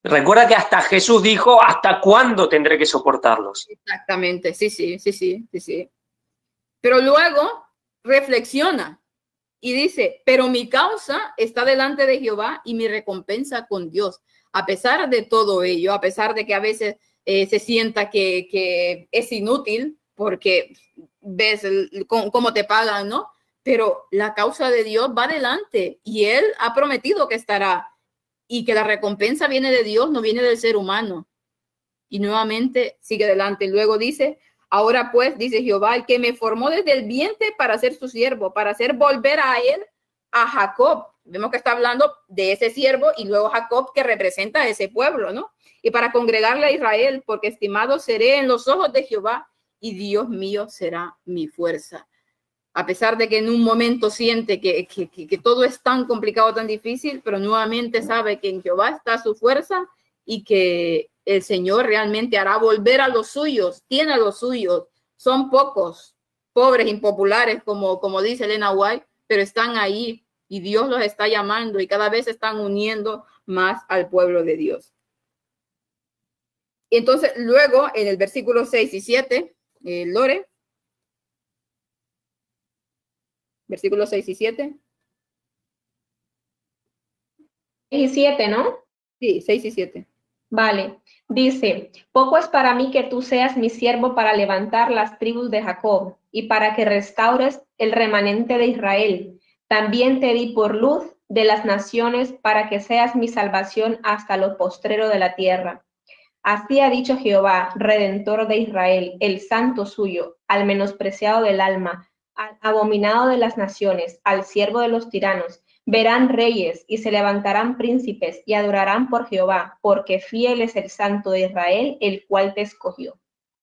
Recuerda que hasta Jesús dijo, ¿hasta cuándo tendré que soportarlos? Exactamente, sí. Pero luego reflexiona y dice, pero mi causa está delante de Jehová y mi recompensa con Dios. A pesar de todo ello, a pesar de que a veces se sienta que es inútil porque ves cómo te pagan, ¿no? Pero la causa de Dios va adelante y Él ha prometido que estará y que la recompensa viene de Dios, no viene del ser humano. Y nuevamente sigue adelante. Luego dice, ahora pues, dice Jehová, el que me formó desde el vientre para ser su siervo, para hacer volver a él a Jacob. Vemos que está hablando de ese siervo y luego Jacob, que representa a ese pueblo, ¿no? Y para congregarle a Israel, porque estimado seré en los ojos de Jehová y Dios mío será mi fuerza. A pesar de que en un momento siente que todo es tan complicado, tan difícil, pero nuevamente sabe que en Jehová está su fuerza y que el Señor realmente hará volver a los suyos, tiene a los suyos. Son pocos, pobres, impopulares, como dice Elena White, pero están ahí y Dios los está llamando y cada vez se están uniendo más al pueblo de Dios. Entonces, luego en el versículo 6 y 7, Lore. Versículos 6 y 7. 6 y 7, ¿no? Sí, 6 y 7. Vale. Dice, poco es para mí que tú seas mi siervo para levantar las tribus de Jacob y para que restaures el remanente de Israel. También te di por luz de las naciones para que seas mi salvación hasta lo postrero de la tierra. Así ha dicho Jehová, Redentor de Israel, el santo suyo, al menospreciado del alma, al abominado de las naciones, al siervo de los tiranos. Verán reyes y se levantarán príncipes y adorarán por Jehová, porque fiel es el santo de Israel, el cual te escogió.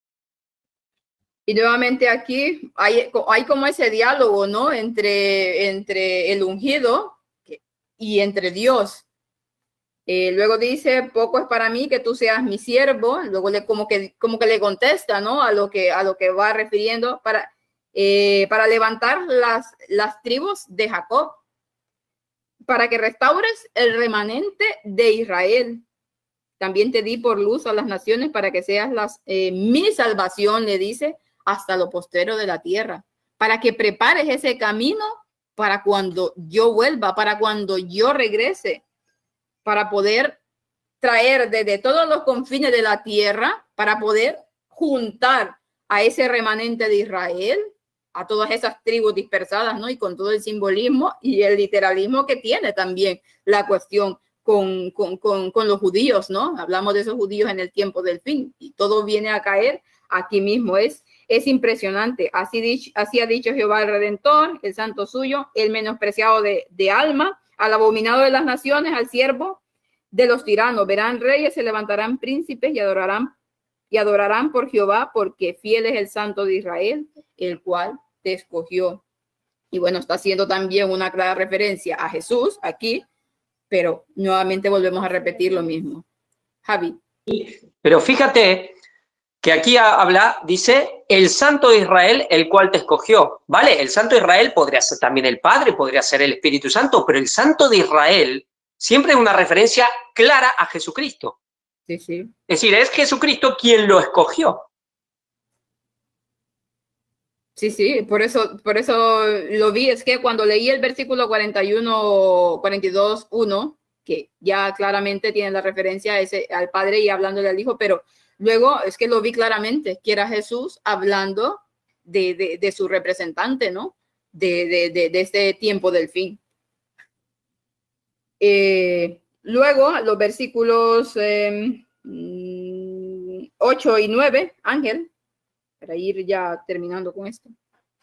Y nuevamente aquí hay como ese diálogo, ¿no? Entre el ungido y entre Dios. Luego dice, poco es para mí que tú seas mi siervo. Luego como que le contesta, ¿no? A lo que va refiriendo para levantar las tribus de Jacob, para que restaures el remanente de Israel. También te di por luz a las naciones para que seas mi salvación, le dice, hasta lo postrero de la tierra, para que prepares ese camino para cuando yo vuelva, para cuando yo regrese, para poder traer desde todos los confines de la tierra, para poder juntar a ese remanente de Israel, a todas esas tribus dispersadas, ¿no? Y con todo el simbolismo y el literalismo que tiene también la cuestión con los judíos, ¿no? Hablamos de esos judíos en el tiempo del fin y todo viene a caer aquí mismo. Es impresionante. Así ha dicho Jehová el Redentor, el santo suyo, el menospreciado de alma, al abominado de las naciones, al siervo de los tiranos. Verán reyes, se levantarán príncipes y adorarán por Jehová, porque fiel es el santo de Israel, el cual te escogió. Y bueno, está haciendo también una clara referencia a Jesús aquí, pero nuevamente volvemos a repetir lo mismo. Javi. Pero fíjate que aquí dice, el santo de Israel, el cual te escogió. ¿Vale? El santo de Israel podría ser también el Padre, podría ser el Espíritu Santo, pero el santo de Israel siempre es una referencia clara a Jesucristo. Sí, sí. Es decir, es Jesucristo quien lo escogió. Sí, por eso lo vi. Es que cuando leí el versículo 42:1, que ya claramente tiene la referencia al Padre y hablándole al Hijo, pero luego es que lo vi claramente, que era Jesús hablando de su representante, ¿no? De este tiempo del fin. Luego, los versículos 8 y 9, Ángel, para ir ya terminando con esto.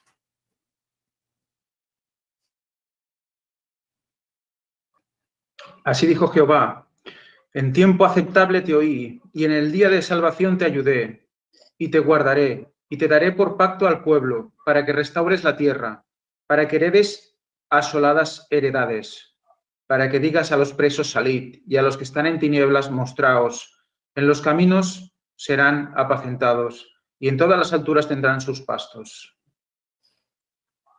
Así dijo Jehová, en tiempo aceptable te oí, y en el día de salvación te ayudé, y te guardaré, y te daré por pacto al pueblo, para que restaures la tierra, para que heredes asoladas heredades, para que digas a los presos salid, y a los que están en tinieblas mostraos, en los caminos serán apacentados, y en todas las alturas tendrán sus pastos.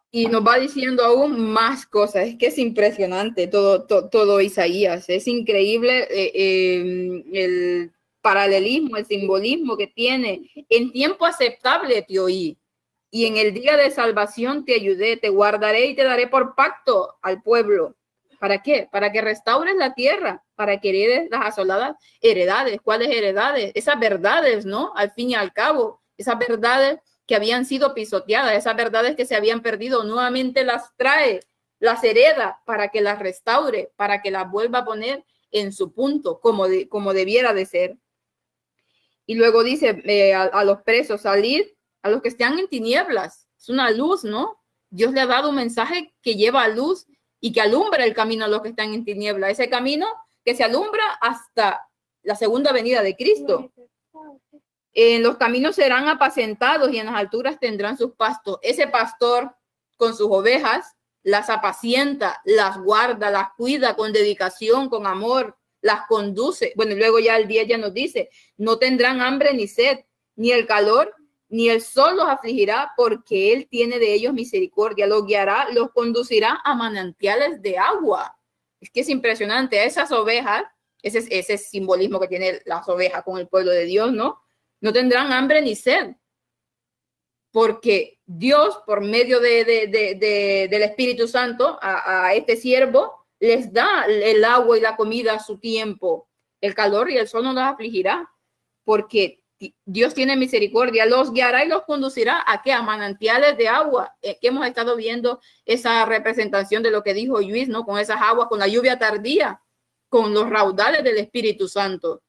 Y nos va diciendo aún más cosas. Es que es impresionante todo Isaías. Es increíble el paralelismo, el simbolismo que tiene. En tiempo aceptable te oí, y en el día de salvación te ayudé, te guardaré y te daré por pacto al pueblo. ¿Para qué? Para que restaures la tierra, para que heredes las asoladas heredades. ¿Cuáles heredades? Esas verdades, ¿no? Al fin y al cabo, esas verdades que habían sido pisoteadas, esas verdades que se habían perdido, nuevamente las trae, las hereda para que las restaure, para que las vuelva a poner en su punto, como debiera de ser. Y luego dice a los presos, salir a los que están en tinieblas. Es una luz, ¿no? Dios le ha dado un mensaje que lleva a luz y que alumbra el camino a los que están en tinieblas. Ese camino que se alumbra hasta la segunda venida de Cristo. En los caminos serán apacentados y en las alturas tendrán sus pastos. Ese pastor con sus ovejas las apacienta, las guarda, las cuida con dedicación, con amor, las conduce. Bueno, y luego ya el 10 ya nos dice, no tendrán hambre ni sed, ni el calor, ni el sol los afligirá, porque él tiene de ellos misericordia, los guiará, los conducirá a manantiales de agua. Es que es impresionante. Esas ovejas, ese simbolismo que tiene las ovejas con el pueblo de Dios, ¿no? No tendrán hambre ni sed, porque Dios, por medio del Espíritu Santo, a este siervo, les da el agua y la comida a su tiempo. El calor y el sol no los afligirá, porque Dios tiene misericordia, los guiará y los conducirá a qué, a manantiales de agua, que hemos estado viendo esa representación de lo que dijo Luis, ¿no? Con esas aguas, con la lluvia tardía, con los raudales del Espíritu Santo.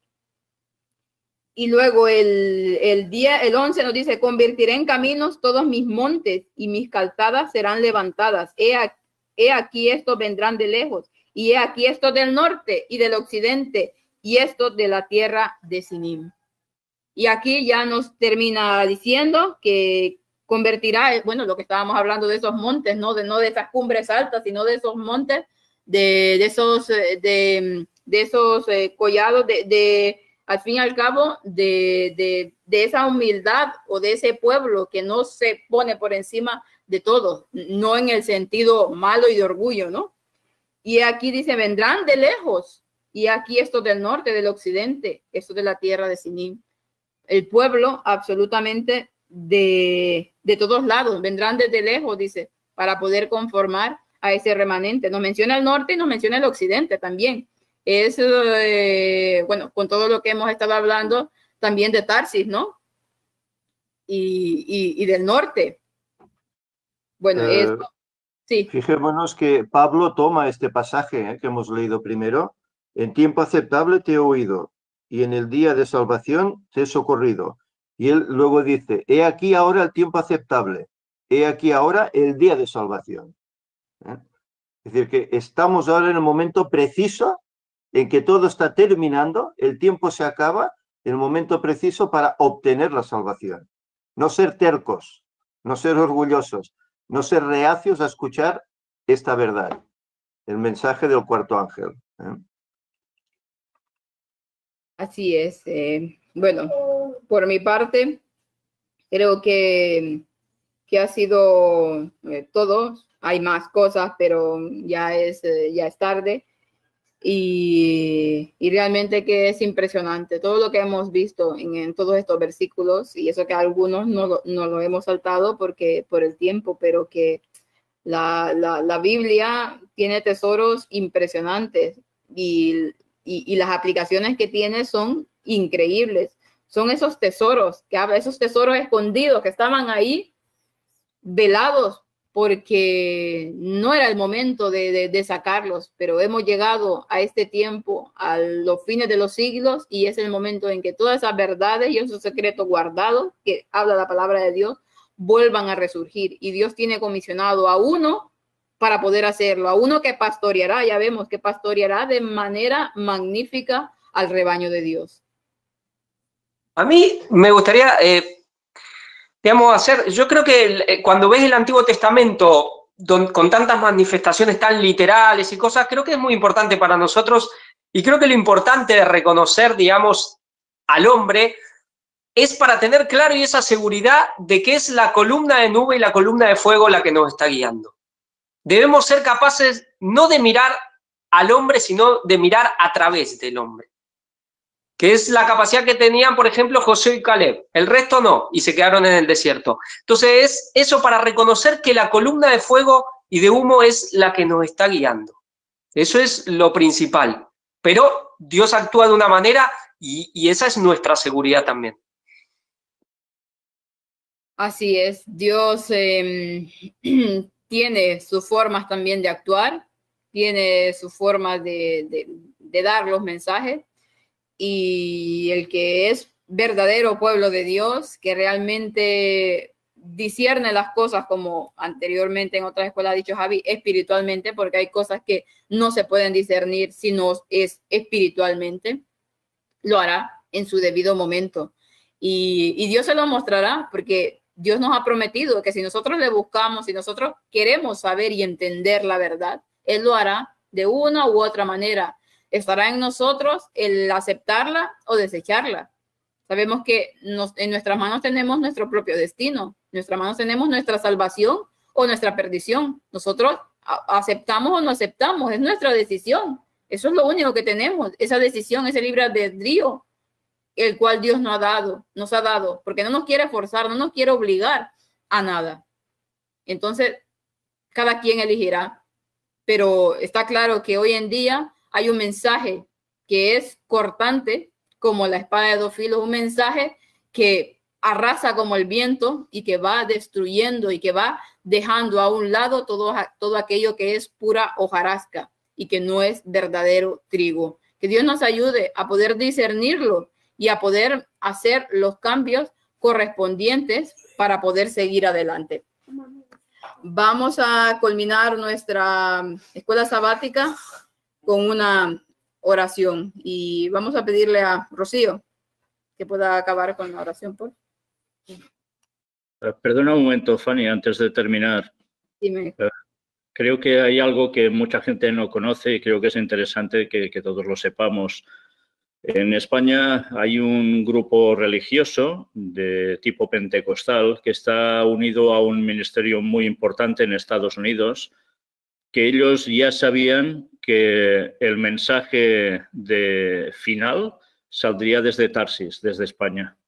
Y luego el 11 nos dice, convertiré en caminos todos mis montes y mis calzadas serán levantadas. He aquí estos vendrán de lejos, y he aquí estos del norte y del occidente, y estos de la tierra de Sinim. Y aquí ya nos termina diciendo que convertirá, bueno, lo que estábamos hablando de esos montes, no de esas cumbres altas, sino de esos montes, de esos collados, al fin y al cabo, de esa humildad o de ese pueblo que no se pone por encima de todo, no en el sentido malo y de orgullo, ¿no? Y aquí dice, vendrán de lejos, y aquí estos del norte, del occidente, estos de la tierra de Sinim. El pueblo absolutamente de todos lados, vendrán desde lejos, dice, para poder conformar a ese remanente. Nos menciona el norte y nos menciona el occidente también. Es, bueno, con todo lo que hemos estado hablando, también de Tarsis, ¿no? Y del norte. Bueno, esto, sí. Fijémonos que Pablo toma este pasaje que hemos leído primero. En tiempo aceptable te he oído, y en el día de salvación te he socorrido. Y él luego dice, he aquí ahora el tiempo aceptable, he aquí ahora el día de salvación. Es decir, que estamos ahora en el momento preciso en que todo está terminando, el tiempo se acaba, el momento preciso para obtener la salvación. No ser tercos, no ser orgullosos, no ser reacios a escuchar esta verdad, el mensaje del cuarto ángel. Así es. Bueno, por mi parte, creo que ha sido todo. Hay más cosas, pero ya es tarde. Y realmente que es impresionante todo lo que hemos visto en todos estos versículos, y eso que algunos no lo hemos saltado por el tiempo, pero que la Biblia tiene tesoros impresionantes y las aplicaciones que tiene son increíbles. Son esos tesoros esos tesoros escondidos que estaban ahí velados porque no era el momento de sacarlos, pero hemos llegado a este tiempo, a los fines de los siglos, y es el momento en que todas esas verdades y esos secretos guardados que habla la palabra de Dios vuelvan a resurgir. Y Dios tiene comisionado a uno para poder hacerlo, a uno que pastoreará, ya vemos que pastoreará de manera magnífica al rebaño de Dios. A mí me gustaría... yo creo que cuando ves el Antiguo Testamento con tantas manifestaciones tan literales y cosas, creo que es muy importante para nosotros, y creo que lo importante de reconocer, digamos, al hombre es para tener claro y esa seguridad de que es la columna de nube y la columna de fuego la que nos está guiando. Debemos ser capaces no de mirar al hombre, sino de mirar a través del hombre, que es la capacidad que tenían, por ejemplo, Josué y Caleb. El resto no, y se quedaron en el desierto. Entonces es eso para reconocer que la columna de fuego y de humo es la que nos está guiando. Eso es lo principal. Pero Dios actúa de una manera y esa es nuestra seguridad también. Así es, Dios tiene sus formas también de actuar, tiene sus formas de dar los mensajes, y el que es verdadero pueblo de Dios, que realmente discierne las cosas, como anteriormente en otras escuelas ha dicho Javi, espiritualmente, porque hay cosas que no se pueden discernir si no es espiritualmente, lo hará en su debido momento. Y Dios se lo mostrará, porque Dios nos ha prometido que si nosotros le buscamos, si nosotros queremos saber y entender la verdad, Él lo hará de una u otra manera. Estará en nosotros el aceptarla o desecharla. Sabemos que en nuestras manos tenemos nuestro propio destino. En nuestras manos tenemos nuestra salvación o nuestra perdición. Nosotros aceptamos o no aceptamos. Es nuestra decisión. Eso es lo único que tenemos. Esa decisión, ese libre albedrío, el cual Dios nos ha dado, porque no nos quiere forzar, no nos quiere obligar a nada. Entonces, cada quien elegirá. Pero está claro que hoy en día hay un mensaje que es cortante, como la espada de dos filos, un mensaje que arrasa como el viento y que va destruyendo y que va dejando a un lado todo aquello que es pura hojarasca y que no es verdadero trigo. Que Dios nos ayude a poder discernirlo y a poder hacer los cambios correspondientes para poder seguir adelante. Vamos a culminar nuestra escuela sabática con una oración y vamos a pedirle a Rocío que pueda acabar con la oración, por favor. Perdona un momento, Fanny, antes de terminar. Dime. Creo que hay algo que mucha gente no conoce y creo que es interesante que todos lo sepamos. En España hay un grupo religioso de tipo pentecostal que está unido a un ministerio muy importante en Estados Unidos, que ellos ya sabían que el mensaje final saldría desde Tarsis, desde España.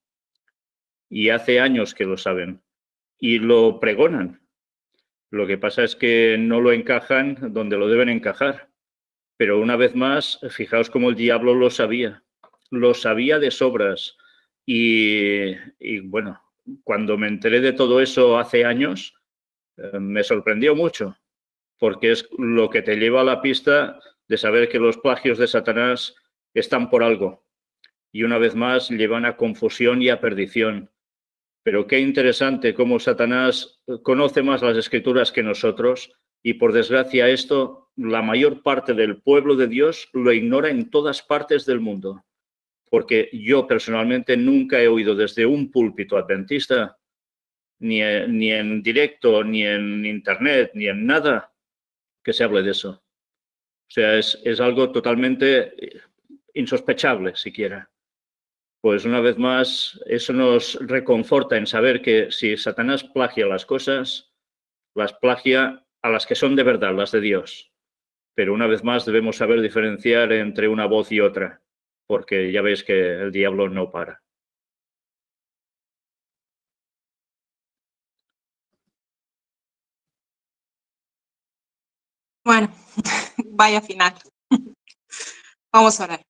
Y hace años que lo saben y lo pregonan. Lo que pasa es que no lo encajan donde lo deben encajar. Pero una vez más, fijaos cómo el diablo lo sabía de sobras. Y bueno, cuando me enteré de todo eso hace años, me sorprendió mucho, porque es lo que te lleva a la pista de saber que los plagios de Satanás están por algo. Y una vez más llevan a confusión y a perdición. Pero qué interesante cómo Satanás conoce más las Escrituras que nosotros y, por desgracia, esto, la mayor parte del pueblo de Dios lo ignora en todas partes del mundo. Porque yo personalmente nunca he oído desde un púlpito adventista, ni en directo, ni en internet, ni en nada, que se hable de eso. O sea, es algo totalmente insospechable, siquiera. Pues una vez más, eso nos reconforta en saber que si Satanás plagia las cosas, las plagia a las que son de verdad, las de Dios. Pero una vez más debemos saber diferenciar entre una voz y otra, porque ya veis que el diablo no para. Bueno, vaya final. Vamos a orar.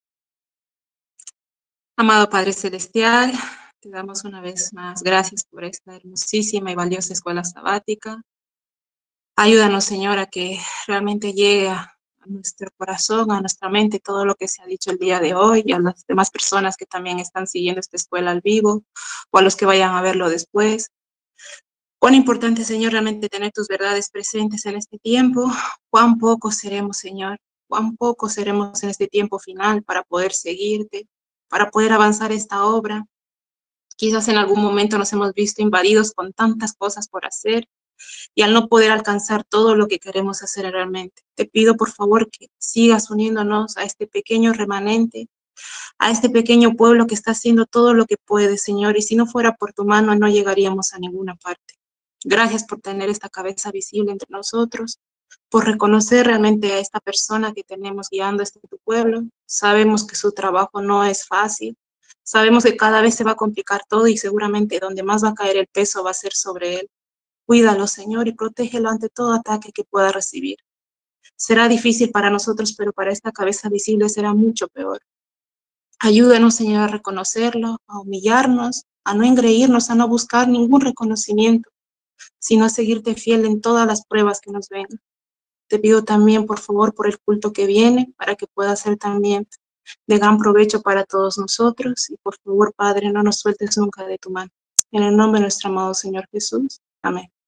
Amado Padre Celestial, te damos una vez más gracias por esta hermosísima y valiosa escuela sabática. Ayúdanos, Señor, a que realmente llegue a nuestro corazón, a nuestra mente, todo lo que se ha dicho el día de hoy y a las demás personas que también están siguiendo esta escuela al vivo o a los que vayan a verlo después. Cuán importante, Señor, realmente tener tus verdades presentes en este tiempo. Cuán pocos seremos, Señor, cuán pocos seremos en este tiempo final para poder seguirte, para poder avanzar esta obra. Quizás en algún momento nos hemos visto invadidos con tantas cosas por hacer y al no poder alcanzar todo lo que queremos hacer realmente. Te pido, por favor, que sigas uniéndonos a este pequeño remanente a este pequeño pueblo que está haciendo todo lo que puede, Señor, y si no fuera por tu mano no llegaríamos a ninguna parte. Gracias por tener esta cabeza visible entre nosotros, por reconocer realmente a esta persona que tenemos guiando este tu pueblo. Sabemos que su trabajo no es fácil, sabemos que cada vez se va a complicar todo y seguramente donde más va a caer el peso va a ser sobre él. Cuídalo, Señor, y protégelo ante todo ataque que pueda recibir. Será difícil para nosotros, pero para esta cabeza visible será mucho peor. Ayúdanos, Señor, a reconocerlo, a humillarnos, a no engreírnos, a no buscar ningún reconocimiento, sino a seguirte fiel en todas las pruebas que nos vengan. Te pido también, por favor, por el culto que viene, para que pueda ser también de gran provecho para todos nosotros. Y por favor, Padre, no nos sueltes nunca de tu mano. En el nombre de nuestro amado Señor Jesús. Amén.